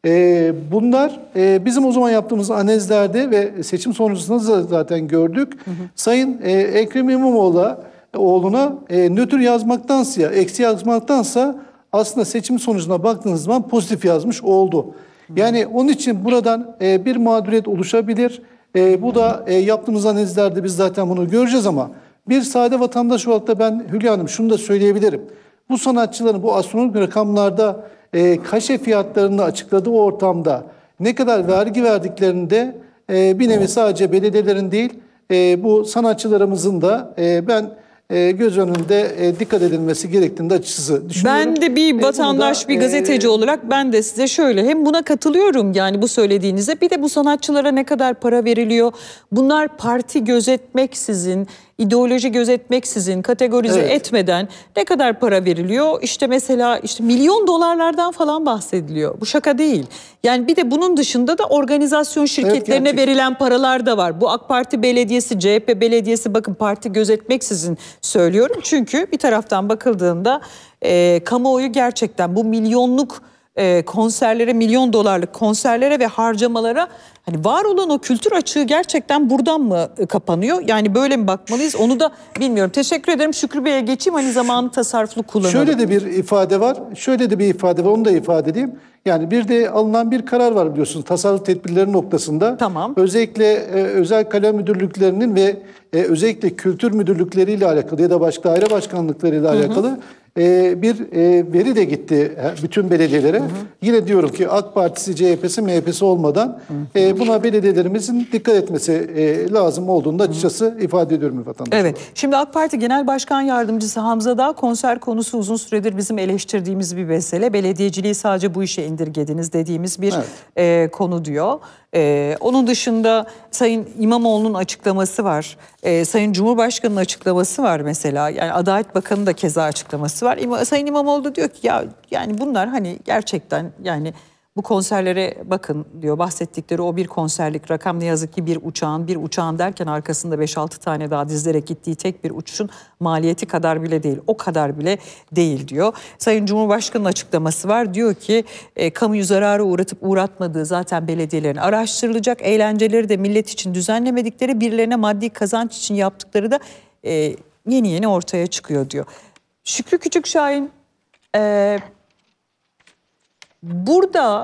Bunlar bizim o zaman yaptığımız analizlerde ve seçim sonucunda zaten gördük. Sayın Ekrem İmamoğlu'na nötr yazmaktansa, eksi yazmaktansa aslında seçim sonucuna baktığınız zaman pozitif yazmış oldu. Yani onun için buradan bir mağduriyet oluşabilir. Bu da yaptığımız analizlerde biz zaten bunu göreceğiz ama bir sade vatandaş olarak da ben Hülya Hanım şunu da söyleyebilirim. Bu sanatçıların bu astronomik rakamlarda kaşe fiyatlarını açıkladığı ortamda ne kadar vergi verdiklerini de bir nevi sadece belediyelerin değil, bu sanatçılarımızın da ben göz önünde dikkat edilmesi gerektiğini de açıkçası düşünüyorum. Ben de bir vatandaş, bir gazeteci olarak ben de size şöyle, hem buna katılıyorum yani bu söylediğinize, bir de bu sanatçılara ne kadar para veriliyor? Bunlar parti gözetmeksizin, ideoloji gözetmeksizin, kategorize etmeden ne kadar para veriliyor? İşte mesela milyon dolarlardan falan bahsediliyor. Bu şaka değil. Yani bir de bunun dışında da organizasyon şirketlerine verilen paralar da var. Bu AK Parti belediyesi, CHP belediyesi, bakın parti gözetmeksizin söylüyorum. Çünkü bir taraftan bakıldığında kamuoyu gerçekten bu milyonluk konserlere, milyon dolarlık konserlere ve harcamalara, hani var olan o kültür açığı gerçekten buradan mı kapanıyor? Yani böyle mi bakmalıyız? Onu da bilmiyorum. Teşekkür ederim. Şükrü Bey'e geçeyim. Hani zamanı tasarruflu kullanalım. Şöyle de bir ifade var. Onu da ifade edeyim. Yani bir de alınan bir karar var biliyorsunuz tasarruf tedbirleri noktasında. Tamam. Özellikle özel kalem müdürlüklerinin ve özellikle kültür müdürlükleriyle alakalı ya da başka daire başkanlıklarıyla alakalı bir veri de gitti bütün belediyelere. Yine diyorum ki AK Partisi, CHP'si, MHP'si olmadan buna belediyelerimizin dikkat etmesi lazım olduğunu da açıkçası ifade ediyorum vatandaşlara. Evet. Şimdi AK Parti Genel Başkan Yardımcısı Hamza Dağ, konser konusu uzun süredir bizim eleştirdiğimiz bir mesele. Belediyeciliği sadece bu işe indirgediniz dediğimiz bir konu diyor. Onun dışında Sayın İmamoğlu'nun açıklaması var. Sayın Cumhurbaşkanı'nın açıklaması var mesela. Yani Adalet Bakanı'nın da keza açıklaması var. Sayın İmamoğlu da diyor ki ya yani bunlar hani gerçekten yani bu konserlere bakın diyor, bahsettikleri o bir konserlik rakam ne yazık ki bir uçağın derken arkasında 5-6 tane daha dizilerek gittiği tek bir uçuşun maliyeti kadar bile değil. O kadar bile değil diyor. Sayın Cumhurbaşkanı'nın açıklaması var. Diyor ki kamuyu zarara uğratıp uğratmadığı zaten belediyelerin araştırılacak. Eğlenceleri de millet için düzenlemedikleri, birilerine maddi kazanç için yaptıkları da yeni ortaya çıkıyor diyor. Şükrü Küçükşahin, burada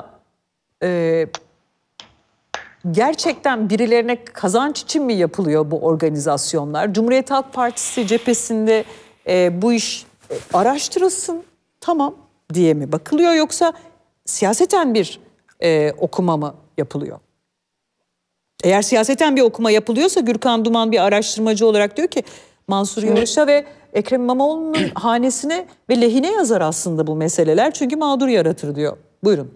gerçekten birilerine kazanç için mi yapılıyor bu organizasyonlar? Cumhuriyet Halk Partisi cephesinde bu iş araştırılsın tamam diye mi bakılıyor, yoksa siyaseten bir okuma mı yapılıyor? Eğer siyaseten bir okuma yapılıyorsa Gürkan Duman bir araştırmacı olarak diyor ki Mansur Yavaş'a ve Ekrem İmamoğlu'nun hanesine ve lehine yazar aslında bu meseleler. Çünkü mağdur yaratır diyor. Buyurun.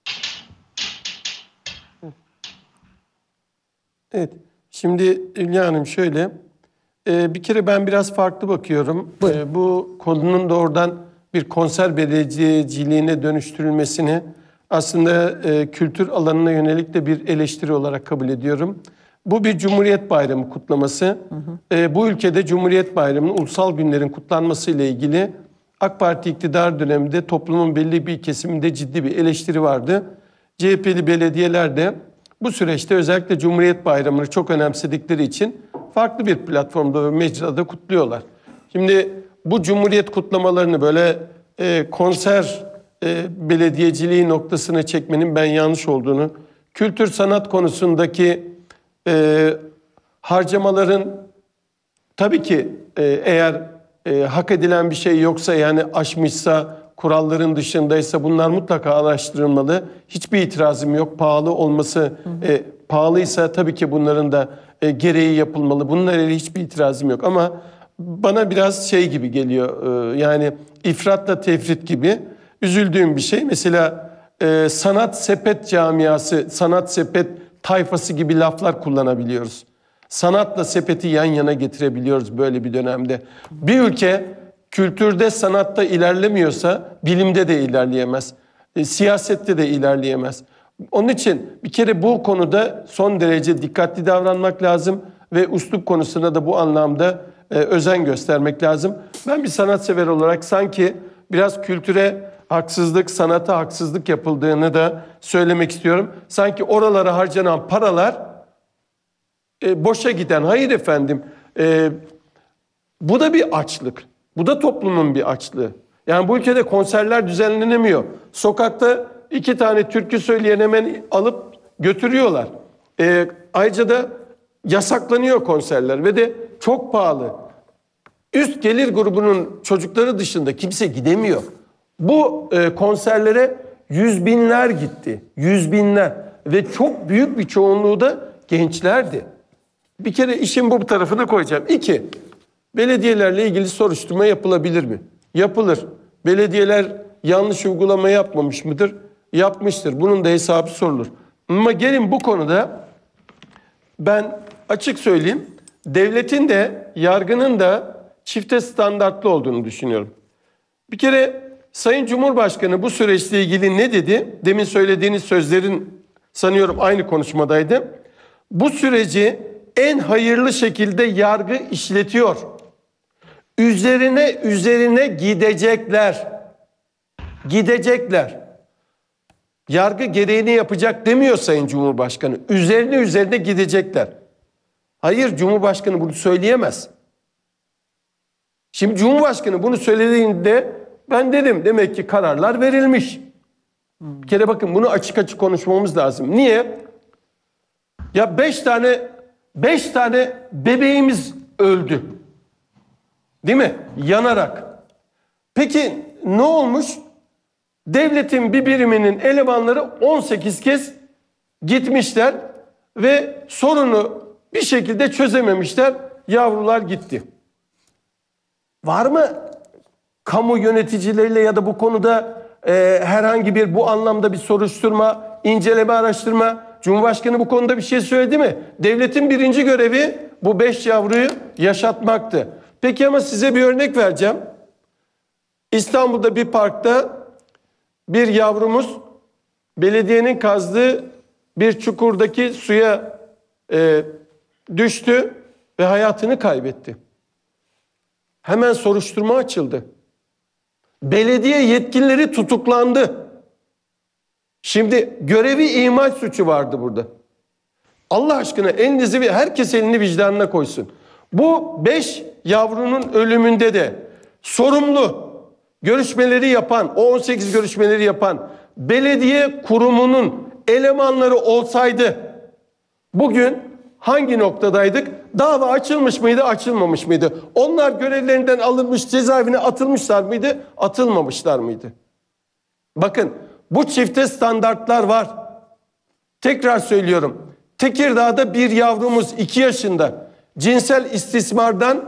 Evet. Şimdi Hülya Hanım şöyle. Bir kere ben biraz farklı bakıyorum. Bu konunun doğrudan bir konser belediyeciliğine dönüştürülmesini aslında kültür alanına yönelik de bir eleştiri olarak kabul ediyorum. Bu bir Cumhuriyet Bayramı kutlaması. Bu ülkede Cumhuriyet Bayramı'nın ulusal günlerin kutlanması ile ilgili AK Parti iktidar döneminde toplumun belli bir kesiminde ciddi bir eleştiri vardı. CHP'li belediyeler de bu süreçte özellikle Cumhuriyet Bayramı'nı çok önemsedikleri için farklı bir platformda ve mecrada kutluyorlar. Şimdi bu Cumhuriyet kutlamalarını böyle konser belediyeciliği noktasına çekmenin ben yanlış olduğunu, kültür sanat konusundaki harcamaların tabii ki eğer hak edilen bir şey yoksa, yani aşmışsa kuralların dışındaysa bunlar mutlaka araştırılmalı. Hiçbir itirazım yok. Pahalı olması, pahalıysa tabii ki bunların da gereği yapılmalı. Bunlarla hiçbir itirazım yok. Ama bana biraz şey gibi geliyor. Yani ifratla tefrit gibi. Üzüldüğüm bir şey. Mesela sanat sepet camiası, sanat sepet tayfası gibi laflar kullanabiliyoruz. Sanatla sepeti yan yana getirebiliyoruz böyle bir dönemde. Bir ülke kültürde, sanatta ilerlemiyorsa bilimde de ilerleyemez. Siyasette de ilerleyemez. Onun için bir kere bu konuda son derece dikkatli davranmak lazım ve üslup konusunda da bu anlamda özen göstermek lazım. Ben bir sanatsever olarak sanki biraz kültüre haksızlık, sanata haksızlık yapıldığını da söylemek istiyorum. Sanki oralara harcanan paralar boşa giden. Hayır efendim, bu da bir açlık. Bu da toplumun bir açlığı. Yani bu ülkede konserler düzenlenemiyor. Sokakta 2 tane türkü söyleyen hemen alıp götürüyorlar. Ayrıca da yasaklanıyor konserler ve de çok pahalı. Üst gelir grubunun çocukları dışında kimse gidemiyor. Bu konserlere yüz binler gitti. Yüz binler. Ve çok büyük bir çoğunluğu da gençlerdi. Bir kere işin bu tarafına koyacağım. 2, belediyelerle ilgili soruşturma yapılabilir mi? Yapılır. Belediyeler yanlış uygulama yapmamış mıdır? Yapmıştır. Bunun da hesabı sorulur. Ama gelin bu konuda ben açık söyleyeyim. Devletin de yargının da çifte standartlı olduğunu düşünüyorum. Bir kere Sayın Cumhurbaşkanı bu süreçle ilgili ne dedi? Demin söylediğiniz sözlerin sanıyorum aynı konuşmadaydı. Bu süreci en hayırlı şekilde yargı işletiyor. Üzerine gidecekler. Gidecekler. Yargı gereğini yapacak demiyor Sayın Cumhurbaşkanı. Üzerine gidecekler. Hayır, Cumhurbaşkanı bunu söyleyemez. Şimdi Cumhurbaşkanı bunu söylediğinde ben dedim demek ki kararlar verilmiş. Bir kere bakın bunu açık konuşmamız lazım. Niye? Ya 5 tane bebeğimiz öldü. Değil mi? Yanarak. Peki ne olmuş? Devletin bir biriminin elemanları 18 kez gitmişler ve sorunu bir şekilde çözememişler. Yavrular gitti. Var mı kamu yöneticileriyle ya da bu konuda herhangi bir bu anlamda bir soruşturma, inceleme, araştırma? Cumhurbaşkanı bu konuda bir şey söyledi mi? Devletin birinci görevi bu 5 yavruyu yaşatmaktı. Peki ama size bir örnek vereceğim. İstanbul'da bir parkta bir yavrumuz belediyenin kazdığı bir çukurdaki suya düştü ve hayatını kaybetti. Hemen soruşturma açıldı. Belediye yetkilileri tutuklandı. Şimdi görevi ihmal suçu vardı burada. Allah aşkına elinizi, herkes elini vicdanına koysun. Bu 5 yavrunun ölümünde de sorumlu görüşmeleri yapan, o 18 görüşmeleri yapan belediye kurumunun elemanları olsaydı bugün hangi noktadaydık? Dava açılmış mıydı, açılmamış mıydı? Onlar görevlerinden alınmış, cezaevine atılmışlar mıydı, atılmamışlar mıydı? Bakın bu çifte standartlar var. Tekrar söylüyorum. Tekirdağ'da bir yavrumuz 2 yaşında cinsel istismardan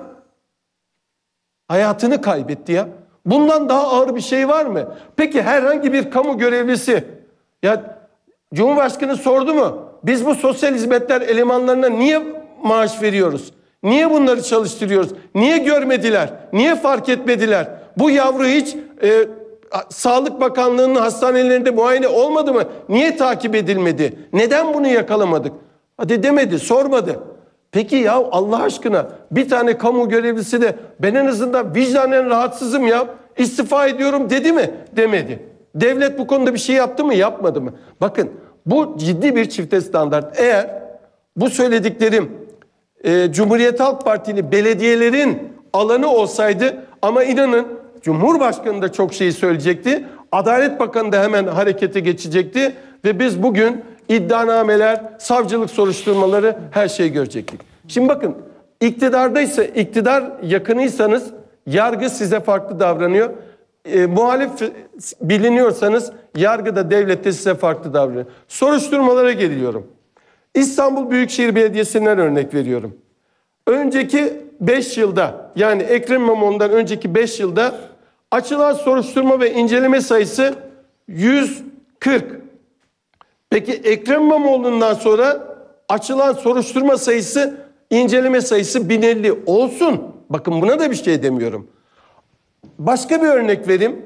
hayatını kaybetti ya. Bundan daha ağır bir şey var mı? Peki herhangi bir kamu görevlisi, ya Cumhurbaşkanı sordu mu? Biz bu sosyal hizmetler elemanlarına niye maaş veriyoruz? Niye bunları çalıştırıyoruz? Niye görmediler? Niye fark etmediler? Bu yavru hiç Sağlık Bakanlığı'nın hastanelerinde muayene olmadı mı? Niye takip edilmedi? Neden bunu yakalamadık? Hadi demedi, sormadı. Peki ya Allah aşkına bir tane kamu görevlisi de ben en azından vicdanen rahatsızım ya, istifa ediyorum dedi mi? Demedi. Devlet bu konuda bir şey yaptı mı? Yapmadı mı? Bakın bu ciddi bir çifte standart. Eğer bu söylediklerim Cumhuriyet Halk Partili belediyelerin alanı olsaydı, ama inanın Cumhurbaşkanı da çok şey söyleyecekti. Adalet Bakanı da hemen harekete geçecekti ve biz bugün iddianameler, savcılık soruşturmaları, her şeyi görecektik. Şimdi bakın, iktidar yakınıysanız yargı size farklı davranıyor. muhalif biliniyorsanız yargıda, devlette size farklı davranıyor. Soruşturmalara geliyorum. İstanbul Büyükşehir Belediyesi'nden örnek veriyorum. Önceki 5 yılda, yani Ekrem İmamoğlu'ndan önceki 5 yılda açılan soruşturma ve inceleme sayısı 140. Peki Ekrem İmamoğlu'ndan sonra açılan soruşturma sayısı, inceleme sayısı 1050 olsun. Bakın buna da bir şey demiyorum. Başka bir örnek vereyim.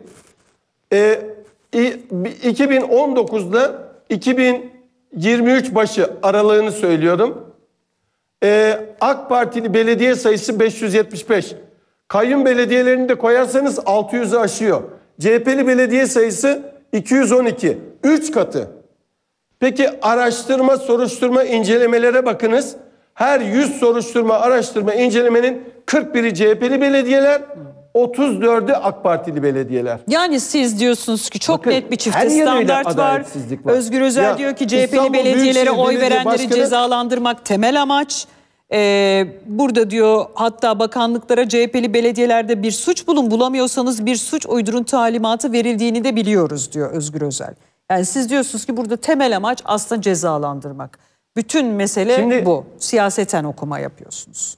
2019'da 2023 başı aralığını söylüyorum. AK Partili belediye sayısı 575. Kayyum belediyelerini de koyarsanız 600'ü aşıyor. CHP'li belediye sayısı 212. 3 katı. Peki araştırma, soruşturma, incelemelere bakınız. Her 100 soruşturma, araştırma, incelemenin 41'i CHP'li belediyeler, 34'ü AK Partili belediyeler. Yani siz diyorsunuz ki çok Bakın, net bir çifte her yönüyle standart var. adaletsizlik var. Özgür Özel Ya, diyor ki CHP'li İstanbul belediyelere Büyükşehir oy Belediye verenleri Başkanı- cezalandırmak temel amaç. Burada diyor hatta bakanlıklara CHP'li belediyelerde bir suç bulun, bulamıyorsanız bir suç uydurun talimatı verildiğini de biliyoruz diyor Özgür Özel. Yani siz diyorsunuz ki burada temel amaç aslında cezalandırmak. Bütün mesele Şimdi- bu. Siyaseten okuma yapıyorsunuz.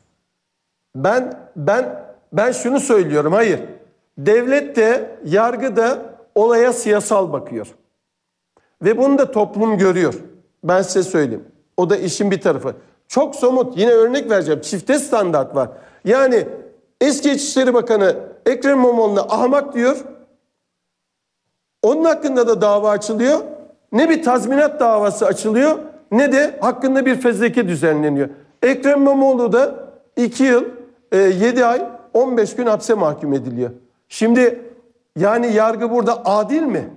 Ben şunu söylüyorum, hayır. Devlet de, yargı da olaya siyasal bakıyor. Ve bunu da toplum görüyor. Ben size söyleyeyim. O da işin bir tarafı. Çok somut, yine örnek vereceğim. Çifte standart var. Yani eski İçişleri Bakanı Ekrem İmamoğlu'na ahmak diyor. Onun hakkında da dava açılıyor. Ne bir tazminat davası açılıyor, ne de hakkında bir fezleke düzenleniyor. Ekrem İmamoğlu da 2 yıl 7 ay 15 gün hapse mahkum ediliyor. Şimdi yani yargı burada adil mi?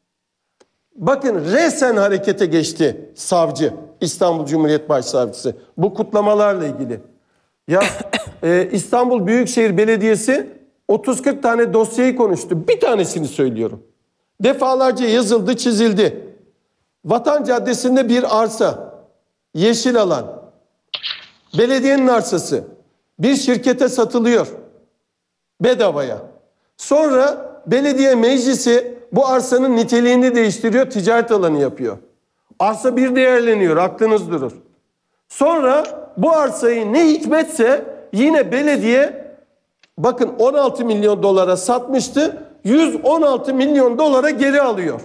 Bakın resen harekete geçti savcı, İstanbul Cumhuriyet Başsavcısı. Bu kutlamalarla ilgili. Ya İstanbul Büyükşehir Belediyesi 30-40 tane dosyayı konuştu. Bir tanesini söylüyorum. Defalarca yazıldı, çizildi. Vatan Caddesi'nde bir arsa, yeşil alan, belediyenin arsası bir şirkete satılıyor bedavaya. Sonra belediye meclisi bu arsanın niteliğini değiştiriyor, ticaret alanı yapıyor. Arsa bir değerleniyor, aklınız durur. Sonra bu arsayı ne hikmetse yine belediye, bakın 16 milyon dolara satmıştı, 116 milyon dolara geri alıyor.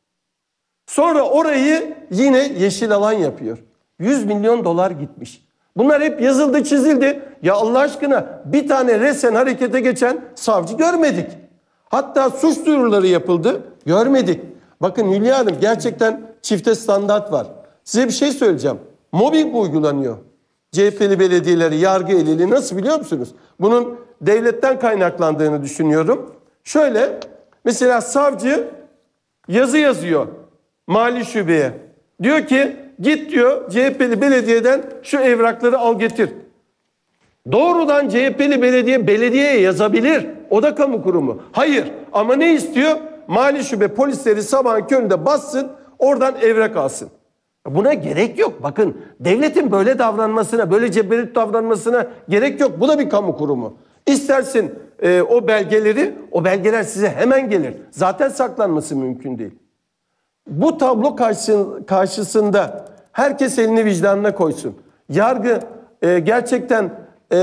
Sonra orayı yine yeşil alan yapıyor. 100 milyon dolar gitmiş. Bunlar hep yazıldı, çizildi. Ya Allah aşkına bir tane resen harekete geçen savcı görmedik. Hatta suç duyuruları yapıldı, görmedik. Bakın Hülya Hanım, gerçekten çifte standart var. Size bir şey söyleyeceğim. Mobbing uygulanıyor. CHP'li belediyeleri yargı eliyle, nasıl biliyor musunuz? Bunun devletten kaynaklandığını düşünüyorum. Şöyle, mesela savcı yazı yazıyor mali şubeye. Diyor ki git diyor CHP'li belediyeden şu evrakları al getir. Doğrudan CHP'li belediyeye yazabilir. O da kamu kurumu. Hayır, ama ne istiyor? Mali şube polisleri sabahın köründe bassın, oradan evrak alsın. Buna gerek yok. Bakın, devletin böyle davranmasına, böyle ceberit davranmasına gerek yok. Bu da bir kamu kurumu. İstersin o belgeler size hemen gelir. Zaten saklanması mümkün değil. Bu tablo karşısında herkes elini vicdanına koysun. Yargı gerçekten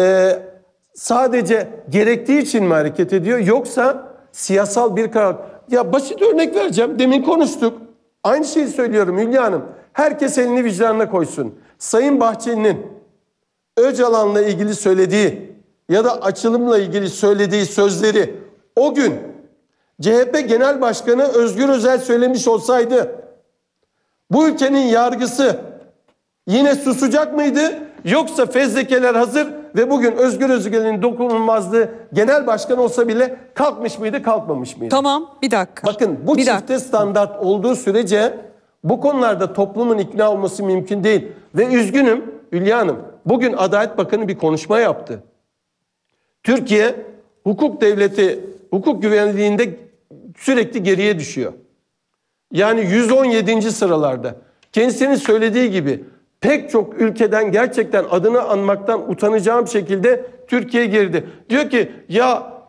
sadece gerektiği için mi hareket ediyor, yoksa siyasal bir karar? Ya basit örnek vereceğim. Demin konuştuk. Aynı şeyi söylüyorum Hülya Hanım. Herkes elini vicdanına koysun. Sayın Bahçeli'nin Öcalan'la ilgili söylediği ya da açılımla ilgili söylediği sözleri o gün CHP Genel Başkanı Özgür Özel söylemiş olsaydı bu ülkenin yargısı yine susacak mıydı? Yoksa fezlekeler hazır ve bugün Özgür Özel'in dokunulmazlığı genel başkan olsa bile kalkmış mıydı, kalkmamış mıydı? Tamam, bir dakika. Bakın, bu çifte standart olduğu sürece bu konularda toplumun ikna olması mümkün değil. Ve üzgünüm Hülya Hanım, bugün Adalet Bakanı bir konuşma yaptı. Türkiye hukuk devleti, hukuk güvenliğinde sürekli geriye düşüyor. Yani 117. sıralarda. Kendisinin söylediği gibi pek çok ülkeden gerçekten adını anmaktan utanacağım şekilde Türkiye geride. Diyor ki ya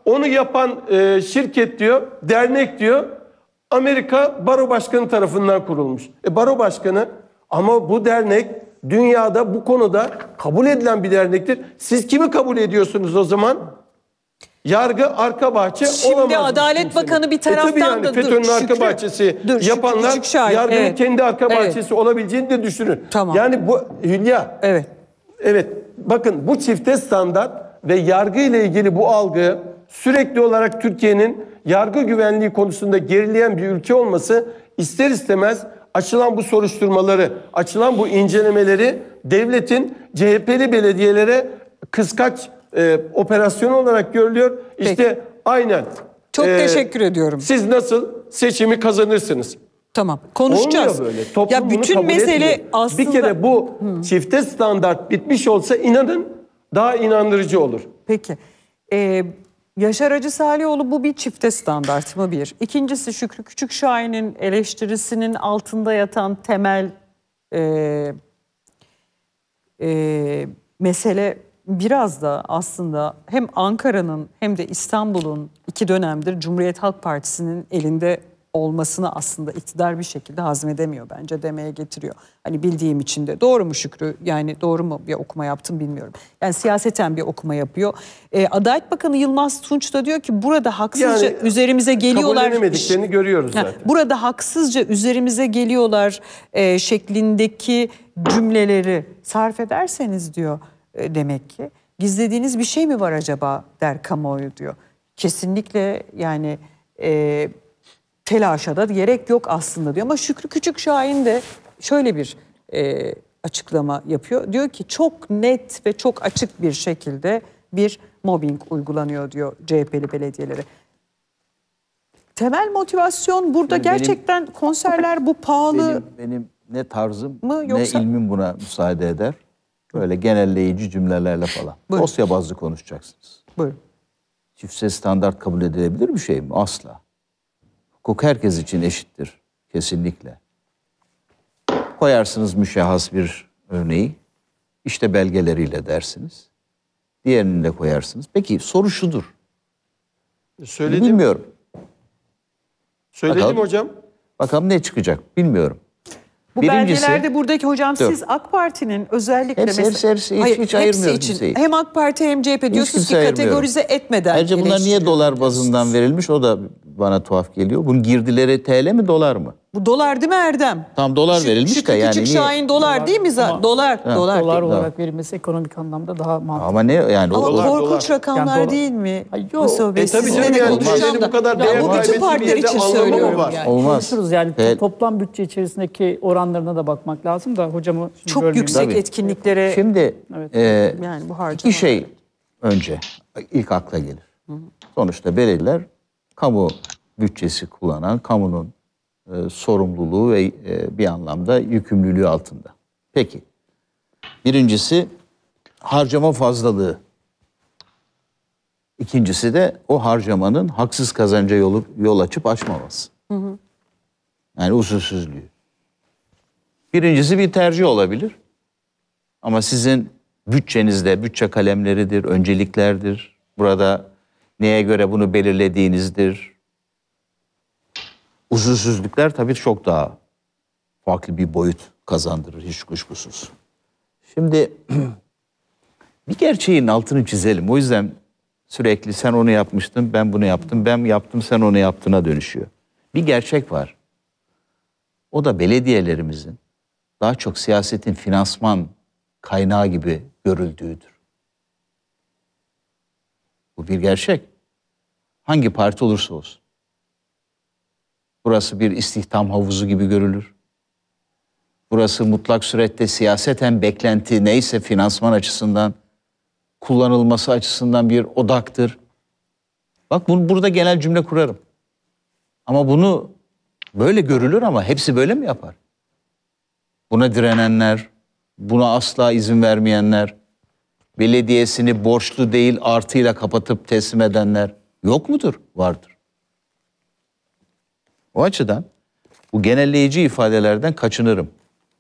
Onu yapan şirket diyor, dernek diyor, Amerika Baro Başkanı tarafından kurulmuş. Baro Başkanı, ama bu dernek dünyada bu konuda kabul edilen bir dernektir. Siz kimi kabul ediyorsunuz o zaman? Yargı arka bahçe olamaz. Şimdi Adalet Bakanı bir taraftan yani da FETÖ'nün arka bahçesi yapanlar yargının kendi arka bahçesi olabileceğini de düşünün. Tamam. Yani bu Hülya. Evet. Evet. Bakın bu çifte standart ve yargı ile ilgili bu algı sürekli olarak Türkiye'nin yargı güvenliği konusunda gerileyen bir ülke olması ister istemez açılan bu soruşturmaları, açılan bu incelemeleri devletin CHP'li belediyelere kıskaç operasyon olarak görülüyor. İşte Peki. Aynen. Çok teşekkür ediyorum. Siz nasıl seçimi kazanırsınız? Tamam. Konuşacağız. Olmuyor böyle. Toplum Ya bütün bunu kabul mesele etmiyor. aslında Bir kere bu çifte standart bitmiş olsa inanın daha inandırıcı olur. Peki. Yaşar Hacı Salihoğlu bu bir çifte standart mı bir? İkincisi Şükrü Küçükşahin'in eleştirisinin altında yatan temel mesele biraz da aslında hem Ankara'nın hem de İstanbul'un 2 dönemdir Cumhuriyet Halk Partisi'nin elinde olmasını aslında iktidar bir şekilde hazmedemiyor bence demeye getiriyor. Hani bildiğim için de. Doğru mu Şükrü? Yani doğru mu bir okuma yaptım bilmiyorum. Yani siyaseten bir okuma yapıyor. Adalet Bakanı Yılmaz Tunç da diyor ki burada haksızca Yani üzerimize geliyorlar. kabullenemediklerini görüyoruz zaten. Burada haksızca üzerimize geliyorlar şeklindeki cümleleri sarf ederseniz diyor demek ki gizlediğiniz bir şey mi var acaba der kamuoyu diyor. Kesinlikle yani telaşa da gerek yok aslında diyor. Ama Şükrü Küçükşahin de şöyle bir açıklama yapıyor. Diyor ki çok net ve çok açık bir şekilde bir mobbing uygulanıyor diyor CHP'li belediyelere. Temel motivasyon burada gerçekten konserler bu pahalı. Benim ne tarzım mı yoksa? ne ilmim buna müsaade eder. Böyle genelleyici cümlelerle falan. Buyurun. Dosya bazlı konuşacaksınız. Buyurun. Çiftse standart kabul edilebilir bir şey mi? Asla. Hukuk herkes için eşittir. Kesinlikle. Koyarsınız müşahhas bir örneği. İşte belgeleriyle dersiniz. Diğerini de koyarsınız. Peki soru şudur. Söyledim. Bilmiyorum. Söyledim Bakalım. hocam. Bakalım ne çıkacak bilmiyorum. Bu Birincisi, belgelerde buradaki hocam dur. siz AK Parti'nin özellikle Hepsi, hiç hepsi ayırmıyorum için kimseyi. hem AK Parti hem CHP diyorsunuz ki kimse ayırmıyorum. kategorize etmeden Ayrıca bunlar niye eleştiriyor dolar diyorsunuz. bazından verilmiş o da bana tuhaf geliyor. Bunun girdileri TL mi dolar mı? Bu dolar değil mi Erdem? Tam dolar verilmiş Şükrü de yani Küçükşahin dolar değil mi? Ama- Dolar. Dolar Dolar. olarak verilmesi ekonomik anlamda daha mantıklı. Ama ne yani Ama Dolar, korkunç dolar. rakamlar Yani dolar. değil mi? Ay yok. Mustafa Bey, Tabii sizinle canım de yani konuşacağım Türkiye'nin da. bu kadar Ya değer bu bütün kaybettiği bir partiler yerde için anlamı mı söylüyorum var? yani. olmaz. Konuşuruz yani Evet. toplam bütçe içerisindeki oranlarına da bakmak lazım da hocamı şimdi Çok bölmeyeyim. yüksek Tabii. etkinliklere Şimdi Evet. yani bu harcama. iki şey önce ilk akla gelir. Sonuçta belediyeler kamu bütçesi kullanan, kamunun sorumluluğu ve bir anlamda yükümlülüğü altında. Peki. Birincisi harcama fazlalığı. İkincisi de o harcamanın haksız kazanca yol açıp açmaması. Yani usulsüzlüğü. Birincisi bir tercih olabilir. Ama sizin bütçenizde, bütçe kalemleridir, önceliklerdir. Burada neye göre bunu belirlediğinizdir. Usulsüzlükler tabii çok daha farklı bir boyut kazandırır hiç kuşkusuz. Şimdi bir gerçeğin altını çizelim. O yüzden sürekli sen onu yapmıştın, ben bunu yaptım, ben yaptım, sen onu yaptığına dönüşüyor. Bir gerçek var. O da belediyelerimizin daha çok siyasetin finansman kaynağı gibi görüldüğüdür. Bu bir gerçek. Hangi parti olursa olsun. Burası bir istihdam havuzu gibi görülür. Burası mutlak surette siyaseten beklenti neyse finansman açısından, kullanılması açısından bir odaktır. Bak burada genel cümle kurarım. Ama bunu böyle görülür ama hepsi böyle mi yapar? Buna direnenler, buna asla izin vermeyenler, belediyesini borçlu değil artıyla kapatıp teslim edenler yok mudur? Vardır. O açıdan bu genelleyici ifadelerden kaçınırım.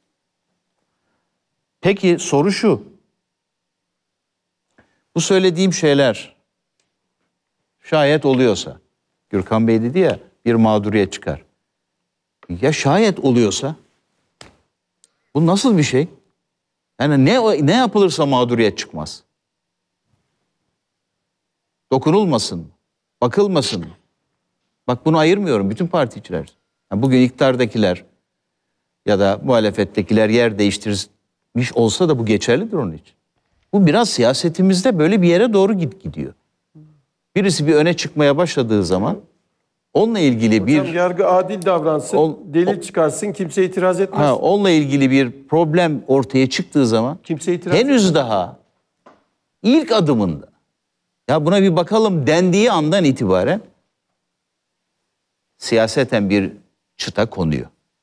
Peki soru şu. Bu söylediğim şeyler Şayet oluyorsa. Gürkan Bey dedi ya bir mağduriyet çıkar. Ya şayet oluyorsa bu nasıl bir şey? Yani ne yapılırsa mağduriyet çıkmaz. Dokunulmasın mı? Bakılmasın mı? Bak bunu ayırmıyorum bütün particiler. Yani bugün iktidardakiler ya da muhalefettekiler yer değiştirmiş olsa da bu geçerlidir onun için. Bu biraz siyasetimizde böyle bir yere doğru gidiyor. Birisi bir öne çıkmaya başladığı zaman onunla ilgili bir... Hocam yargı adil davransın, delil çıkarsın, kimse itiraz etmez. Onunla ilgili bir problem ortaya çıktığı zaman Kimse itiraz henüz etmez. daha ilk adımında ya buna bir bakalım dendiği andan itibaren siyaseten bir çıta konuyor.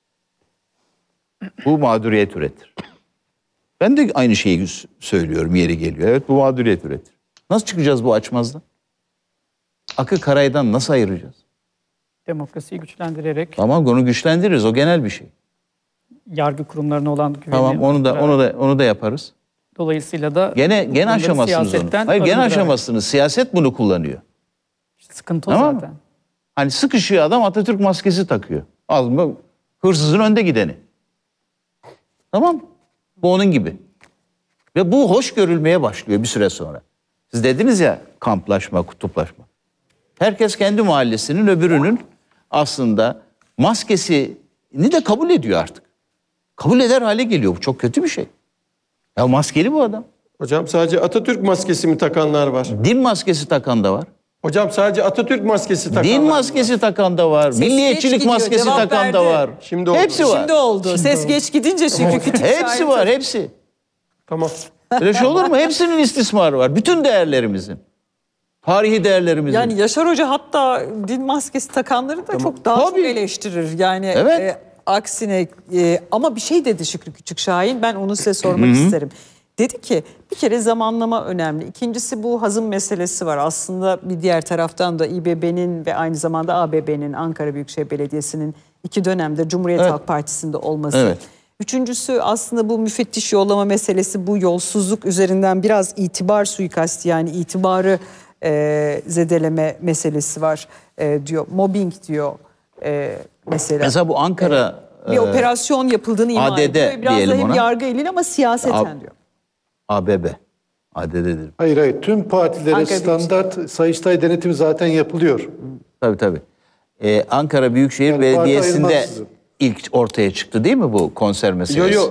Bu mağduriyet üretir. Ben de aynı şeyi söylüyorum yeri geliyor. Evet bu mağduriyet üretir. Nasıl çıkacağız bu açmazdan? Akı karaydan nasıl ayıracağız? Demokrasiyi güçlendirerek, Tamam onu güçlendiririz. O genel bir şey. yargı kurumlarına olan güveni. Tamam onu da yaparız. Dolayısıyla da Gene aşamazsınız onu. Hayır gene aşamazsınız. Siyaset bunu kullanıyor. Sıkıntı o Tamam zaten. mı? Hani sıkışıyor adam Atatürk maskesi takıyor. Az mı? Hırsızın önde gideni. Tamam mı? Bu onun gibi. Ve bu hoş görülmeye başlıyor bir süre sonra. Siz dediniz ya kamplaşma, kutuplaşma. Herkes kendi mahallesinin öbürünün aslında maskesini de kabul ediyor artık. Kabul eder hale geliyor. Bu çok kötü bir şey. Ya maskeli bu adam. Hocam sadece Atatürk maskesi mi takanlar var? Din maskesi takan da var. Hocam sadece Atatürk maskesi takanlar Din var. maskesi takan da var. Milliyetçilik gidiyor, maskesi cevap takan da verdi. var. Şimdi oldu. Hepsi var. Şimdi oldu. Ses geç gidince çünkü küçük Hepsi şair- var, hepsi. Tamam. Öyle şey olur mu? Hepsinin istismarı var. Bütün değerlerimizin. Tarihi değerlerimizin. Yani Yaşar Hoca hatta din maskesi takanları da çok daha çok eleştirir. Yani Evet. aksine ama bir şey dedi Şükrü Küçükşahin. Ben onu size sormak isterim. Dedi ki bir kere zamanlama önemli. İkincisi bu hazım meselesi var. Aslında bir diğer taraftan da İBB'nin ve aynı zamanda ABB'nin Ankara Büyükşehir Belediyesi'nin 2 dönemde Cumhuriyet Evet. Halk Partisi'nde olması. Evet. Üçüncüsü aslında bu müfettiş yollama meselesi, bu yolsuzluk üzerinden biraz itibar suikasti, yani itibarı zedeleme meselesi var diyor. Mobbing diyor mesela. Mesela bu Ankara Bir operasyon yapıldığını ima ADD ediyor. Biraz da diyelim hem ona. yargı eliyle ama siyaseten diyor. ABB. ADD'dir. Hayır. Tüm partilere Ankara standart Sayıştay denetimi zaten yapılıyor. Tabii. Ankara Büyükşehir Yani Belediyesi'nde parti ayırmaz. ilk ortaya çıktı değil mi bu konser meselesi? Yo.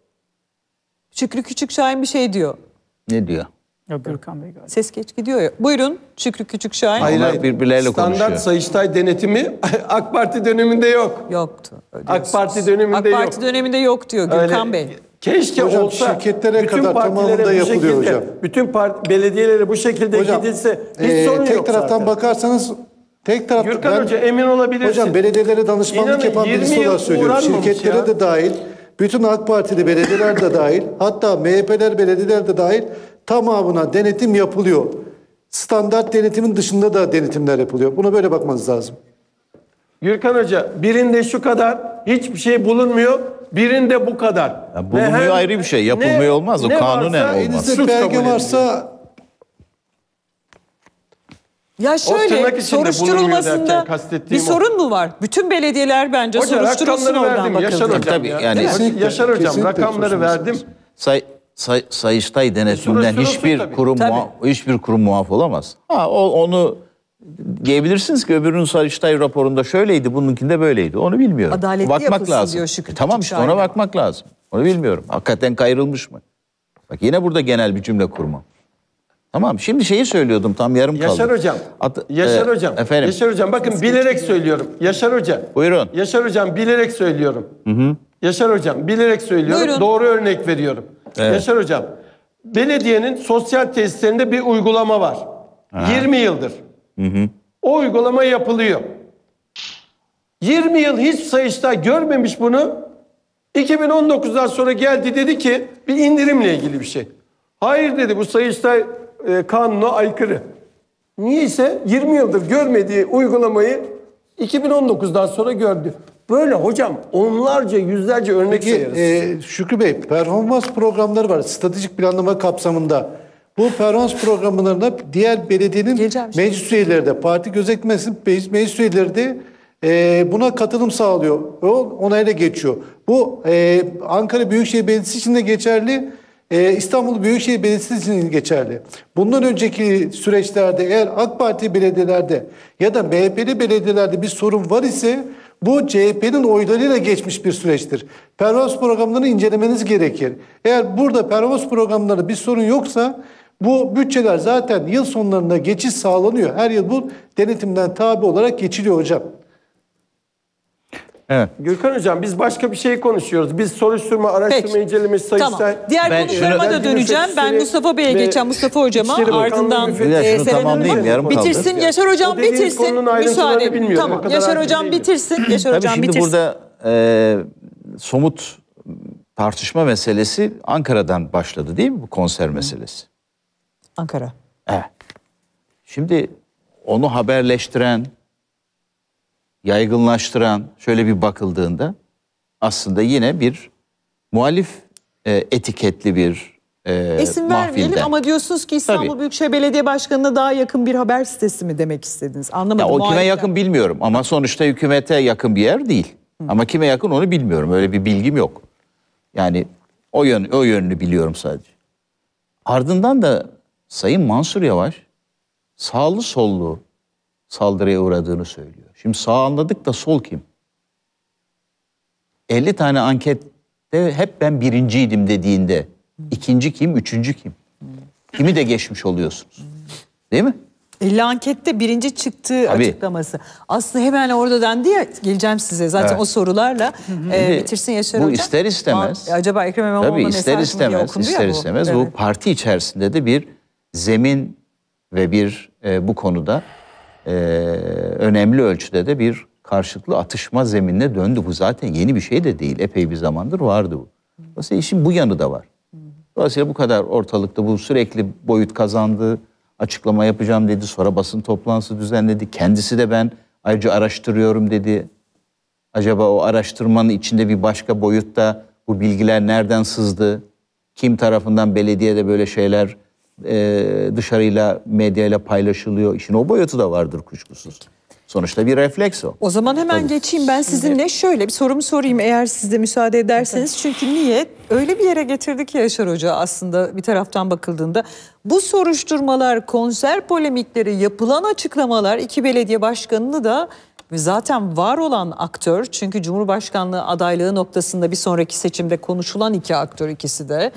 Şükrü Küçükşahin bir şey diyor. Ne diyor? Yok Gürkan Bey galiba. Ses geç gidiyor ya. Buyurun Şükrü Küçükşahin. Onlar birbirleriyle Standart konuşuyor. Sayıştay denetimi AK Parti döneminde yok. Yoktu. AK Parti döneminde AK yok. Parti döneminde yok diyor Gürkan Bey. Keşke Hocam, olsa. şirketlere bütün kadar partilere tamamında bu yapılıyor şekilde, hocam. Bütün belediyelere bu şekilde Hocam, gidilse hiç sorun tek yok taraftan zaten. bakarsanız tek taraftan Gürkan Hoca emin olabilirsin. Hocam belediyelere danışmanlık İnanın, yapan 20 birisi yıl olarak söylüyorum. uğranmamış Şirketlere ya. de dahil, bütün AK Partili belediyeler de dahil, hatta MHP'ler belediyeler de dahil tamamına denetim yapılıyor. Standart denetimin dışında da denetimler yapılıyor. Buna böyle bakmanız lazım. Gürkan Hoca birinde şu kadar hiçbir şey bulunmuyor. Birinde bu kadar. Ya bulunmuyor ayrı bir şey. Yapılmıyor olmaz. O kanunen olmaz. Elinizde suç kabul belge ediliyor. varsa Ya tırnak şöyle içinde bulunmuyor soruşturulmasında derken kastettiğim bir o. sorun mu var? Bütün belediyeler bence Hoca soruşturulsun rakamları oradan verdim Yaşar bakıldı. Hocam Tabii, ya. yani- Kesinlikle, Yaşar Hocam kesinlikle rakamları söz verdim. Sayıştay denetiminden Soruşturulsun hiçbir tabii. kurum hiçbir kurum muaf olamaz. Onu diyebilirsiniz ki öbürünün Sayıştay raporunda şöyleydi, bununkinde böyleydi. Onu bilmiyorum. Adaletli bakmak yapılsın lazım. diyor Şükrü Tamam işte Küçükşahin. ona bakmak lazım. Onu bilmiyorum. Hakikaten kayırılmış mı? Bak yine burada genel bir cümle kurmam. Tamam şimdi şeyi söylüyordum tam yarım kaldı. Yaşar Hocam. Yaşar Hocam. Efendim. Yaşar Hocam bakın bilerek söylüyorum. Yaşar Hoca. Buyurun. Yaşar Hocam bilerek söylüyorum. Yaşar Hocam bilerek söylüyorum. Buyurun. Doğru örnek veriyorum. Evet. Yaşar Hocam. Belediyenin sosyal tesislerinde bir uygulama var. 20 yıldır. O uygulama yapılıyor. 20 yıl hiç Sayıştay görmemiş bunu. 2019'dan sonra geldi dedi ki bir indirimle ilgili bir şey. Hayır dedi bu Sayıştay kanuna aykırı. Niyeyse 20 yıldır görmediği uygulamayı 2019'dan sonra gördü. Böyle hocam onlarca yüzlerce örnek sayarız. Şükrü Bey, performans programları var. Stratejik planlama kapsamında Bu performans programlarında diğer belediyenin Geleceğim şimdi. meclis üyeleri de, parti gözetmesi meclis üyeleri de buna katılım sağlıyor. O onayla geçiyor. Bu Ankara Büyükşehir Belediyesi için de geçerli. İstanbul Büyükşehir Belediyesi için de geçerli. Bundan önceki süreçlerde eğer AK Parti belediyelerde ya da MHP'li belediyelerde bir sorun var ise bu CHP'nin oylarıyla geçmiş bir süreçtir. Performans programlarını incelemeniz gerekir. Eğer burada performans programlarında bir sorun yoksa bu bütçeler zaten yıl sonlarında geçiş sağlanıyor. Her yıl bu denetimden tabi olarak geçiliyor hocam. Evet. Gürkan Hocam biz başka bir şey konuşuyoruz. Biz soruşturma, araştırma, Peki. inceleme, sayıştay... Tamam. Diğer Ben konularıma şunu- da döneceğim. Ben Mustafa Bey'e geçeceğim. Mustafa Hocama İçişleri Bakanlığı ardından müfettişi- şunu Seren tamamlayayım, Hanım'a yarım kaldı. bitirsin. Yaşar Hocam O dediğiniz bitirsin. konunun ayrıntılarını Müsaade. bilmiyorum. O Tamam. kadar Yaşar hakim Hocam değilim. bitirsin. Yaşar Tabii Hocam şimdi bitirsin. burada somut tartışma meselesi Ankara'dan başladı değil mi bu konser meselesi? Ankara. Evet. Şimdi onu haberleştiren, yaygınlaştıran şöyle bir bakıldığında aslında yine bir muhalif etiketli bir İsim vermeyelim mahfilden. ama diyorsunuz ki İstanbul Tabii. Büyükşehir Belediye Başkanı'na daha yakın bir haber sitesi mi demek istediniz? Anlamadım. Ya o kime Muhaliften. yakın bilmiyorum ama sonuçta hükümete yakın bir yer değil. Ama kime yakın onu bilmiyorum. Öyle bir bilgim yok. Yani o yönünü biliyorum sadece. Ardından da Sayın Mansur Yavaş sağlı sollu saldırıya uğradığını söylüyor. Şimdi sağ anladık da sol kim? 50 tane ankette hep ben birinciydim dediğinde ikinci kim, üçüncü kim? Kimi de geçmiş oluyorsunuz. Değil mi? 50 ankette birinci çıktığı Tabii. açıklaması. Aslında hemen orada dendi ya, geleceğim size zaten Evet. o sorularla. Bitirsin Yaşar bu Hocam. ister istemez. Acaba Ekrem İmamoğlu'na Tabii mesaj ister mı diye istemez, okundu ya ister bu. istemez Evet. bu parti içerisinde de bir zemin ve bir bu konuda önemli ölçüde de bir karşılıklı atışma zeminine döndü. Bu zaten yeni bir şey de değil. Epey bir zamandır vardı bu. Dolayısıyla işin bu yanı da var. Dolayısıyla bu kadar ortalıkta bu sürekli boyut kazandı. Açıklama yapacağım dedi. Sonra basın toplantısı düzenledi. Kendisi de ben ayrıca araştırıyorum dedi. Acaba o araştırmanın içinde bir başka boyutta bu bilgiler nereden sızdı? Kim tarafından belediyede böyle şeyler dışarıyla, medyayla paylaşılıyor? İşin o boyutu da vardır kuşkusuz. Sonuçta bir refleks o. O zaman hemen geçeyim ben sizinle şöyle bir sorumu sorayım eğer siz de müsaade ederseniz. Çünkü niye? Öyle bir yere getirdi ki Yaşar Hoca aslında bir taraftan bakıldığında. Bu soruşturmalar, konser polemikleri, yapılan açıklamalar iki belediye başkanını da zaten var olan aktör. Çünkü Cumhurbaşkanlığı adaylığı noktasında bir sonraki seçimde konuşulan iki aktör ikisi de.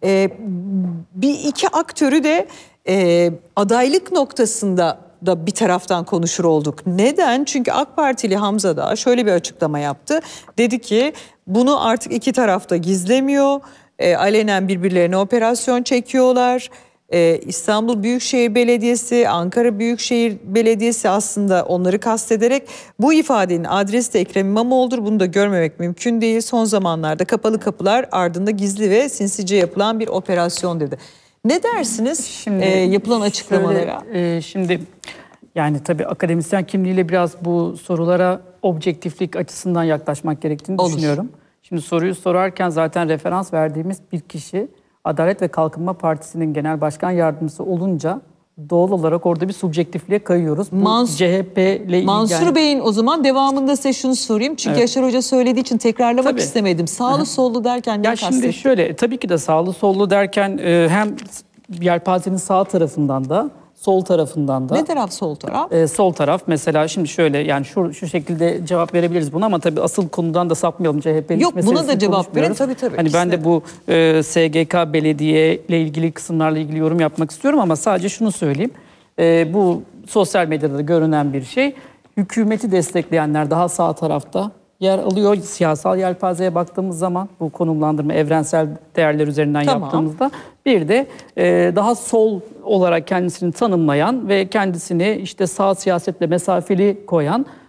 Bir iki aktörü de adaylık noktasında da bir taraftan konuşur olduk. Neden? Çünkü AK Partili Hamza da şöyle bir açıklama yaptı. Dedi ki bunu artık iki tarafta gizlemiyor. Alenen birbirlerine operasyon çekiyorlar. İstanbul Büyükşehir Belediyesi, Ankara Büyükşehir Belediyesi aslında onları kastederek bu ifadenin adresi de Ekrem İmamoğlu'dur. Bunu da görmemek mümkün değil. Son zamanlarda kapalı kapılar ardında gizli ve sinsice yapılan bir operasyon dedi. Ne dersiniz Şimdi yapılan açıklamalara? Şimdi yani tabii akademisyen kimliğiyle biraz bu sorulara objektiflik açısından yaklaşmak gerektiğini Olur. düşünüyorum. Şimdi soruyu sorarken zaten referans verdiğimiz bir kişi Adalet ve Kalkınma Partisi'nin genel başkan yardımcısı olunca doğal olarak orada bir subjektifliğe kayıyoruz. Bu CHP ile Mansur Bey'in o zaman devamında size şunu sorayım. Çünkü Evet. Yaşar Hoca söylediği için tekrarlamak Tabii. istemedim. Sağlı sollu derken ne Ya şimdi kastettin? şöyle tabii ki de sağlı sollu derken hem yelpazenin sağ tarafından da sol tarafından da. Ne taraf sol taraf? Sol taraf mesela şimdi şöyle yani şu şekilde cevap verebiliriz buna ama tabii asıl konudan da sapmayalım. CHP'nin Yok, buna da cevap verin. Tabii. Hani ben de bu SGK belediye ile ilgili kısımlarla ilgili yorum yapmak istiyorum ama sadece şunu söyleyeyim. Bu sosyal medyada da görünen bir şey. Hükümeti destekleyenler daha sağ tarafta yer alıyor. Siyasal yelpazeye baktığımız zaman bu konumlandırma evrensel değerler üzerinden Tamam. yaptığımızda bir de daha sol olarak kendisini tanımlayan ve kendisini işte sağ siyasetle mesafeli koyan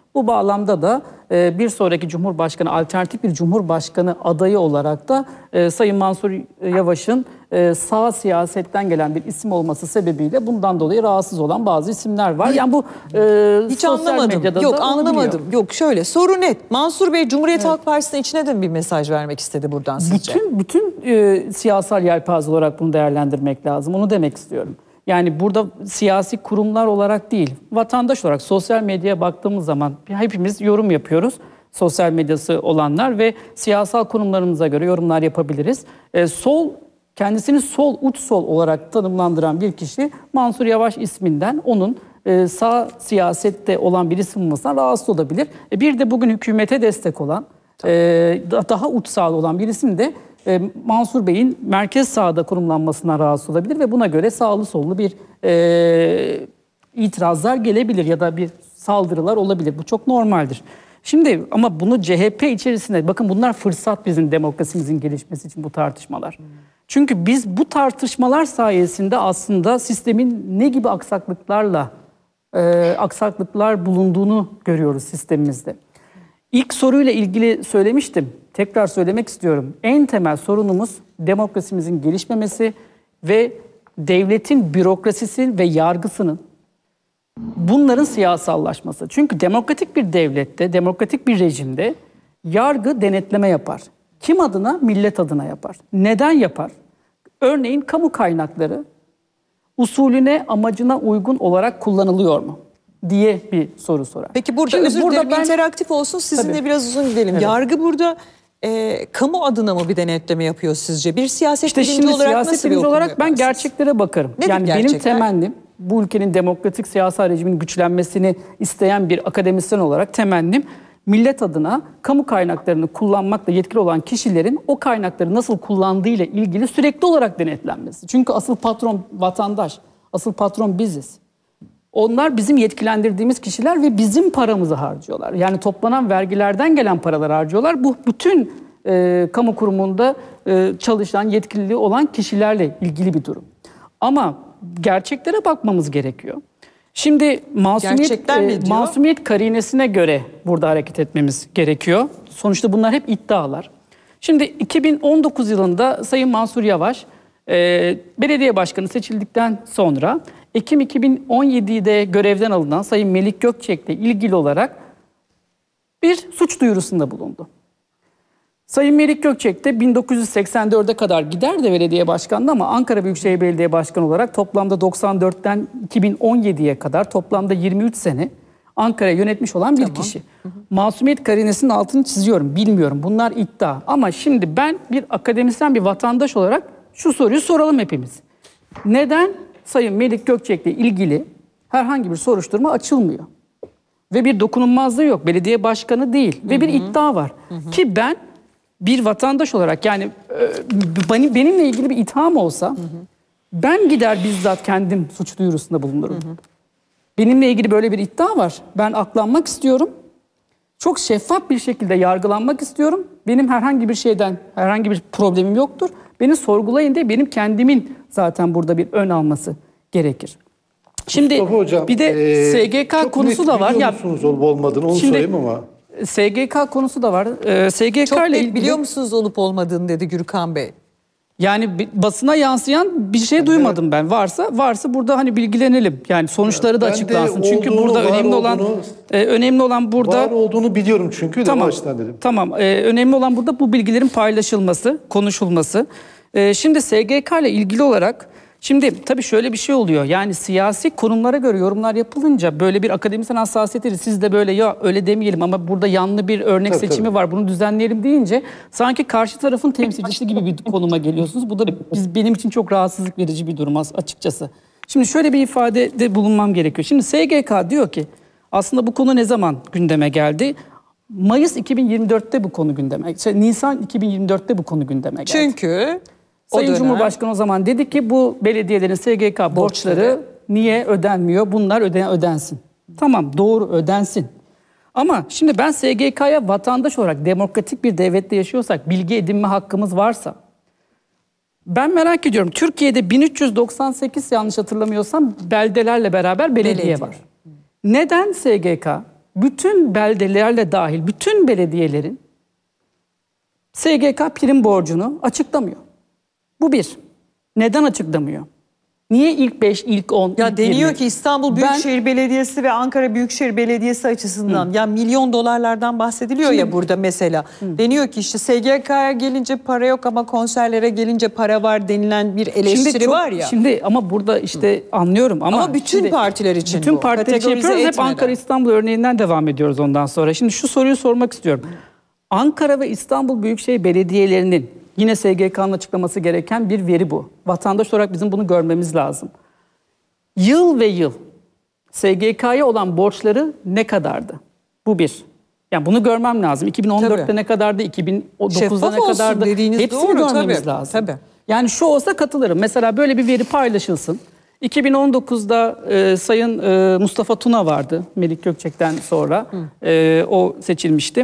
Bu bağlamda da bir sonraki Cumhurbaşkanı, alternatif bir Cumhurbaşkanı adayı olarak da Sayın Mansur Yavaş'ın sağ siyasetten gelen bir isim olması sebebiyle bundan dolayı rahatsız olan bazı isimler var. Yani bu hiç sosyal anlamadım. medyada Yok da anlamadım. olabiliyor. Yok şöyle soru net. Mansur Bey Cumhuriyet Halk Partisi'nin içine de mi bir mesaj vermek istedi buradan sizce? Bütün siyasal yelpaze olarak bunu değerlendirmek lazım. Onu demek istiyorum. Yani burada siyasi kurumlar olarak değil, vatandaş olarak sosyal medyaya baktığımız zaman hepimiz yorum yapıyoruz. Sosyal medyası olanlar ve siyasal konumlarımıza göre yorumlar yapabiliriz. Kendisini sol, uç sol olarak tanımlandıran bir kişi Mansur Yavaş isminden onun sağ siyasette olan bir isim olmasına rahatsız olabilir. Bir de bugün hükümete destek olan, daha uç sağ olan bir isim de Mansur Bey'in merkez sağda konumlanmasına rahatsız olabilir ve buna göre sağlı sollu bir itirazlar gelebilir ya da bir saldırılar olabilir. Bu çok normaldir. Şimdi ama bunu CHP içerisinde, bakın bunlar fırsat bizim demokrasimizin gelişmesi için bu tartışmalar. Çünkü biz bu tartışmalar sayesinde aslında sistemin ne gibi aksaklıklar bulunduğunu görüyoruz sistemimizde. İlk soruyla ilgili söylemiştim. Tekrar söylemek istiyorum. En temel sorunumuz demokrasimizin gelişmemesi ve devletin bürokrasisi ve yargısının bunların siyasallaşması. Çünkü demokratik bir devlette, demokratik bir rejimde yargı denetleme yapar. Kim adına? Millet adına yapar. Neden yapar? Örneğin kamu kaynakları usulüne, amacına uygun olarak kullanılıyor mu diye bir soru sorar. Peki burada Şimdi özür dilerim interaktif olsun sizinle Tabii. biraz uzun gidelim. Evet. Yargı burada kamu adına mı bir denetleme yapıyor sizce? Bir siyaset bilimci şimdi olarak siyaset nasıl bir bilimci okuma olarak ben yaparsınız? gerçeklere bakarım. Nedir yani gerçekler? benim temennim bu ülkenin demokratik siyasal rejimin güçlenmesini isteyen bir akademisyen olarak temennim millet adına kamu kaynaklarını kullanmakla yetkili olan kişilerin o kaynakları nasıl kullandığıyla ilgili sürekli olarak denetlenmesi. Çünkü asıl patron vatandaş, asıl patron biziz. Onlar bizim yetkilendirdiğimiz kişiler ve bizim paramızı harcıyorlar. Yani toplanan vergilerden gelen paraları harcıyorlar. Bu bütün kamu kurumunda çalışan, yetkili olan kişilerle ilgili bir durum. Ama gerçeklere bakmamız gerekiyor. Şimdi masumiyet karinesine göre burada hareket etmemiz gerekiyor. Sonuçta bunlar hep iddialar. Şimdi 2019 yılında Sayın Mansur Yavaş belediye başkanı seçildikten sonra Ekim 2017'de görevden alınan Sayın Melik Gökçek'le ilgili olarak bir suç duyurusunda bulundu. Sayın Melik Gökçek de 1984'e kadar gider de belediye başkanlığı ama Ankara Büyükşehir Belediye Başkanı olarak toplamda 94'ten 2017'ye kadar toplamda 23 sene Ankara'yı yönetmiş olan bir kişi. Masumiyet karinesinin altını çiziyorum, bilmiyorum. Bunlar iddia. Ama şimdi ben bir akademisyen, bir vatandaş olarak şu soruyu soralım hepimiz. Neden Sayın Melik Gökçek'le ilgili herhangi bir soruşturma açılmıyor? Ve bir dokunulmazlığı yok. Belediye başkanı değil. Ve bir iddia var. Ki ben bir vatandaş olarak yani benimle ilgili bir itham olsa ben gider bizzat kendim suç duyurusunda bulunurum. Benimle ilgili böyle bir iddia var. Ben aklanmak istiyorum. Çok şeffaf bir şekilde yargılanmak istiyorum. Benim herhangi bir şeyden herhangi bir problemim yoktur. Beni sorgulayın diye benim kendimin zaten burada bir ön alması gerekir. Şimdi Hocam, bir de SGK konusu da var. Biliyor musunuz olup olmadığını onu sorayım ama. SGK konusu da var. SGK Çok ile net ilgili biliyor musunuz olup olmadığını dedi Gürkan Bey. yani basına yansıyan bir şey duymadım ben. Varsa burada hani bilgilenelim. Yani sonuçları da Ben de açıklansın. Çünkü olduğunu, burada var önemli olan burada var olduğunu biliyorum çünkü de o açıdan dedim. Tamam. Önemli olan burada bu bilgilerin paylaşılması, konuşulması. Şimdi SGK ile ilgili olarak şimdi tabii şöyle bir şey oluyor. Yani siyasi konumlara göre yorumlar yapılınca böyle bir akademisyen hassasiyetiyle siz de böyle ya öyle demeyelim ama burada yanlı bir örnek seçimi var. Bunu düzenleyelim deyince sanki karşı tarafın temsilcisi gibi bir konuma geliyorsunuz. Bu da benim için çok rahatsızlık verici bir durum açıkçası. Şimdi şöyle bir ifadede bulunmam gerekiyor. Şimdi SGK diyor ki aslında bu konu ne zaman gündeme geldi? Mayıs 2024'te bu konu gündeme geldi. Nisan 2024'te bu konu gündeme geldi. Çünkü Sayın Cumhurbaşkanı o zaman dedi ki bu belediyelerin SGK borçları niye ödenmiyor? Bunlar ödensin. Tamam, doğru, ödensin. Ama şimdi ben SGK'ya vatandaş olarak demokratik bir devlette yaşıyorsak, bilgi edinme hakkımız varsa ben merak ediyorum. Türkiye'de 1398 yanlış hatırlamıyorsam beldelerle beraber belediye var. Neden SGK bütün beldelerle dahil bütün belediyelerin SGK prim borcunu açıklamıyor. Bu bir. Neden açıklamıyor? Niye ilk 5, ilk 10, Ya ilk deniyor 20? ki İstanbul Büyükşehir Belediyesi ve Ankara Büyükşehir Belediyesi açısından ya milyon dolarlardan bahsediliyor ya burada mesela. Deniyor ki işte SGK'ya gelince para yok ama konserlere gelince para var denilen bir eleştiri var ya. Şimdi ama burada işte anlıyorum ama bütün şimdi, partiler için bütün bu. partiler için Kategorize yapıyoruz. Hep etmeden. Ankara İstanbul örneğinden devam ediyoruz ondan sonra. Şimdi şu soruyu sormak istiyorum. Ankara ve İstanbul Büyükşehir Belediyelerinin yine SGK'nın açıklaması gereken bir veri bu. Vatandaş olarak bizim bunu görmemiz lazım. Yıl ve yıl SGK'ya olan borçları ne kadardı? Bu bir. Yani bunu görmem lazım. 2014'te Tabii. ne kadardı? 2009'da Şeffaf ne olsun kadardı? dediğiniz Hepsini doğru, görmemiz tabii, lazım. tabii. Yani şu olsa katılırım. Mesela böyle bir veri paylaşılsın. 2019'da Sayın Mustafa Tuna vardı. Melik Gökçek'ten sonra o seçilmişti.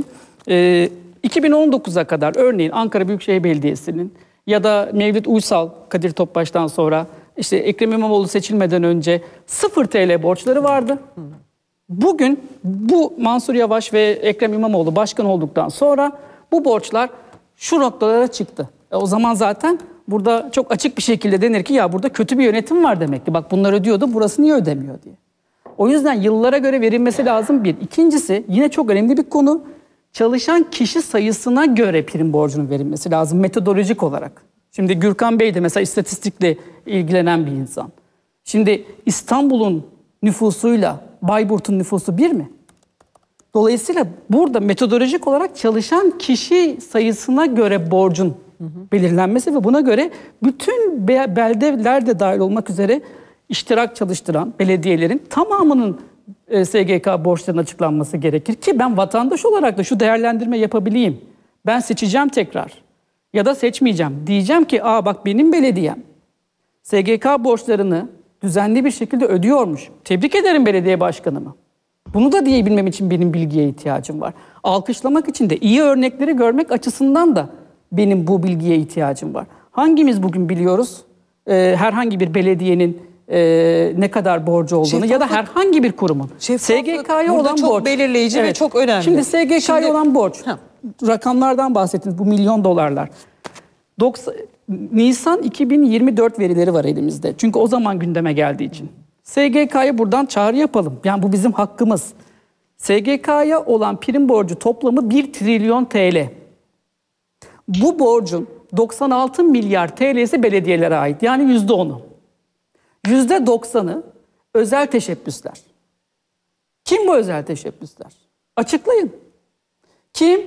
2019'a kadar örneğin Ankara Büyükşehir Belediyesi'nin ya da Mevlüt Uysal, Kadir Topbaş'tan sonra işte Ekrem İmamoğlu seçilmeden önce 0 TL borçları vardı. Bugün bu Mansur Yavaş ve Ekrem İmamoğlu başkan olduktan sonra bu borçlar şu noktalara çıktı. O zaman zaten burada çok açık bir şekilde denir ki ya burada kötü bir yönetim var demek ki. Bak bunlar ödüyordu, burası niye ödemiyor diye. O yüzden yıllara göre verilmesi lazım bir. İkincisi yine çok önemli bir konu. Çalışan kişi sayısına göre prim borcunun verilmesi lazım metodolojik olarak. Şimdi Gürkan Bey de mesela istatistikle ilgilenen bir insan. Şimdi İstanbul'un nüfusuyla Bayburt'un nüfusu bir mi? Dolayısıyla burada metodolojik olarak çalışan kişi sayısına göre borcun belirlenmesi ve buna göre bütün beldeler de dahil olmak üzere iştirak çalıştıran belediyelerin tamamının SGK borçlarının açıklanması gerekir ki ben vatandaş olarak da şu değerlendirme yapabileyim. Ben seçeceğim tekrar ya da seçmeyeceğim. Diyeceğim ki bak benim belediyem SGK borçlarını düzenli bir şekilde ödüyormuş. Tebrik ederim belediye başkanımı. Bunu da diyebilmem için benim bilgiye ihtiyacım var. Alkışlamak için de iyi örnekleri görmek açısından da benim bu bilgiye ihtiyacım var. Hangimiz bugün biliyoruz herhangi bir belediyenin ne kadar borcu olduğunu ya da herhangi bir kurumun SGK'ya olan çok borç belirleyici ve çok önemli. Şimdi SGK'ya olan borç rakamlardan bahsettiniz bu milyon dolarlar. Nisan 2024 verileri var elimizde. Çünkü o zaman gündeme geldiği için. SGK'ya buradan çağrı yapalım. Yani bu bizim hakkımız. SGK'ya olan prim borcu toplamı 1 trilyon TL. Bu borcun 96 milyar TL'si belediyelere ait. Yani %10'u. %90'ı özel teşebbüsler. Kim bu özel teşebbüsler? Açıklayın. Kim?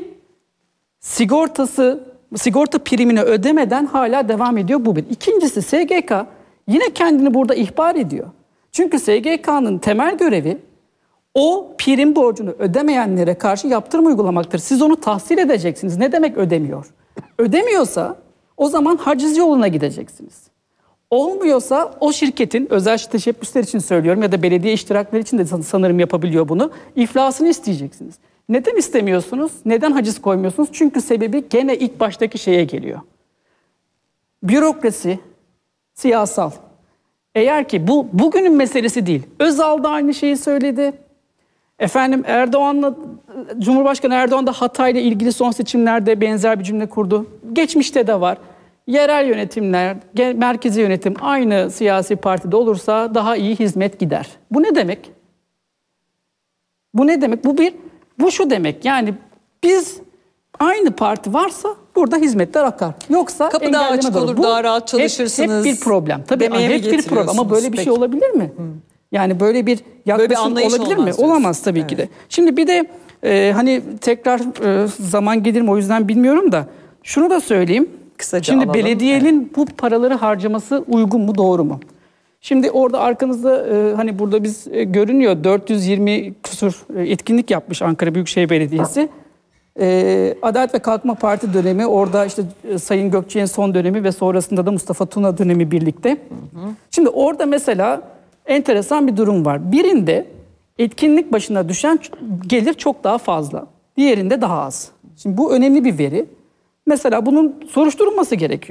Sigorta primini ödemeden hala devam ediyor bu bir. İkincisi SGK yine kendini burada ihbar ediyor. Çünkü SGK'nın temel görevi o prim borcunu ödemeyenlere karşı yaptırım uygulamaktır. Siz onu tahsil edeceksiniz. Ne demek ödemiyor? Ödemiyorsa o zaman haciz yoluna gideceksiniz. Olmuyorsa o şirketin özel teşebbüsler için söylüyorum ya da belediye iştirakleri için de sanırım yapabiliyor bunu. İflasını isteyeceksiniz. Neden istemiyorsunuz? Neden haciz koymuyorsunuz? Çünkü sebebi gene ilk baştaki şeye geliyor. Bürokrasi, siyasal. Eğer ki bu bugünün meselesi değil. Özal da aynı şeyi söyledi. Efendim Cumhurbaşkanı Erdoğan da Hatay'la ilgili son seçimlerde benzer bir cümle kurdu. Geçmişte de var. Yerel yönetimler, merkezi yönetim aynı siyasi partide olursa daha iyi hizmet gider. Bu ne demek? Bu ne demek? Bu şu demek. Yani biz aynı parti varsa burada hizmetler akar. Yoksa kapı daha açık olur, daha rahat çalışırsınız. Hep bir problem. Tabii hep bir problem ama böyle bir şey olabilir mi? Yani böyle bir yaklaşım olabilir mi? Olamaz tabii ki de. Şimdi bir de hani tekrar zaman gelir mi o yüzden bilmiyorum da şunu da söyleyeyim. Kısaca şimdi alalım. belediyenin bu paraları harcaması uygun mu doğru mu? Şimdi orada arkanızda hani burada biz görünüyor 420 küsur etkinlik yapmış Ankara Büyükşehir Belediyesi. Adalet ve Kalkınma Parti dönemi orada işte Sayın Gökçek'in son dönemi ve sonrasında da Mustafa Tuna dönemi birlikte. Şimdi orada mesela enteresan bir durum var. Birinde etkinlik başına düşen gelir çok daha fazla. Diğerinde daha az. Şimdi bu önemli bir veri. Mesela bunun soruşturulması gerekiyor.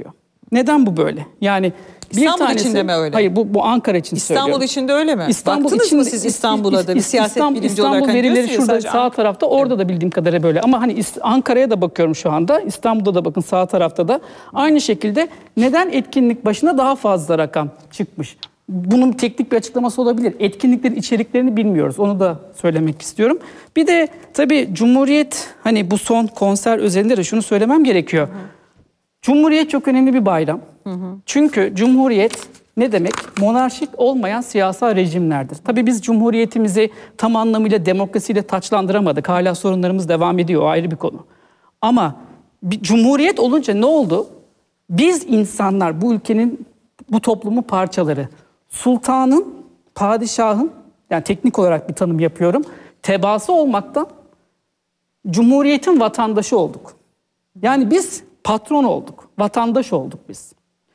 Neden bu böyle? Yani İstanbul içinde mi öyle? Hayır, bu Ankara için İstanbul söylüyorum. içinde öyle mi? İstanbul Baktınız içinde, mı siz İstanbul'a da bir siyaset bilimci İstanbul olarak? Hani verileri diyorsun ya şurada sadece sağ tarafta, orada da bildiğim kadarıyla böyle. Ama hani Ankara'ya da bakıyorum şu anda. İstanbul'da da bakın sağ tarafta da. Aynı şekilde neden etkinlik başına daha fazla rakam çıkmış? Bunun teknik bir açıklaması olabilir. Etkinliklerin içeriklerini bilmiyoruz. Onu da söylemek istiyorum. Bir de tabii Cumhuriyet, hani bu son konser özelinde de şunu söylemem gerekiyor. Cumhuriyet çok önemli bir bayram. Çünkü Cumhuriyet ne demek? Monarşik olmayan siyasal rejimlerdir. Tabii biz Cumhuriyetimizi tam anlamıyla demokrasiyle taçlandıramadık. Hala sorunlarımız devam ediyor. O ayrı bir konu. Ama bir Cumhuriyet olunca ne oldu? Biz insanlar, bu ülkenin, bu toplumun parçaları, sultanın, padişahın, yani teknik olarak bir tanım yapıyorum, tebaası olmaktan Cumhuriyet'in vatandaşı olduk. Yani biz patron olduk, vatandaş olduk biz.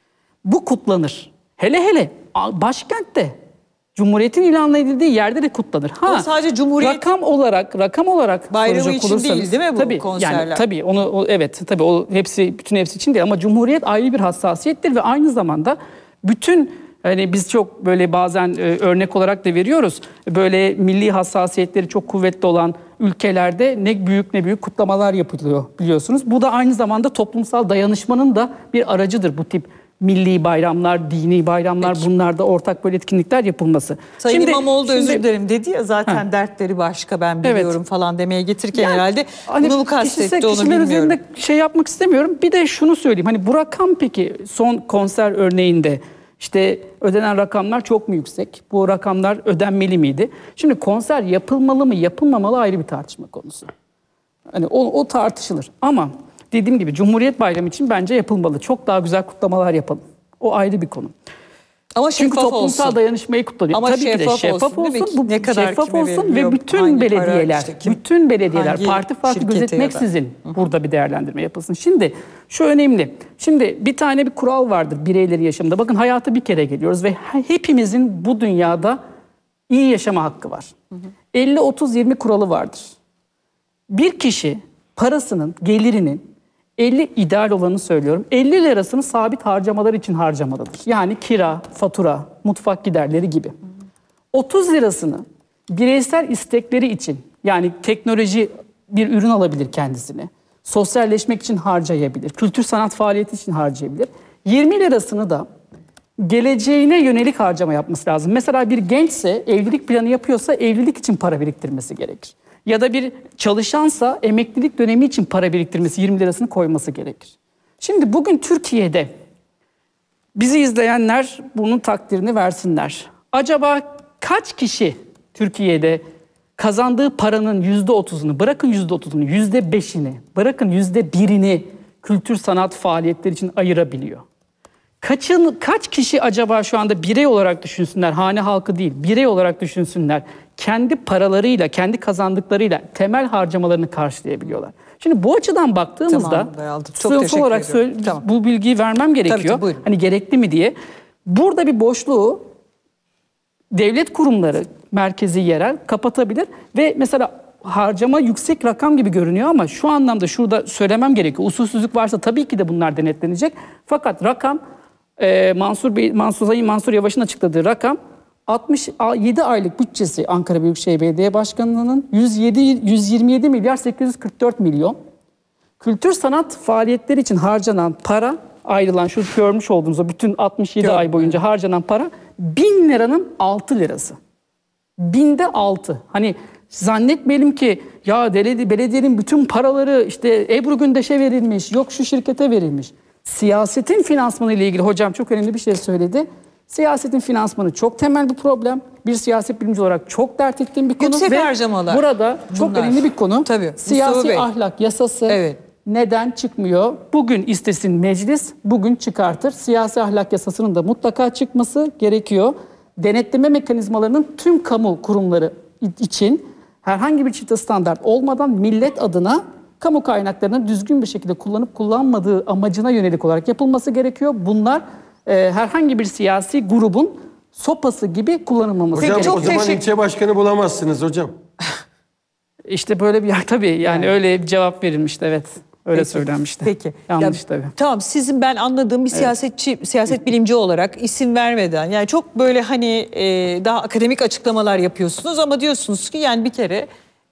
Bu kutlanır. Hele hele başkentte, Cumhuriyet'in ilan edildiği yerde de kutlanır. O sadece Cumhuriyet rakam olarak bayramı soracak için olursanız, değil, değil mi bu tabii, konserler? Yani tabii evet, tabii o bütün hepsi için değil, ama Cumhuriyet ayrı bir hassasiyettir ve aynı zamanda bütün, hani biz çok böyle bazen örnek olarak da veriyoruz. Böyle milli hassasiyetleri çok kuvvetli olan ülkelerde ne büyük kutlamalar yapılıyor biliyorsunuz. Bu da aynı zamanda toplumsal dayanışmanın da bir aracıdır, bu tip milli bayramlar, dini bayramlar, bunlarda ortak böyle etkinlikler yapılması. Sayın İmamoğlu da özür dilerim dedi ya zaten, dertleri başka ben biliyorum falan demeye getirirken yani, herhalde hani bunu mu kastetti onu kişiler bilmiyorum. üzerinde şey yapmak istemiyorum. Bir de şunu söyleyeyim. Hani bu rakam peki son konser örneğinde işte ödenen rakamlar çok mu yüksek? Bu rakamlar ödenmeli miydi? Şimdi konser yapılmalı mı yapılmamalı ayrı bir tartışma konusu. Hani o tartışılır. Ama dediğim gibi Cumhuriyet Bayramı için bence yapılmalı. Çok daha güzel kutlamalar yapalım. O ayrı bir konu. Ama çünkü toplumsal olsun. dayanışmayı kutlanıyor. Ama tabii ki de şeffaf olsun. Bu ne kadar şeffaf olsun veriliyor, ve bütün belediyeler, işte bütün belediyeler hangi parti farkı şirkete gözetmeksizin burada bir değerlendirme yapılsın. Şimdi şu önemli. Şimdi bir tane bir kural vardır bireylerin yaşamında. Bakın hayata bir kere geliyoruz ve hepimizin bu dünyada iyi yaşama hakkı var. 50-30-20 kuralı vardır. Bir kişi parasının, gelirinin 50 ideal olanı söylüyorum. 50 lirasını sabit harcamalar için harcamalıdır. Yani kira, fatura, mutfak giderleri gibi. 30 lirasını bireysel istekleri için, yani teknoloji bir ürün alabilir kendisine, sosyalleşmek için harcayabilir, kültür sanat faaliyeti için harcayabilir. 20 lirasını da geleceğine yönelik harcama yapması lazım. Mesela bir gençse, evlilik planı yapıyorsa evlilik için para biriktirmesi gerekir. Ya da bir çalışansa emeklilik dönemi için para biriktirmesi, 20 lirasını koyması gerekir. Şimdi bugün Türkiye'de bizi izleyenler bunun takdirini versinler. Acaba kaç kişi Türkiye'de kazandığı paranın %30'unu, bırakın %30'unu, %5'ini, bırakın %1'ini kültür sanat faaliyetleri için ayırabiliyor? Kaç kişi acaba şu anda birey olarak düşünsünler, hane halkı değil, birey olarak düşünsünler, kendi paralarıyla, kendi kazandıklarıyla temel harcamalarını karşılayabiliyorlar? Şimdi bu açıdan baktığımızda, sınıf olarak bu bilgiyi vermem gerekiyor. Tabii, hani gerekli mi diye. Burada bir boşluğu devlet kurumları, merkezi, yerel kapatabilir ve mesela harcama yüksek rakam gibi görünüyor ama şu anlamda şurada söylemem gerekiyor. Usulsüzlük varsa tabii ki de bunlar denetlenecek. Fakat rakam Mansur Yavaş'ın açıkladığı rakam 67 aylık bütçesi Ankara Büyükşehir Belediye Başkanlığı'nın 127 milyar 844 milyon. Kültür sanat faaliyetleri için harcanan para, ayrılan şu görmüş olduğunuz o bütün 67 ay boyunca harcanan para 1000 liranın 6 lirası. 1000'de 6. Hani zannetmeyelim ki ya belediyenin bütün paraları işte Ebru Gündeş'e verilmiş, yok şu şirkete verilmiş. Siyasetin finansmanı ile ilgili hocam çok önemli bir şey söyledi. Siyasetin finansmanı çok temel bir problem. Bir siyaset bilimci olarak çok dert ettiğim bir konu. Yüksek ve harcamalar. burada çok önemli bir konu. Tabii. Siyasi ahlak yasası neden çıkmıyor? Bugün istesin meclis, bugün çıkartır. Siyasi ahlak yasasının da mutlaka çıkması gerekiyor. Denetleme mekanizmalarının tüm kamu kurumları için herhangi bir çifte standart olmadan millet adına kamu kaynaklarını düzgün bir şekilde kullanıp kullanmadığı amacına yönelik olarak yapılması gerekiyor. Bunlar herhangi bir siyasi grubun sopası gibi kullanılmaması gerekiyor. gerekiyor. Hocam o zaman ilçe başkanı bulamazsınız hocam. İşte böyle bir yer tabii yani öyle bir cevap verilmişti, evet. Öyle Peki, söylenmişti. Peki. Yanlış tabii. Tamam, sizin ben anladığım bir siyaset bilimci olarak isim vermeden, yani çok böyle hani daha akademik açıklamalar yapıyorsunuz ama diyorsunuz ki yani bir kere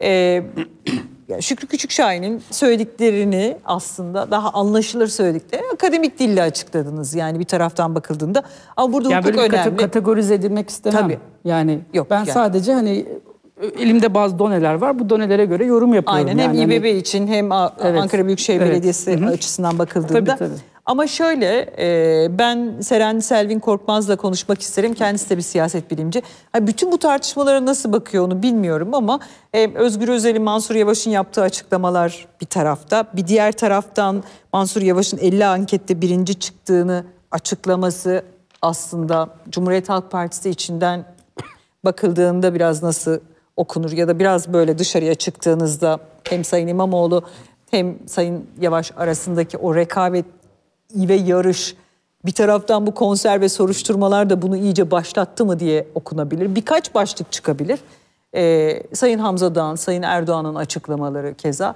Şükrü Küçükşahin'in söylediklerini aslında daha anlaşılır söylediklerini akademik dille açıkladınız yani bir taraftan bakıldığında. Ama burada yani hukuk böyle önemli. kategorize edilmek istemem. Tabii. Yani Yok, ben yani. sadece hani elimde bazı doneler var. Bu donelere göre yorum yapıyorum. Aynen, hem yani İBB için hem Ankara Büyükşehir Belediyesi açısından bakıldığında. Tabii. Ama şöyle ben Seren Selvin Korkmaz'la konuşmak isterim. Kendisi de bir siyaset bilimci. Bütün bu tartışmalara nasıl bakıyor onu bilmiyorum ama Özgür Özel'in Mansur Yavaş'ın yaptığı açıklamalar bir tarafta. Bir diğer taraftan Mansur Yavaş'ın 50 ankette birinci çıktığını açıklaması aslında Cumhuriyet Halk Partisi içinden bakıldığında biraz nasıl okunur ya da biraz böyle dışarıya çıktığınızda hem Sayın İmamoğlu hem Sayın Yavaş arasındaki o rekabet ve yarış, bir taraftan bu konser ve soruşturmalar da bunu iyice başlattı mı diye okunabilir. Birkaç başlık çıkabilir. Sayın Hamza Dağ'ın, Sayın Erdoğan'ın açıklamaları keza.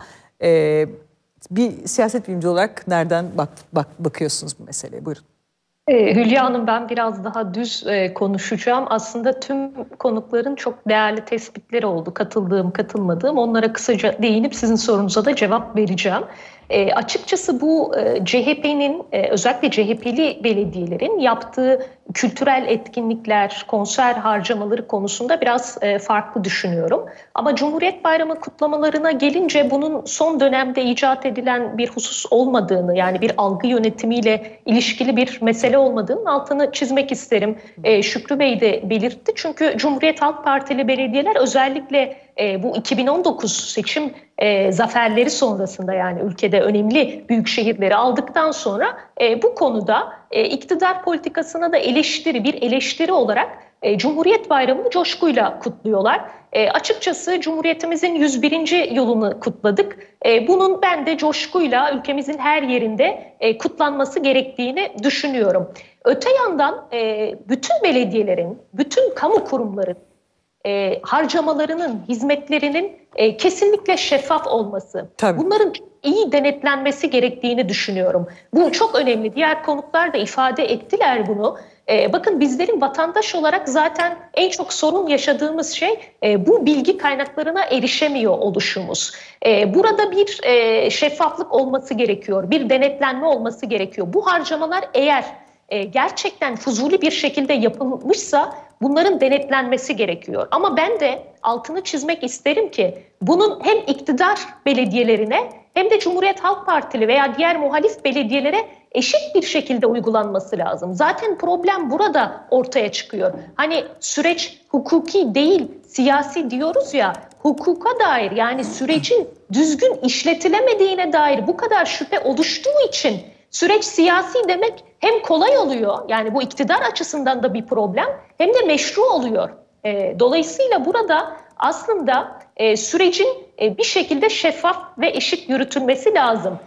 Bir siyaset bilimci olarak nereden bakıyorsunuz bu meseleye? Buyurun. Hülya Hanım, ben biraz daha düz konuşacağım. Aslında tüm konukların çok değerli tespitleri oldu. Katıldığım, katılmadığım. Onlara kısaca değinip sizin sorunuza da cevap vereceğim. Açıkçası bu CHP'nin özellikle CHP'li belediyelerin yaptığı kültürel etkinlikler, konser harcamaları konusunda biraz farklı düşünüyorum. Ama Cumhuriyet Bayramı kutlamalarına gelince bunun son dönemde icat edilen bir husus olmadığını, yani bir algı yönetimiyle ilişkili bir mesele olmadığının altını çizmek isterim. Şükrü Bey de belirtti, çünkü Cumhuriyet Halk Partili belediyeler özellikle bu 2019 seçim zaferleri sonrasında, yani ülkede önemli büyük şehirleri aldıktan sonra bu konuda iktidar politikasına da bir eleştiri olarak Cumhuriyet Bayramı'nı coşkuyla kutluyorlar. Açıkçası Cumhuriyetimizin 101. yılını kutladık. Bunun ben de coşkuyla ülkemizin her yerinde kutlanması gerektiğini düşünüyorum. Öte yandan bütün belediyelerin, bütün kamu kurumların harcamalarının, hizmetlerinin kesinlikle şeffaf olması, Tabii. bunların iyi denetlenmesi gerektiğini düşünüyorum. Bu çok önemli. Diğer konuklar da ifade ettiler bunu. Bakın, bizlerin vatandaş olarak zaten en çok sorun yaşadığımız şey bu bilgi kaynaklarına erişemiyor oluşumuz. Burada bir şeffaflık olması gerekiyor, bir denetlenme olması gerekiyor. Bu harcamalar eğer gerçekten fuzuli bir şekilde yapılmışsa bunların denetlenmesi gerekiyor. Ama ben de altını çizmek isterim ki bunun hem iktidar belediyelerine hem de Cumhuriyet Halk Partili veya diğer muhalif belediyelere eşit bir şekilde uygulanması lazım. Zaten problem burada ortaya çıkıyor. Hani süreç hukuki değil, siyasi diyoruz ya, hukuka dair, yani sürecin düzgün işletilemediğine dair bu kadar şüphe oluştuğu için süreç siyasi demek hem kolay oluyor, yani bu iktidar açısından da bir problem, hem de meşru oluyor. Dolayısıyla burada aslında sürecin bir şekilde şeffaf ve eşit yürütülmesi lazım.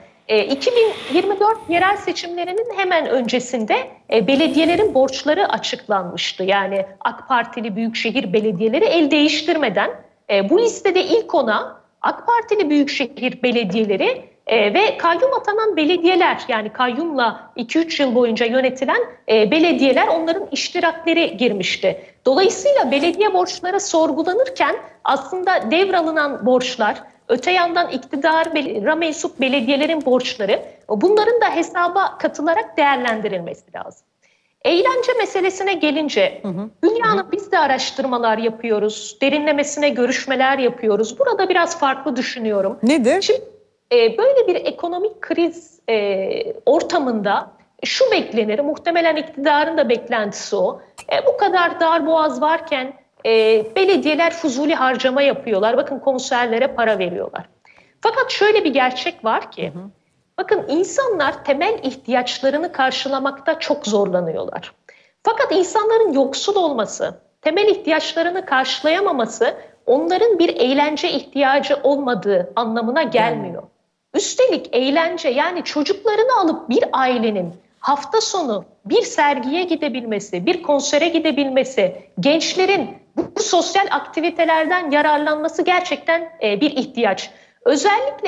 2024 yerel seçimlerinin hemen öncesinde belediyelerin borçları açıklanmıştı. Yani AK Partili büyükşehir belediyeleri el değiştirmeden bu listede ilk ona AK Partili büyükşehir belediyeleri ve kayyum atanan belediyeler, yani kayyumla 2-3 yıl boyunca yönetilen belediyeler, onların iştirakleri girmişti. Dolayısıyla belediye borçları sorgulanırken aslında devralınan borçlar, öte yandan iktidara mensup belediyelerin borçları, bunların da hesaba katılarak değerlendirilmesi lazım. Eğlence meselesine gelince, Hülya Hanım, biz de araştırmalar yapıyoruz, derinlemesine görüşmeler yapıyoruz. Burada biraz farklı düşünüyorum. Nedir? Şimdi böyle bir ekonomik kriz ortamında şu beklenir, muhtemelen iktidarın da beklentisi o. Bu kadar darboğaz varken belediyeler fuzuli harcama yapıyorlar. Bakın, konserlere para veriyorlar. Fakat şöyle bir gerçek var ki, bakın, insanlar temel ihtiyaçlarını karşılamakta çok zorlanıyorlar. Fakat insanların yoksul olması, temel ihtiyaçlarını karşılayamaması onların bir eğlence ihtiyacı olmadığı anlamına gelmiyor. Üstelik eğlence, yani çocuklarını alıp bir ailenin hafta sonu bir sergiye gidebilmesi, bir konsere gidebilmesi, gençlerin bu sosyal aktivitelerden yararlanması gerçekten bir ihtiyaç. Özellikle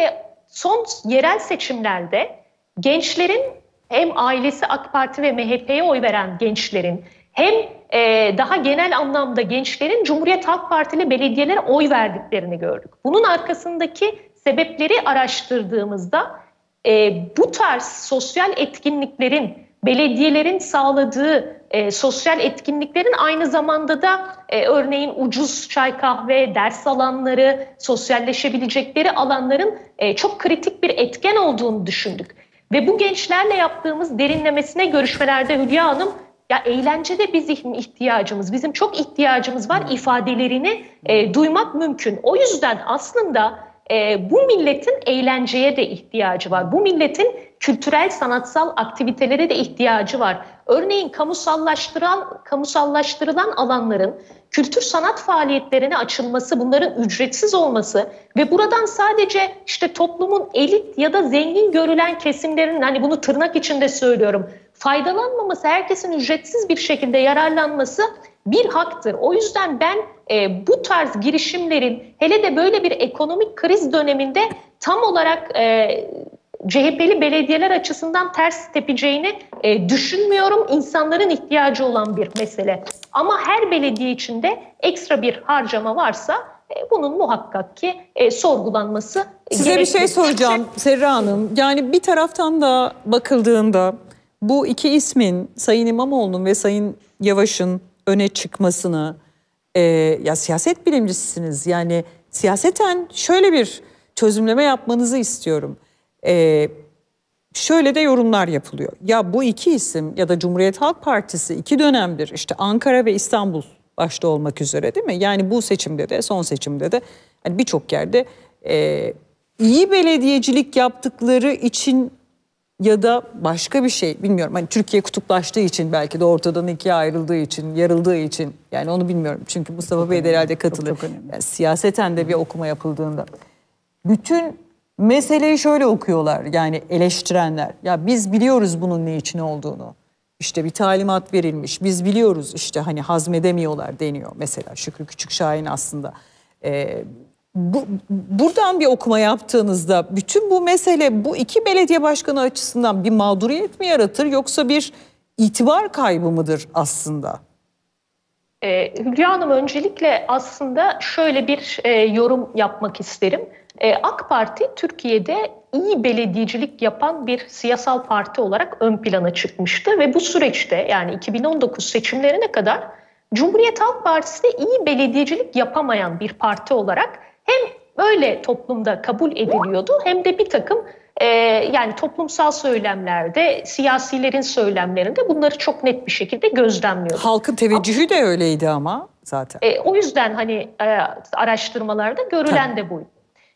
son yerel seçimlerde gençlerin, hem ailesi AK Parti ve MHP'ye oy veren gençlerin, hem daha genel anlamda gençlerin Cumhuriyet Halk Partili belediyelere oy verdiklerini gördük. Bunun arkasındaki sebepleri araştırdığımızda bu tarz sosyal etkinliklerin, belediyelerin sağladığı sosyal etkinliklerin aynı zamanda da örneğin ucuz çay kahve, ders alanları, sosyalleşebilecekleri alanların çok kritik bir etken olduğunu düşündük. Ve bu gençlerle yaptığımız derinlemesine görüşmelerde Hülya Hanım, ya eğlencede bizim ihtiyacımız, bizim çok ihtiyacımız var ifadelerini duymak mümkün. O yüzden aslında bu milletin eğlenceye de ihtiyacı var. Bu milletin kültürel, sanatsal aktivitelere de ihtiyacı var. Örneğin kamusallaştırılan alanların kültür sanat faaliyetlerine açılması, bunların ücretsiz olması ve buradan sadece işte toplumun elit ya da zengin görülen kesimlerin, hani bunu tırnak içinde söylüyorum, faydalanmaması, herkesin ücretsiz bir şekilde yararlanması bir haktır. O yüzden ben bu tarz girişimlerin, hele de böyle bir ekonomik kriz döneminde tam olarak CHP'li belediyeler açısından ters tepeceğini düşünmüyorum. İnsanların ihtiyacı olan bir mesele. Ama her belediye içinde ekstra bir harcama varsa bunun muhakkak ki sorgulanması Size bir şey soracağım Serra Hanım. Yani bir taraftan da bakıldığında bu iki ismin, Sayın İmamoğlu'nun ve Sayın Yavaş'ın öne çıkmasını, ya siyaset bilimcisisiniz, yani siyaseten şöyle bir çözümleme yapmanızı istiyorum. Şöyle de yorumlar yapılıyor. Ya bu iki isim ya da Cumhuriyet Halk Partisi 2 dönemdir işte Ankara ve İstanbul başta olmak üzere, değil mi? Yani bu seçimde de, son seçimde de hani birçok yerde iyi belediyecilik yaptıkları için ya da başka bir şey bilmiyorum. Hani Türkiye kutuplaştığı için, belki de ortadan ikiye ayrıldığı için, yarıldığı için, yani onu bilmiyorum. Çünkü Mustafa Bey de herhalde katılır. Yani siyaseten de bir okuma yapıldığında. Bütün meseleyi şöyle okuyorlar, yani eleştirenler. Ya biz biliyoruz bunun ne için olduğunu. İşte bir talimat verilmiş. Biz biliyoruz, işte hani hazmedemiyorlar deniyor mesela Şükrü Küçükşahin aslında. Buradan bir okuma yaptığınızda bütün bu mesele bu iki belediye başkanı açısından bir mağduriyet mi yaratır, yoksa bir itibar kaybı mıdır aslında? Hülya Hanım, öncelikle aslında şöyle bir yorum yapmak isterim. AK Parti Türkiye'de iyi belediyecilik yapan bir siyasal parti olarak ön plana çıkmıştı ve bu süreçte, yani 2019 seçimlerine kadar Cumhuriyet Halk Partisi de iyi belediyecilik yapamayan bir parti olarak hem öyle toplumda kabul ediliyordu hem de bir takım yani toplumsal söylemlerde, siyasilerin söylemlerinde bunları çok net bir şekilde gözlemliyordu. Halkın teveccühü de öyleydi ama zaten. O yüzden hani araştırmalarda görülen de buydu.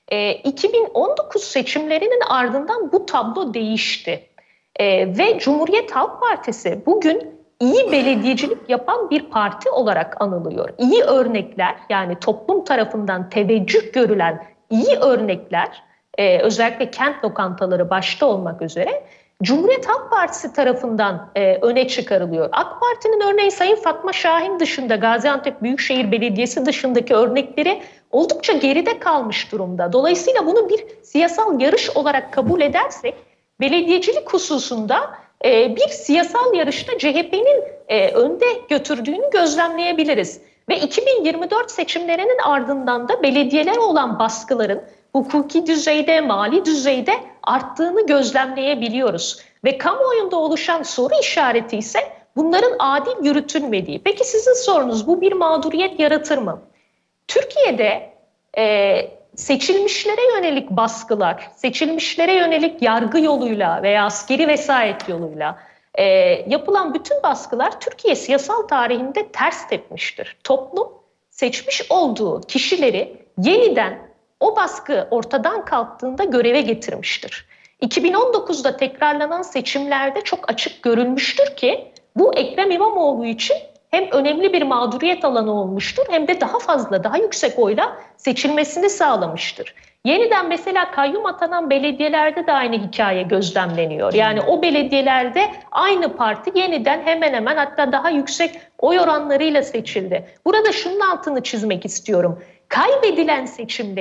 2019 seçimlerinin ardından bu tablo değişti. Ve Cumhuriyet Halk Partisi bugün iyi belediyecilik yapan bir parti olarak anılıyor. İyi örnekler, yani toplum tarafından teveccüh görülen iyi örnekler, özellikle kent lokantaları başta olmak üzere Cumhuriyet Halk Partisi tarafından öne çıkarılıyor. AK Parti'nin örneğin Sayın Fatma Şahin dışında, Gaziantep Büyükşehir Belediyesi dışındaki örnekleri oldukça geride kalmış durumda. Dolayısıyla bunu bir siyasal yarış olarak kabul edersek, belediyecilik hususunda bir siyasal yarışta CHP'nin önde götürdüğünü gözlemleyebiliriz. Ve 2024 seçimlerinin ardından da belediyelere olan baskıların hukuki düzeyde, mali düzeyde arttığını gözlemleyebiliyoruz. Ve kamuoyunda oluşan soru işareti ise bunların adil yürütülmediği. Peki sizin sorunuz, bu bir mağduriyet yaratır mı? Türkiye'de seçilmişlere yönelik baskılar, seçilmişlere yönelik yargı yoluyla veya askeri vesayet yoluyla yapılan bütün baskılar Türkiye siyasal tarihinde ters tepmiştir. Toplum seçmiş olduğu kişileri yeniden o baskı ortadan kalktığında göreve getirmiştir. 2019'da tekrarlanan seçimlerde çok açık görülmüştür ki bu Ekrem İmamoğlu için hem önemli bir mağduriyet alanı olmuştur hem de daha fazla, daha yüksek oyla seçilmesini sağlamıştır. Yeniden mesela kayyum atanan belediyelerde de aynı hikaye gözlemleniyor. Yani o belediyelerde aynı parti yeniden hemen hemen, hatta daha yüksek oy oranlarıyla seçildi. Burada şunun altını çizmek istiyorum. Kaybedilen seçimleri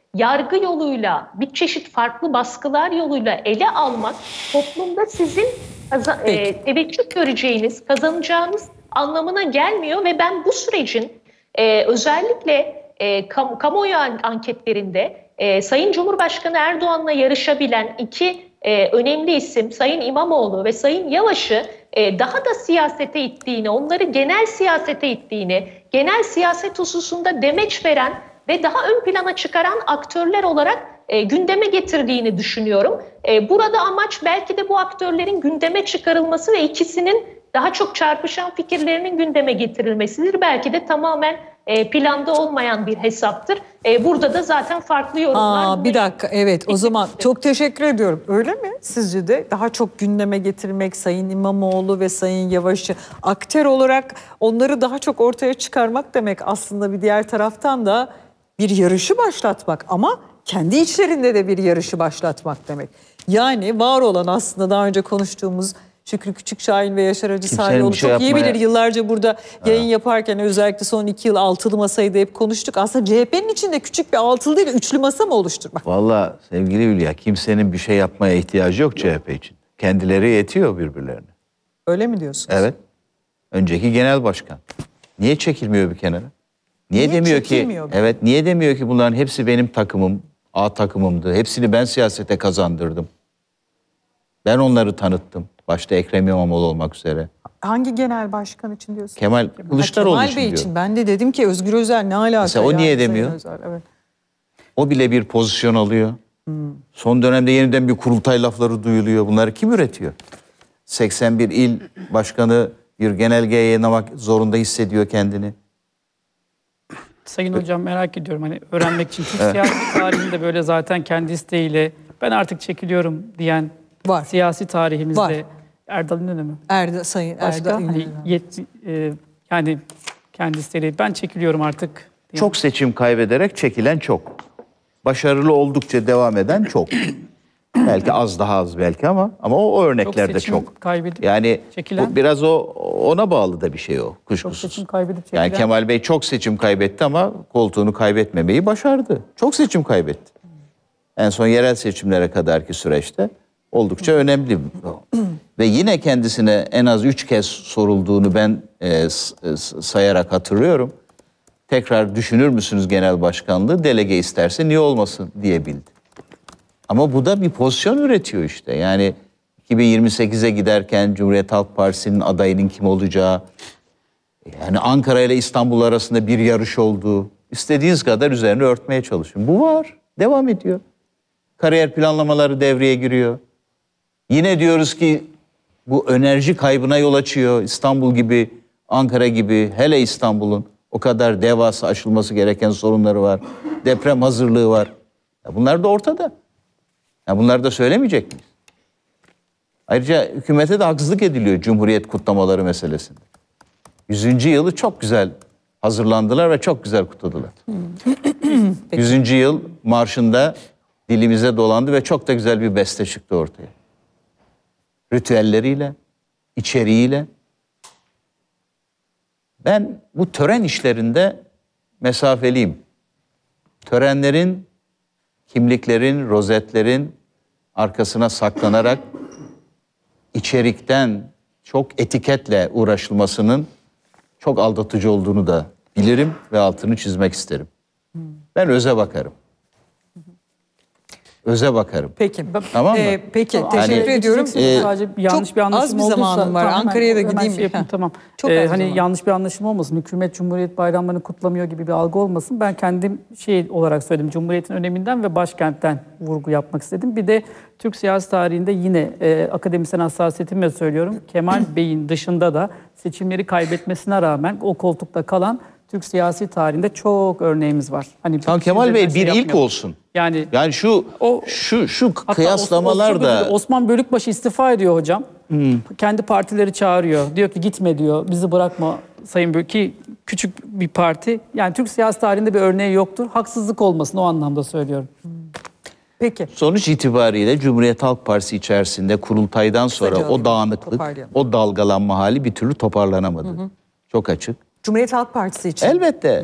yargı yoluyla, bir çeşit farklı baskılar yoluyla ele almak toplumda sizin teveccüh göreceğiniz, kazanacağınız anlamına gelmiyor ve ben bu sürecin özellikle kamuoyu anketlerinde Sayın Cumhurbaşkanı Erdoğan'la yarışabilen iki önemli isim Sayın İmamoğlu ve Sayın Yavaş'ı daha da siyasete ittiğini, onları genel siyasete ittiğini, genel siyaset hususunda demeç veren ve daha ön plana çıkaran aktörler olarak gündeme getirdiğini düşünüyorum. Burada amaç belki de bu aktörlerin gündeme çıkarılması ve ikisinin daha çok çarpışan fikirlerinin gündeme getirilmesidir. Belki de tamamen planda olmayan bir hesaptır. Burada da zaten farklı yorumlar. Bir dakika, evet, o zaman çok teşekkür ediyorum. Öyle mi sizce de daha çok gündeme getirmek, Sayın İmamoğlu ve Sayın Yavaş'ı aktör olarak onları daha çok ortaya çıkarmak demek aslında bir diğer taraftan da bir yarışı başlatmak ama kendi içlerinde de bir yarışı başlatmak demek. Yani var olan aslında daha önce konuştuğumuz Şükrü Küçükşahin ve Yaşar Hacı Sarıoğlu çok iyi bilir. Yıllarca burada yayın yaparken özellikle son 2 yıl altılı masayı da hep konuştuk. Aslında CHP'nin içinde küçük bir altılı değil, üçlü masa mı oluşturmak? Vallahi sevgili Hülya, kimsenin bir şey yapmaya ihtiyacı yok CHP için. Kendileri yetiyor birbirlerine. Öyle mi diyorsunuz? Evet. Önceki genel başkan. Niye çekilmiyor bir kenara? Niye demiyor ki? Evet, niye demiyor ki bunların hepsi benim takımım, A takımımdı. Hepsini ben siyasete kazandırdım. Ben onları tanıttım. Başta Ekrem İmamoğlu olmak üzere. Hangi genel başkan için diyorsunuz? Kemal Kılıçdaroğlu Kemal Bey için diyorum. Ben de dedim ki Özgür Özel ne alaka? Mesela o niye demiyor? Evet. O bile bir pozisyon alıyor. Son dönemde yeniden bir kurultay lafları duyuluyor. Bunları kim üretiyor? 81 il başkanı bir genelgeye yayınlamak zorunda hissediyor kendini. Sayın Hocam, merak ediyorum, hani öğrenmek için Türk siyasi tarihinde böyle zaten kendi isteğiyle ben artık çekiliyorum diyen var. Siyasi tarihimizde var. Erdal İnönü mü? Sayın Başka Erdal hani yani kendi isteğiyle ben çekiliyorum artık diyen. Çok seçim kaybederek çekilen çok. Başarılı oldukça devam eden çok. Belki az, daha az belki ama o örneklerde çok. Yani bu biraz ona bağlı da bir şey o, kuşkusuz. Çok seçim kaybedip çekilen. Yani Kemal Bey çok seçim kaybetti ama koltuğunu kaybetmemeyi başardı. Çok seçim kaybetti. En son yerel seçimlere kadarki süreçte oldukça önemli. Ve yine kendisine en az 3 kez sorulduğunu ben sayarak hatırlıyorum. Tekrar düşünür müsünüz genel başkanlığı? Delege isterse niye olmasın diyebildi. Ama bu da bir pozisyon üretiyor işte. Yani 2028'e giderken Cumhuriyet Halk Partisi'nin adayının kim olacağı, yani Ankara ile İstanbul arasında bir yarış olduğu, istediğiniz kadar üzerine örtmeye çalışın. Bu var, devam ediyor. Kariyer planlamaları devreye giriyor. Yine diyoruz ki bu enerji kaybına yol açıyor. İstanbul gibi, Ankara gibi, hele İstanbul'un o kadar devasa aşılması gereken sorunları var. Deprem hazırlığı var. Ya bunlar da ortada. Ya bunları da söylemeyecek miyiz? Ayrıca hükümete de haksızlık ediliyor Cumhuriyet kutlamaları meselesinde. 100. yılı çok güzel hazırlandılar ve çok güzel kutladılar. 100. yıl marşında dilimize dolandı ve çok da güzel bir beste çıktı ortaya. Ritüelleriyle, içeriğiyle. Ben bu tören işlerinde mesafeliyim. Törenlerin, kimliklerin, rozetlerin arkasına saklanarak içerikten çok etiketle uğraşılmasının çok aldatıcı olduğunu da bilirim ve altını çizmek isterim. Ben öze bakarım. Öze bakarım. Peki. Tamam mı? Peki, teşekkür ediyorum. Sadece yanlış çok bir anlaşılma az bir zamanım var. Ankara'ya da gideyim. Tamam. Çok az hani zaman. yanlış bir anlaşılma olmasın. Hükümet Cumhuriyet bayramlarını kutlamıyor gibi bir algı olmasın. Ben kendim olarak söyledim. Cumhuriyetin öneminden ve başkentten vurgu yapmak istedim. Bir de Türk siyasi tarihinde yine akademisyen hassasiyetimle söylüyorum. Kemal Bey'in dışında da seçimleri kaybetmesine rağmen o koltukta kalan Türk siyasi tarihinde çok örneğimiz var. Hani Tam Kemal Bey bir ilk olsun. Yani şu kıyaslamalar da... Osman Bölükbaşı istifa ediyor hocam. Kendi partileri çağırıyor. Diyor ki gitme diyor. Bizi bırakma Sayın Bölük, ki küçük bir parti. Yani Türk siyasi tarihinde bir örneği yoktur. Haksızlık olmasın, o anlamda söylüyorum. Peki. Sonuç itibariyle Cumhuriyet Halk Partisi içerisinde kurultaydan sonra o dağınıklık, o dalgalanma hali bir türlü toparlanamadı. Çok açık. Cumhuriyet Halk Partisi için. Elbette.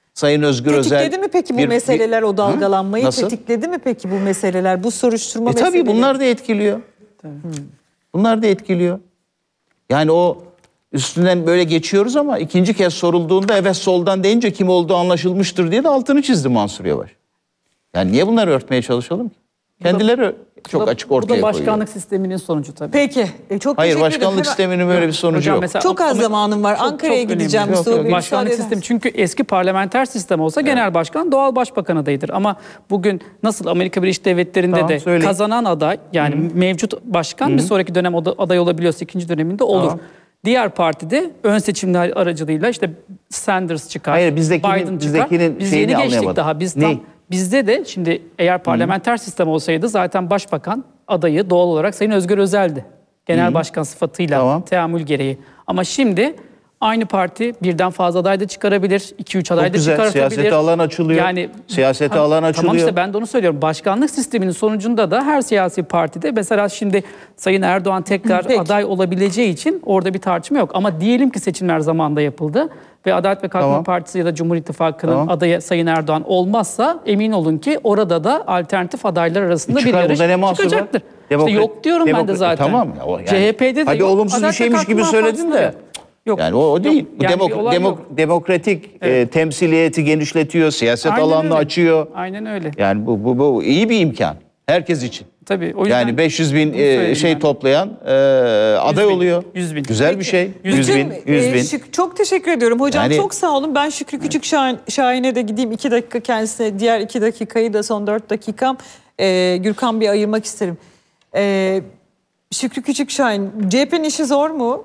Sayın Özgür Özel... Tetikledi mi peki bu meseleler o dalgalanmayı? Tetikledi mi peki bu meseleler, bu soruşturma meseleleri? Tabii bunlar da etkiliyor. Bunlar da etkiliyor. Yani o üstünden böyle geçiyoruz ama ikinci kez sorulduğunda evet soldan deyince kim olduğu anlaşılmıştır diye de altını çizdi Mansur Yavaş. Yani niye bunları örtmeye çalışalım ki? Kendileri çok açık ortaya koyuyor. Bu da başkanlık sisteminin sonucu tabii. Peki. Çok Hayır, teşekkür ederim. başkanlık sisteminin böyle bir sonucu Hocam yok. mesela, Çok az zamanım var. Ankara'ya gideceğim. Başkanlık sistemi, çünkü eski parlamenter sistem olsa genel başkan doğal başbakan adayıdır. Ama bugün nasıl Amerika Birleşik Devletleri'nde de söyleyin. kazanan aday, yani mevcut başkan bir sonraki dönem aday olabiliyorsa ikinci döneminde olur. Tamam. Diğer partide ön seçimler aracılığıyla işte Sanders çıkar, Hayır, Biden çıkar. Biz yeni geçtik daha. Bizde de şimdi eğer parlamenter sistem olsaydı zaten başbakan adayı doğal olarak Sayın Özgür Özel'di. Genel başkan sıfatıyla teamül gereği. Ama şimdi aynı parti birden fazla aday da çıkarabilir, 2-3 aday da çıkartabilir. Siyasete alan açılıyor. Yani siyasete alan açılıyor. Tamam, işte ben de onu söylüyorum. Başkanlık sisteminin sonucunda da her siyasi partide mesela şimdi Sayın Erdoğan tekrar aday olabileceği için orada bir tartışma yok. Ama diyelim ki seçimler zamanında yapıldı ve Adalet ve Kalkınma Partisi ya da Cumhur İttifakı'nın adayı Sayın Erdoğan olmazsa emin olun ki orada da alternatif adaylar arasında bir yarış çıkacaktır. İşte yok diyorum ben de zaten. Tamam. Yani, CHP'de de hadi yok. olumsuz bir şeymiş gibi söyledin de. Yok. Yani o değil. Yani demokratik temsiliyeti genişletiyor, siyaset Aynen alanını öyle. açıyor. Aynen öyle. Yani bu iyi bir imkan herkes için. Tabii, o yüzden yani 500 bin toplayan aday oluyor. 100 bin. Güzel bir şey. 100 bin. Çok teşekkür ediyorum. Hocam Yani, çok sağ olun. Ben Şükrü Küçükşahin'e de gideyim. 2 dakika kendisine. Diğer 2 dakikayı da son 4 dakikam. Gürkan bir ayırmak isterim. Şükrü Küçükşahin, CHP'nin işi zor mu?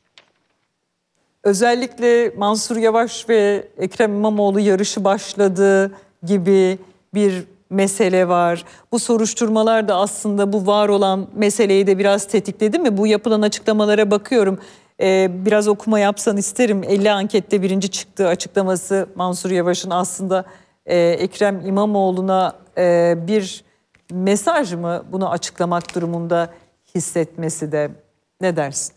Özellikle Mansur Yavaş ve Ekrem İmamoğlu yarışı başladı gibi bir mesele var. Bu soruşturmalar da aslında bu var olan meseleyi de biraz tetikledi mi? Bu yapılan açıklamalara bakıyorum. Biraz okuma yapsan isterim. 50 ankette birinci çıktığı açıklaması Mansur Yavaş'ın aslında Ekrem İmamoğlu'na bir mesaj mı bunu açıklamak durumunda hissetmesi de, ne dersin?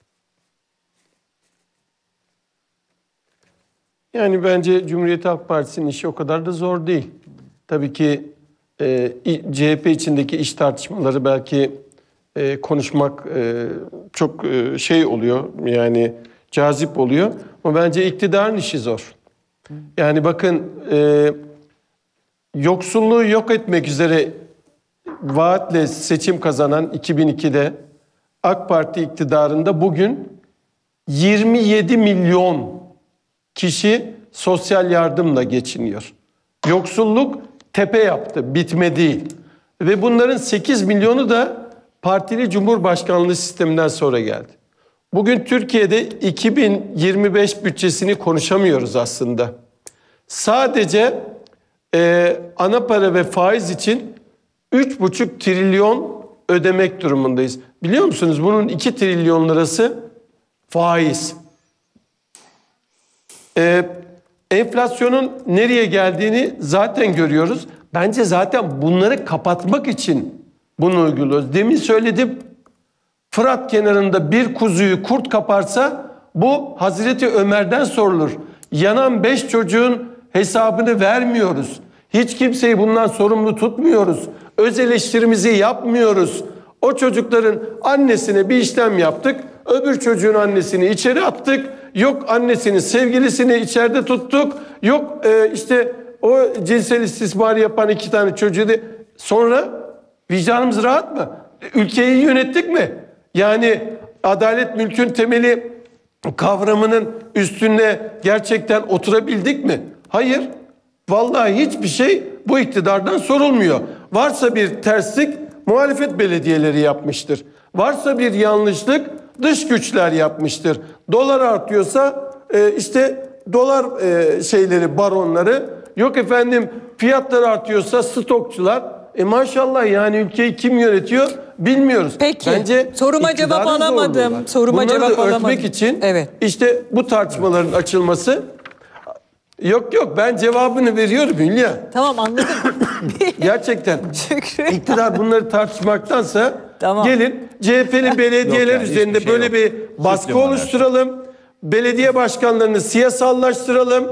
Yani bence Cumhuriyet Halk Partisi'nin işi o kadar da zor değil. Tabii ki CHP içindeki iş tartışmaları belki konuşmak çok şey oluyor, yani cazip oluyor. Ama bence iktidarın işi zor. Yani bakın, yoksulluğu yok etmek üzere vaatle seçim kazanan 2002'de AK Parti iktidarında bugün 27 milyon kişi sosyal yardımla geçiniyor. Yoksulluk tepe yaptı, bitme değil. Ve bunların 8 milyonu da partili cumhurbaşkanlığı sisteminden sonra geldi. Bugün Türkiye'de 2025 bütçesini konuşamıyoruz aslında. Sadece ana para ve faiz için 3,5 trilyon ödemek durumundayız. Biliyor musunuz, bunun 2 trilyon lirası faiz. Enflasyonun nereye geldiğini zaten görüyoruz. Bence zaten bunları kapatmak için bunu uyguluyoruz. Demin söyledim, Fırat kenarında bir kuzuyu kurt kaparsa bu Hazreti Ömer'den sorulur. Yanan 5 çocuğun hesabını vermiyoruz. Hiç kimseyi bundan sorumlu tutmuyoruz. Öz eleştirimizi yapmıyoruz. O çocukların annesine bir işlem yaptık. Öbür çocuğun annesini içeri attık. Yok annesinin sevgilisini içeride tuttuk. Yok işte o cinsel istismarı yapan 2 tane çocuğu da. Sonra vicdanımız rahat mı? Ülkeyi yönettik mi? Yani adalet mülkün temeli kavramının üstüne gerçekten oturabildik mi? Hayır. Vallahi hiçbir şey bu iktidardan sorulmuyor. Varsa bir terslik muhalefet belediyeleri yapmıştır. Varsa bir yanlışlık dış güçler yapmıştır. Dolar artıyorsa işte dolar baronları, yok efendim fiyatlar artıyorsa stokçular. Maşallah, yani ülkeyi kim yönetiyor bilmiyoruz. Peki. Bence soruma cevap alamadım. Bunları da örtmek için işte bu tartışmaların açılması. Yok ben cevabını veriyorum Hülya. Tamam, anladım. Gerçekten. İktidar bunları tartışmaktansa gelin CHP'li belediyeler üzerinde böyle bir baskı oluşturalım. Belediye başkanlarını siyasallaştıralım.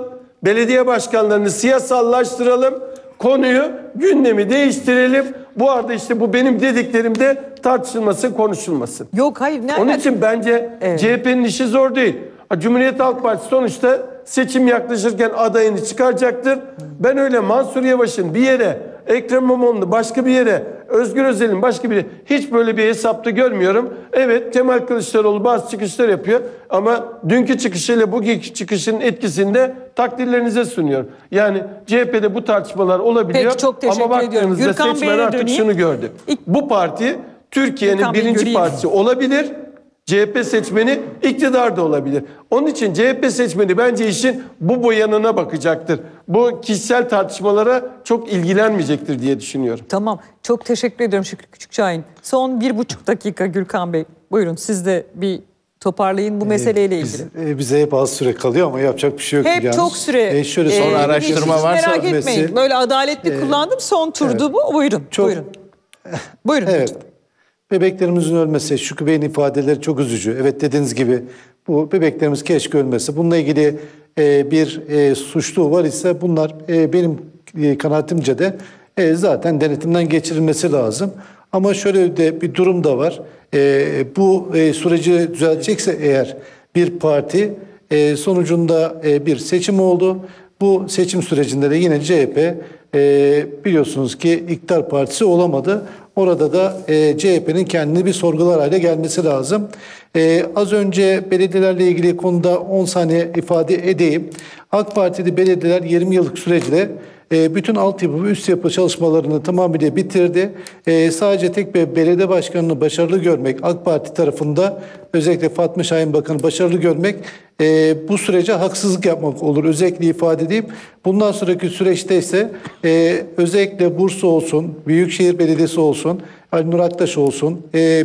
Belediye başkanlarını siyasallaştıralım. Konuyu, gündemi değiştirelim. Bu arada işte bu benim dediklerim de tartışılmasın, konuşulmasın. Yok hayır. Onun için bence CHP'nin işi zor değil. Cumhuriyet Halk Partisi sonuçta seçim yaklaşırken adayını çıkaracaktır. Ben öyle Mansur Yavaş'ın bir yere, Ekrem İmamoğlu'nu başka bir yere, Özgür Özel'in başka bir yere hiç böyle bir hesapta görmüyorum. Evet, Kemal Kılıçdaroğlu bazı çıkışlar yapıyor ama dünkü çıkışıyla bugünkü çıkışın etkisinde takdirlerinize sunuyorum. Yani CHP'de bu tartışmalar olabiliyor. Peki, çok teşekkür ama ediyorum. baktığınızda Gürkan seçmen Bey'e artık döneyim. şunu gördü. Bu parti Türkiye'nin Gürkan Bey'i birinci göreyim. partisi olabilir. CHP seçmeni iktidar da olabilir. Onun için CHP seçmeni bence işin bu yanına bakacaktır. Bu kişisel tartışmalara çok ilgilenmeyecektir diye düşünüyorum. Tamam. Çok teşekkür ediyorum Şükrü Küçükçay'ın. Son 1,5 dakika Gürkan Bey. Buyurun siz de bir toparlayın bu meseleyle ilgili. Bize hep az süre kalıyor ama yapacak bir şey yok. Hep yani. çok süre. Şöyle Son araştırma hiç varsa merak etmeyin. Böyle adaletli kullandım. Son turdu bu. Buyurun. Çok- Buyurun. Buyurun. Evet. Bebeklerimizin ölmesi, Şükrü Bey'in ifadeleri çok üzücü. Evet, dediğiniz gibi bu bebeklerimiz keşke ölmese. Bununla ilgili bir suçlu var ise bunlar benim kanaatimce de zaten denetimden geçirilmesi lazım. Ama şöyle de bir durum da var. Bu süreci düzeltecekse eğer bir parti sonucunda bir seçim oldu. Bu seçim sürecinde de yine CHP biliyorsunuz ki iktidar partisi olamadı. Orada da CHP'nin kendini bir sorgular hale gelmesi lazım. Az önce belediyelerle ilgili konuda 10 saniye ifade edeyim. AK Parti'de belediyeler 20 yıllık süreçte bütün altyapı ve üst yapı çalışmalarını tamamıyla bitirdi. Sadece tek bir belediye başkanını başarılı görmek, AK Parti tarafında özellikle Fatma Şahin Bakan'ı başarılı görmek bu sürece haksızlık yapmak olur. Özellikle ifade edeyim. Bundan sonraki süreçte ise özellikle Bursa olsun, Büyükşehir Belediyesi olsun, Ali Nur Aktaş olsun,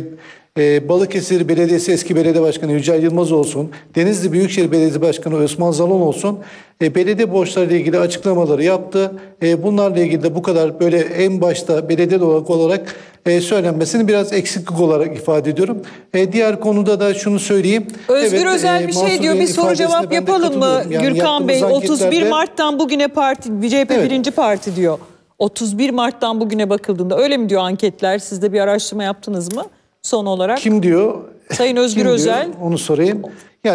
Balıkesir Belediyesi eski belediye başkanı Yücel Yılmaz olsun, Denizli Büyükşehir Belediye Başkanı Osman Zalon olsun, belediye borçlarıyla ilgili açıklamaları yaptı. Bunlarla ilgili de bu kadar böyle en başta belediye olarak söylenmesini biraz eksiklik olarak ifade ediyorum. Diğer konuda da şunu söyleyeyim. Özgür Özel bir şey diyor. Bir soru cevap yapalım mı Gürkan Bey? 31 Mart'tan bugüne CHP birinci parti diyor. 31 Mart'tan bugüne bakıldığında öyle mi diyor anketler? Siz de bir araştırma yaptınız mı? Son olarak. Kim diyor? Sayın Özgür Özel. Diyor? Onu sorayım. Yani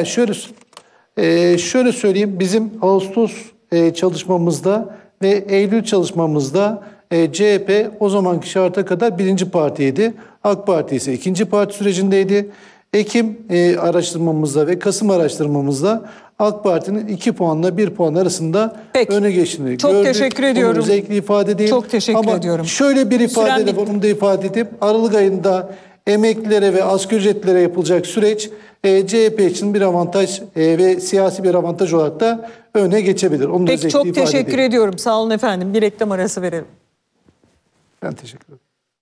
şöyle söyleyeyim. Bizim Ağustos çalışmamızda ve Eylül çalışmamızda CHP o zamanki şarta kadar birinci partiydi. AK Parti ise ikinci parti sürecindeydi. Ekim araştırmamızda ve Kasım araştırmamızda AK Parti'nin 2 puanla 1 puan arasında öne geçtiğini çok gördük. teşekkür ediyorum. Bunu özellikle ifade edeyim. Çok teşekkür ediyorum. Şöyle bir ifade de bunu da ifade edeyim. Aralık ayında emeklilere ve asgari ücretlilere yapılacak süreç CHP için bir avantaj ve siyasi bir avantaj olarak da öne geçebilir. Onu da Peki çok teşekkür ediyorum. Sağ olun efendim. Bir reklam arası verelim. Ben teşekkür ederim.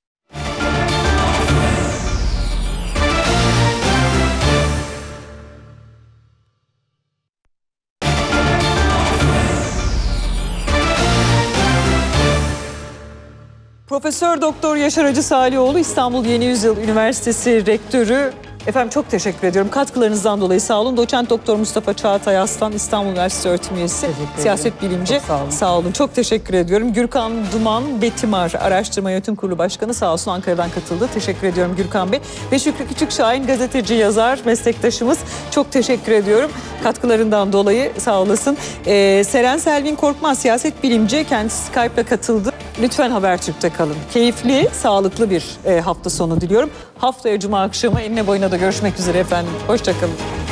Profesör Doktor Yaşar Hacı Salioğlu, İstanbul Yeni Yüzyıl Üniversitesi Rektörü. Efendim çok teşekkür ediyorum. Katkılarınızdan dolayı sağ olun. Doçent Doktor Mustafa Çağatay Aslan, İstanbul Üniversitesi öğretim üyesi, siyaset bilimci. Sağ olun. Çok teşekkür ediyorum. Gürkan Duman Betimar, Araştırma Yönetim Kurulu Başkanı sağ olsun Ankara'dan katıldı. Teşekkür ediyorum Gürkan Bey. Ve Şükrü Küçükşahin, gazeteci, yazar, meslektaşımız. Çok teşekkür ediyorum. Katkılarından dolayı sağ olasın. Seren Selvin Korkmaz, siyaset bilimci. Kendisi Skype'la katıldı. Lütfen Habertürk'te kalın. Keyifli, sağlıklı bir hafta sonu diliyorum. Haftaya Cuma akşamı enine boyuna da görüşmek üzere efendim. Hoşça kalın.